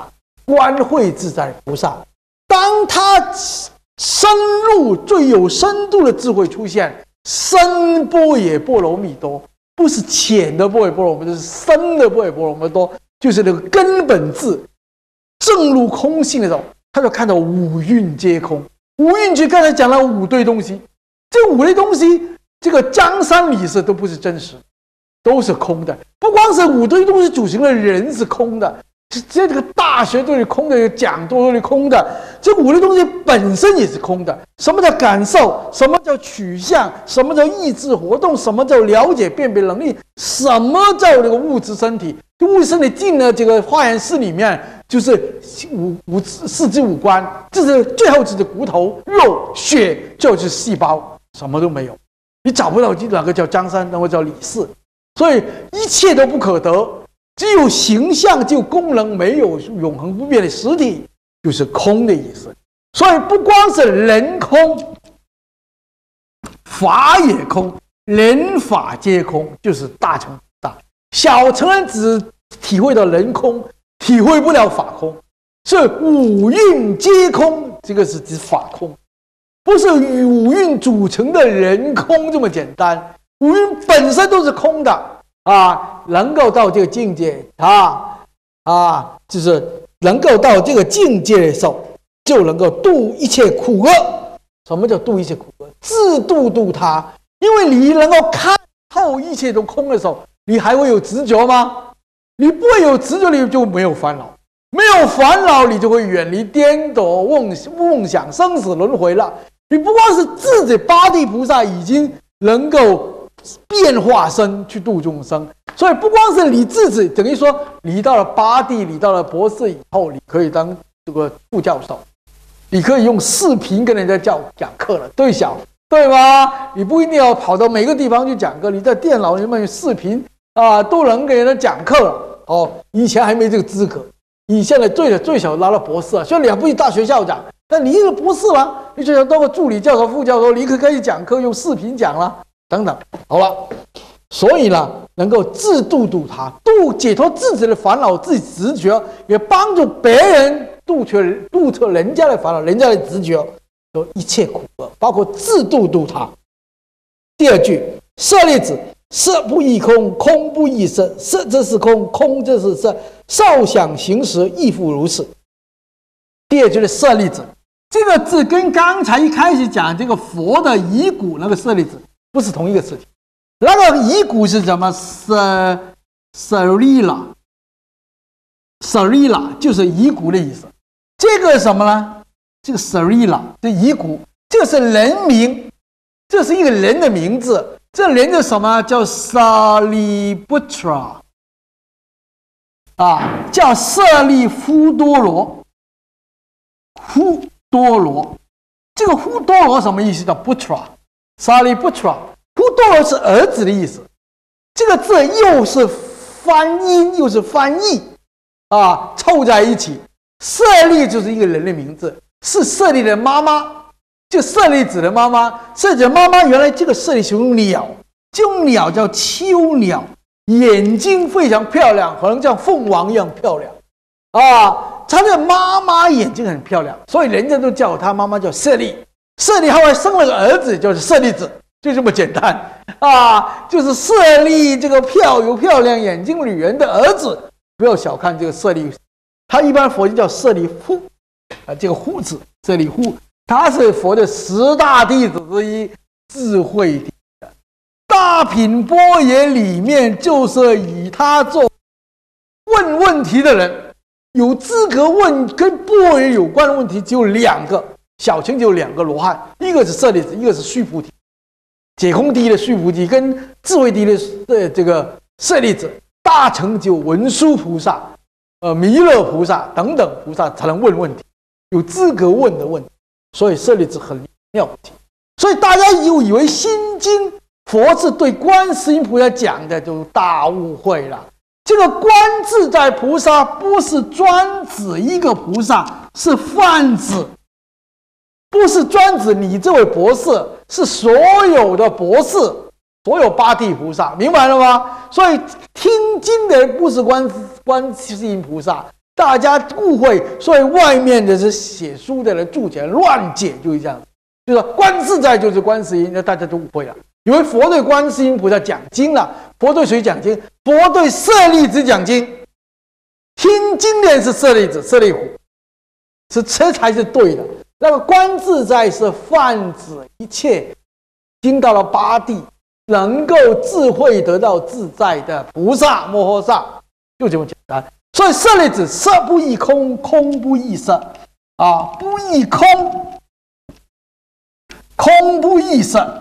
观慧自在菩萨。当他深入最有深度的智慧出现，深般若波罗蜜多，不是浅的般若波罗蜜多，是深的般若波罗蜜多，就是那个根本智正入空性的时候，他就看到五蕴皆空。五蕴就刚才讲了五堆东西，这五类东西，这个江山理事都不是真实，都是空的。不光是五堆东西组成的人是空的，这个大学都是空的，讲座都是空的，这五类东西本身也是空的。什么叫感受？什么叫取向？什么叫意志活动？什么叫了解辨别能力？什么叫这个物质身体？物质身体进了这个化验室里面，就是四肢五官，这是最后只是骨头、肉、血，就是细胞，什么都没有。你找不到哪个叫江山，哪个叫李四，所以一切都不可得。只有形象，只有功能，没有永恒不变的实体，就是空的意思。所以不光是人空，法也空，人法皆空，就是大乘大。小乘人只体会到人空，体会不了法空。所以五蕴皆空，这个是指法空，不是五蕴组成的人空这么简单。五蕴本身都是空的。能够到这个境界，就是能够到这个境界的时候，就能够度一切苦厄。什么叫度一切苦厄？自度他。因为你能够看透一切都空的时候，你还会有执着吗？你不会有执着，你就没有烦恼。没有烦恼，你就会远离颠倒梦想、生死轮回了。你不光是自己八地菩萨已经能够变化身去度众生，所以不光是你自己，等于说你到了八地，你到了博士以后，你可以当这个副教授，你可以用视频跟人家讲课了，对吗？你不一定要跑到每个地方去讲课，你在电脑里面用视频都能给人家讲课了。以前还没这个资格，你现在最小拿到博士虽然你还不是大学校长，但你是博士了，你就想当个助理教授、副教授，你可以讲课，用视频讲了。等等，好了，所以呢，能够自度他，解脱自己的烦恼，自己执着，也帮助别人度脱人家的烦恼、人家的执着，有一切苦厄，包括自度他。第二句，舍利子，色不异空，空不异色，色则是空，空则是色，受想行识亦复如此。第二句的舍利子，这个字跟刚才一开始讲这个佛的遗骨那个舍利子不是同一个事情。那个遗骨是什么？sarila 就是遗骨的意思。这个什么呢？这个 sarila 这遗骨，这是人名，这是一个人的名字。这人叫什么？叫 Sariputra 叫舍利弗多罗。这个忽多罗什么意思？叫 Putra。Sariputra， 忽多罗是儿子的意思。这个字又是翻音又是翻译凑在一起。舍利就是一个人的名字，是舍利的妈妈，就舍利子的妈妈。舍利子的妈妈原来这个舍利是用鸟，这种鸟叫秋鸟，眼睛非常漂亮，好像像凤凰一样漂亮她的妈妈眼睛很漂亮，所以人家都叫她妈妈叫舍利。舍利后来生了个儿子，就是舍利子，就这么简单就是舍利这个有漂亮眼睛女人的儿子。不要小看这个舍利，他一般佛经叫舍利弗这个忽字，舍利弗，他是佛的10大弟子之一，智慧弟子。大品般若里面就是以他做问问题的人，有资格问跟般若有关的问题只有2个。小乘就有2个罗汉，一个是舍利子，一个是须菩提。解空第一的须菩提跟智慧第一的这个舍利子。大乘就有文殊菩萨、弥勒菩萨等等菩萨才能问问题，有资格问的问题。所以舍利子很了不起。所以大家又以为心经佛是对观世音菩萨讲的，就大误会了。这个观自在菩萨不是专指一个菩萨，是泛指。不是专指你这位博士，是所有的博士，所有八地菩萨，明白了吗？所以听经的人不是观世音菩萨， 大家误会，所以外面的是写书的人注解乱解，就是这样。就说观自在就是观世音，那大家都误会了，以为佛对观世音菩萨讲经了。佛对谁讲经？佛对舍利子讲经。听经的人是舍利子、舍利虎，这才是对的。那个观自在是泛指一切经到了八地，能够智慧得到自在的菩萨摩诃萨，就这么简单。所以舍利子，色不异空，空不异色，不异空。空不异色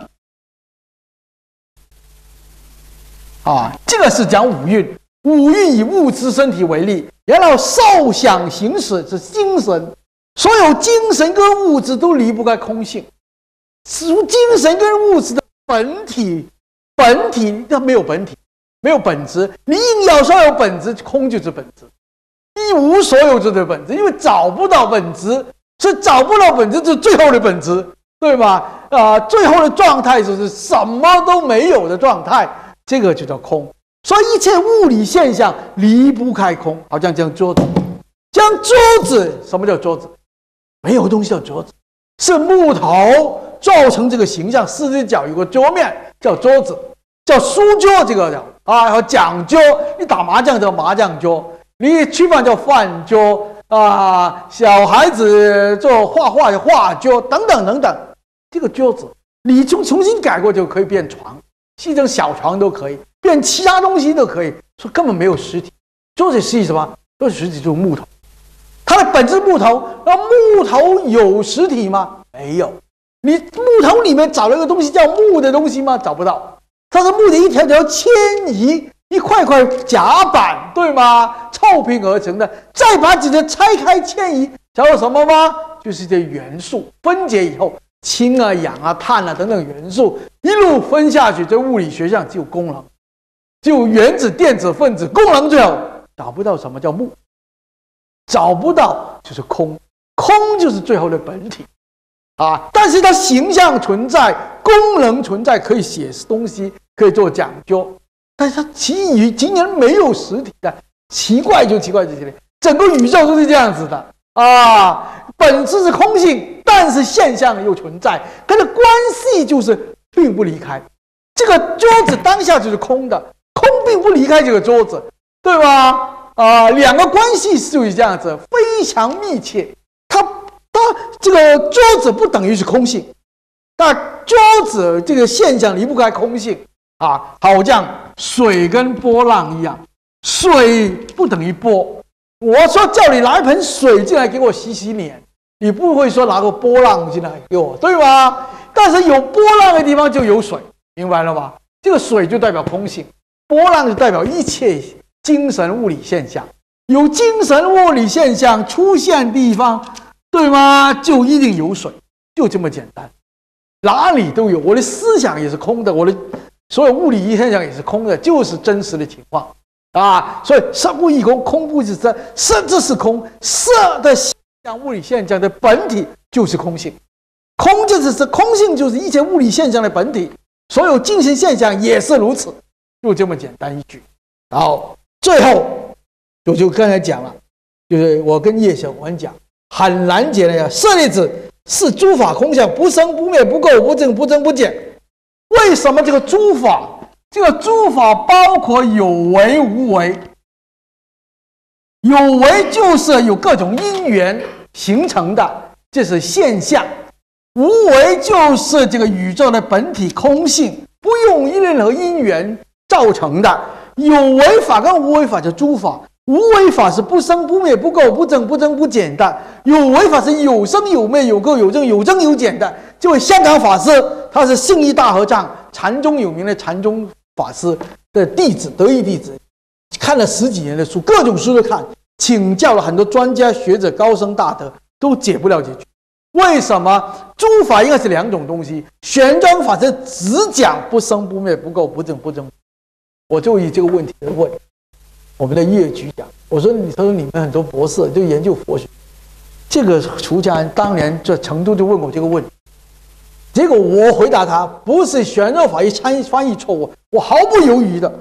这个是讲五蕴。五蕴以物质身体为例，然后受想行识是精神，所有精神跟物质都离不开空性。精神跟物质的本体它没有本体，没有本质。你硬要说有本质，空就是本质，一无所有就是本质，因为找不到本质，所以找不到本质就是最后的本质。对吧？最后的状态就是什么都没有的状态，这个就叫空。所以一切物理现象离不开空。好像讲桌子，讲桌子，什么叫桌子？没有东西叫桌子，是木头造成这个形象，四只脚有个桌面叫桌子，叫书桌，这个叫讲究。你打麻将叫麻将桌，你吃饭叫饭桌。小孩子做画画的画桌等等等等，这个桌子你重新改过就可以变床，砌成小床都可以，变其他东西都可以，说根本没有实体。桌子是什么？桌子实体就是木头，它的本质木头。那木头有实体吗？没有。你木头里面找了一个东西叫木的东西吗？找不到。它是木的一条条迁移，一块块甲板，对吗？凑拼而成的，再把几个拆开迁移，找到什么吗？就是这元素分解以后，氢啊、氧啊、碳啊等等元素一路分下去，在物理学上只有功能，只有原子、电子、分子，功能最后找不到什么叫木，找不到就是空，空就是最后的本体但是它形象存在，功能存在，可以写东西，可以做讲究。但是它其余竟然没有实体的，奇怪就奇怪在这里，整个宇宙都是这样子的本质是空性，但是现象又存在，它的关系就是并不离开。这个桌子当下就是空的，空并不离开这个桌子，对吧？两个关系就是这样子，非常密切。它这个桌子不等于是空性，但桌子这个现象离不开空性。好像水跟波浪一样，水不等于波。我说叫你拿一盆水进来给我洗洗脸，你不会说拿个波浪进来给我，对吧？但是有波浪的地方就有水，明白了吧？这个水就代表空性，波浪就代表一切精神物理现象。有精神物理现象出现地方，对吗？就一定有水，就这么简单。哪里都有，我的思想也是空的，我的所有物理现象也是空的，就是真实的情况所以色不异空，空不异色，色这是空，色的现象，物理现象的本体就是空性，空就是空性，就是一切物理现象的本体，所有精神现象也是如此，就这么简单一句。然后最后我就刚才讲了，就是我跟叶小文讲，很难解的，舍利子是诸法空相，不生不灭，不垢不净，不增不减。为什么这个诸法？这个诸法包括有为无为。有为就是有各种因缘形成的，这是现象；无为就是这个宇宙的本体空性，不用任何因缘造成的。有为法跟无为法是诸法，无为法是不生不灭，不垢不净，不增不减的；有为法是有生有灭，有垢有净，有增有减的。就为香港法师，他是信义大和尚，禅宗有名的禅宗法师的弟子，得意弟子，看了10几年的书，各种书都看，请教了很多专家学者、高僧大德，都解不了这句。为什么？诸法应该是2种东西，玄奘法师只讲不生不灭，不垢不净，不增。我就以这个问题来问我们的叶局长，我说他说你们很多博士就研究佛学，这个出家人当年在成都就问我这个问题。结果我回答他，不是玄奘法师翻译错误，我毫不犹豫的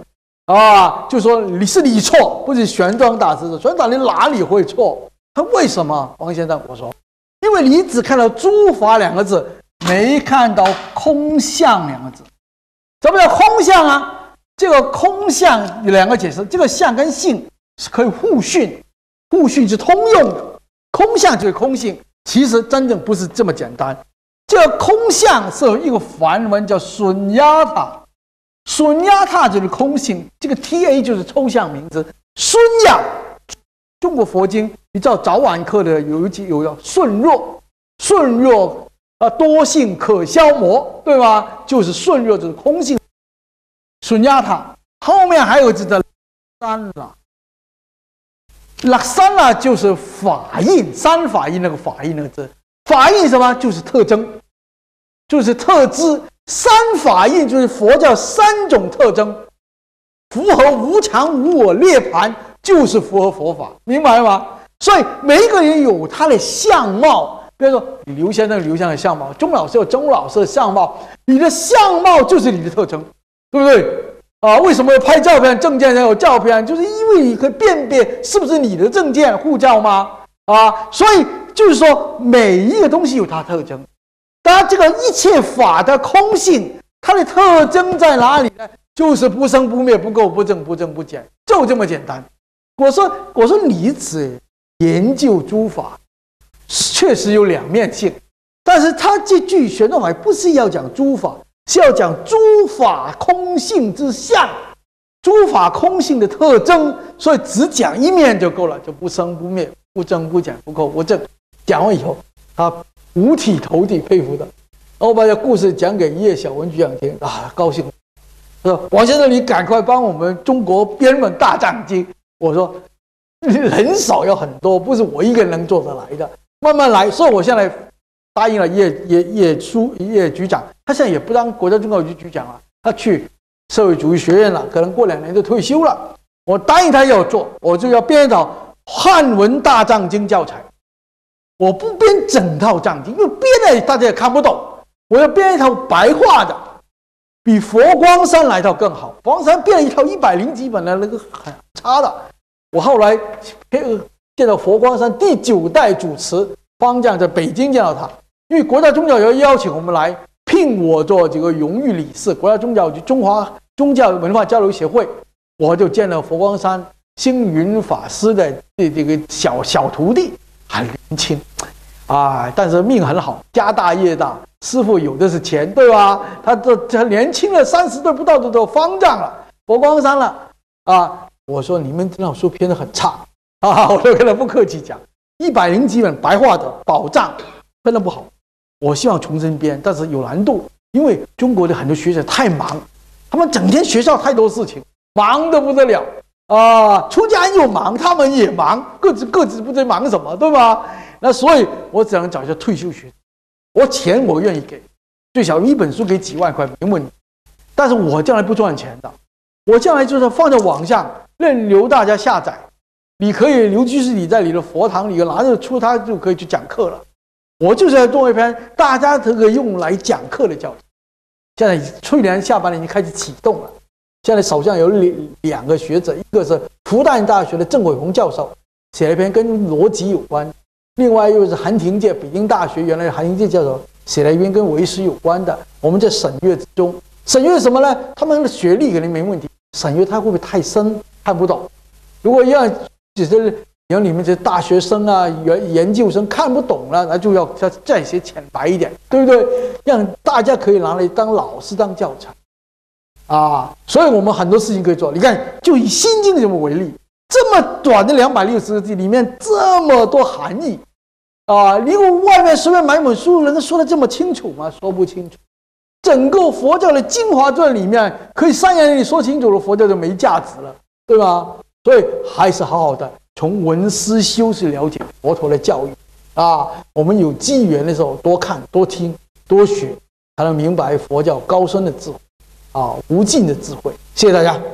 啊，就说你是你错，不是玄奘大师错。玄奘你哪里会错？他为什么？王先生，我说，因为你只看到诸法两个字，没看到空相两个字。什么叫空相啊？这个空相有两个解释，这个相跟性是可以互训，互训是通用的。空相就是空性，其实真正不是这么简单。这个空相是有一个梵文叫损压塔，损压塔就是空性，这个 TA 就是抽象名词。顺压，中国佛经你知道早晚课的有叫顺弱，顺弱多性可消磨，对吗？就是顺弱就是空性。损压塔后面还有一个字叫三拉，那三拉就是法印，三法印那个法印那个字，法印什么？就是特征，就是特质。三法印就是佛教三种特征，符合无常无我涅槃，就是符合佛法，明白吗？所以每一个人有他的相貌，比如说你刘先生刘先生的相貌，钟老师有钟老师的相貌，你的相貌就是你的特征，对不对？啊，为什么要拍照片？证件上有照片，就是因为你可以辨别是不是你的证件护照吗？啊，所以就是说每一个东西有它的特征。当然，这个一切法的空性，它的特征在哪里呢？就是不生不灭、不垢不净、不增不减，就这么简单。我说你只研究诸法，确实有两面性，但是他这句玄奘法不是要讲诸法，是要讲诸法空性之相，诸法空性的特征，所以只讲一面就够了，就不生不灭、不增不减、不垢不净。讲完以后，他五体投地佩服的，我把这故事讲给叶小文局长听啊，高兴。他说：“王先生，你赶快帮我们中国编本大藏经。”我说：“人少要很多，不是我一个人能做得来的，慢慢来。”所以我现在答应了叶局长，他现在也不当国家宗教局局长了，他去社会主义学院了，可能过2年就退休了。我答应他要做，我就要编一套汉文大藏经教材。我不编整套藏经，因为编了大家也看不懂。我要编一套白话的，比佛光山来套更好。佛光山编了一套100几本的那个很差的。我后来见到佛光山第9代主持方丈在北京见到他，因为国家宗教局邀请我们来聘我做这个荣誉理事，国家宗教局中华宗教文化交流协会，我就见了佛光山星云法师的这个小徒弟。很年轻，啊，但是命很好，家大业大，师傅有的是钱，对吧？他年轻了30岁不到就都方丈了，佛光山了啊！我说你们这套书编得很差啊，我就跟他不客气讲，100几本白话的宝藏编得不好，我希望重新编，但是有难度，因为中国的很多学者太忙，他们整天学校太多事情，忙得不得了。啊，出家人又忙，他们也忙，各自不知忙什么，对吧？那所以我只能找一些退休学者，我钱我愿意给，最少一本书给几万块没问题。但是我将来不赚钱的，我将来就是放在网上，任由大家下载。你可以刘居士你在你的佛堂里拿着出，他就可以去讲课了。我就是要做一篇大家都可以用来讲课的教材。现在去年下半年已经开始启动了。现在手上有2个学者，一个是复旦大学的郑伟鸿教授，写了一篇跟逻辑有关；另外又是韩廷介，北京大学原来韩廷介教授写了一篇跟唯识有关的。我们在审阅之中，审阅什么呢？他们的学历肯定没问题，审阅他会不会太深看不懂？如果要只是你们这大学生啊、研究生看不懂了，那就要再写浅白一点，对不对？让大家可以拿来当老师当教材。啊，所以我们很多事情可以做。你看，就以《心经》这么为例，这么短的260个字里面这么多含义啊！你外面随便买本书，能够说得这么清楚吗？说不清楚。整个佛教的精华传里面，可以3言里说清楚了，佛教就没价值了，对吧？所以还是好好的从闻思修去了解佛陀的教育啊。我们有机缘的时候，多看、多听、多学，才能明白佛教高深的智慧。啊，无尽的智慧，谢谢大家。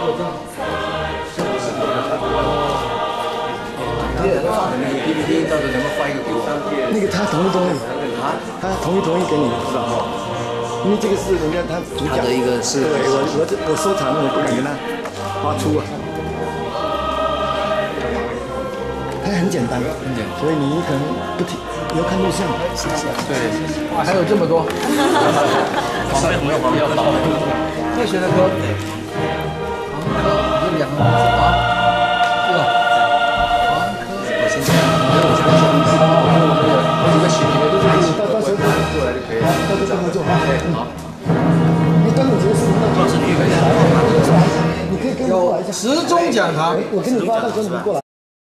PPT 到时候能不能发一个给我？ 那个他同意啊？他同意给你，知道吗？因为这个是人家他主讲的一个是， 对我收藏，我不敢跟他发出啊。它很简单，所以你可能不听，你要看录像。 对，哇，还有这么多。不要报。科学的科，航科有2个啊，这个航科。我先讲，我这个写的都是到时候过来就可以了。 到时候做好。 好。 你端午节是不是？ 告诉你， 你可以跟我过来一下。 有时钟讲堂， 我给你发，到时候你们过来。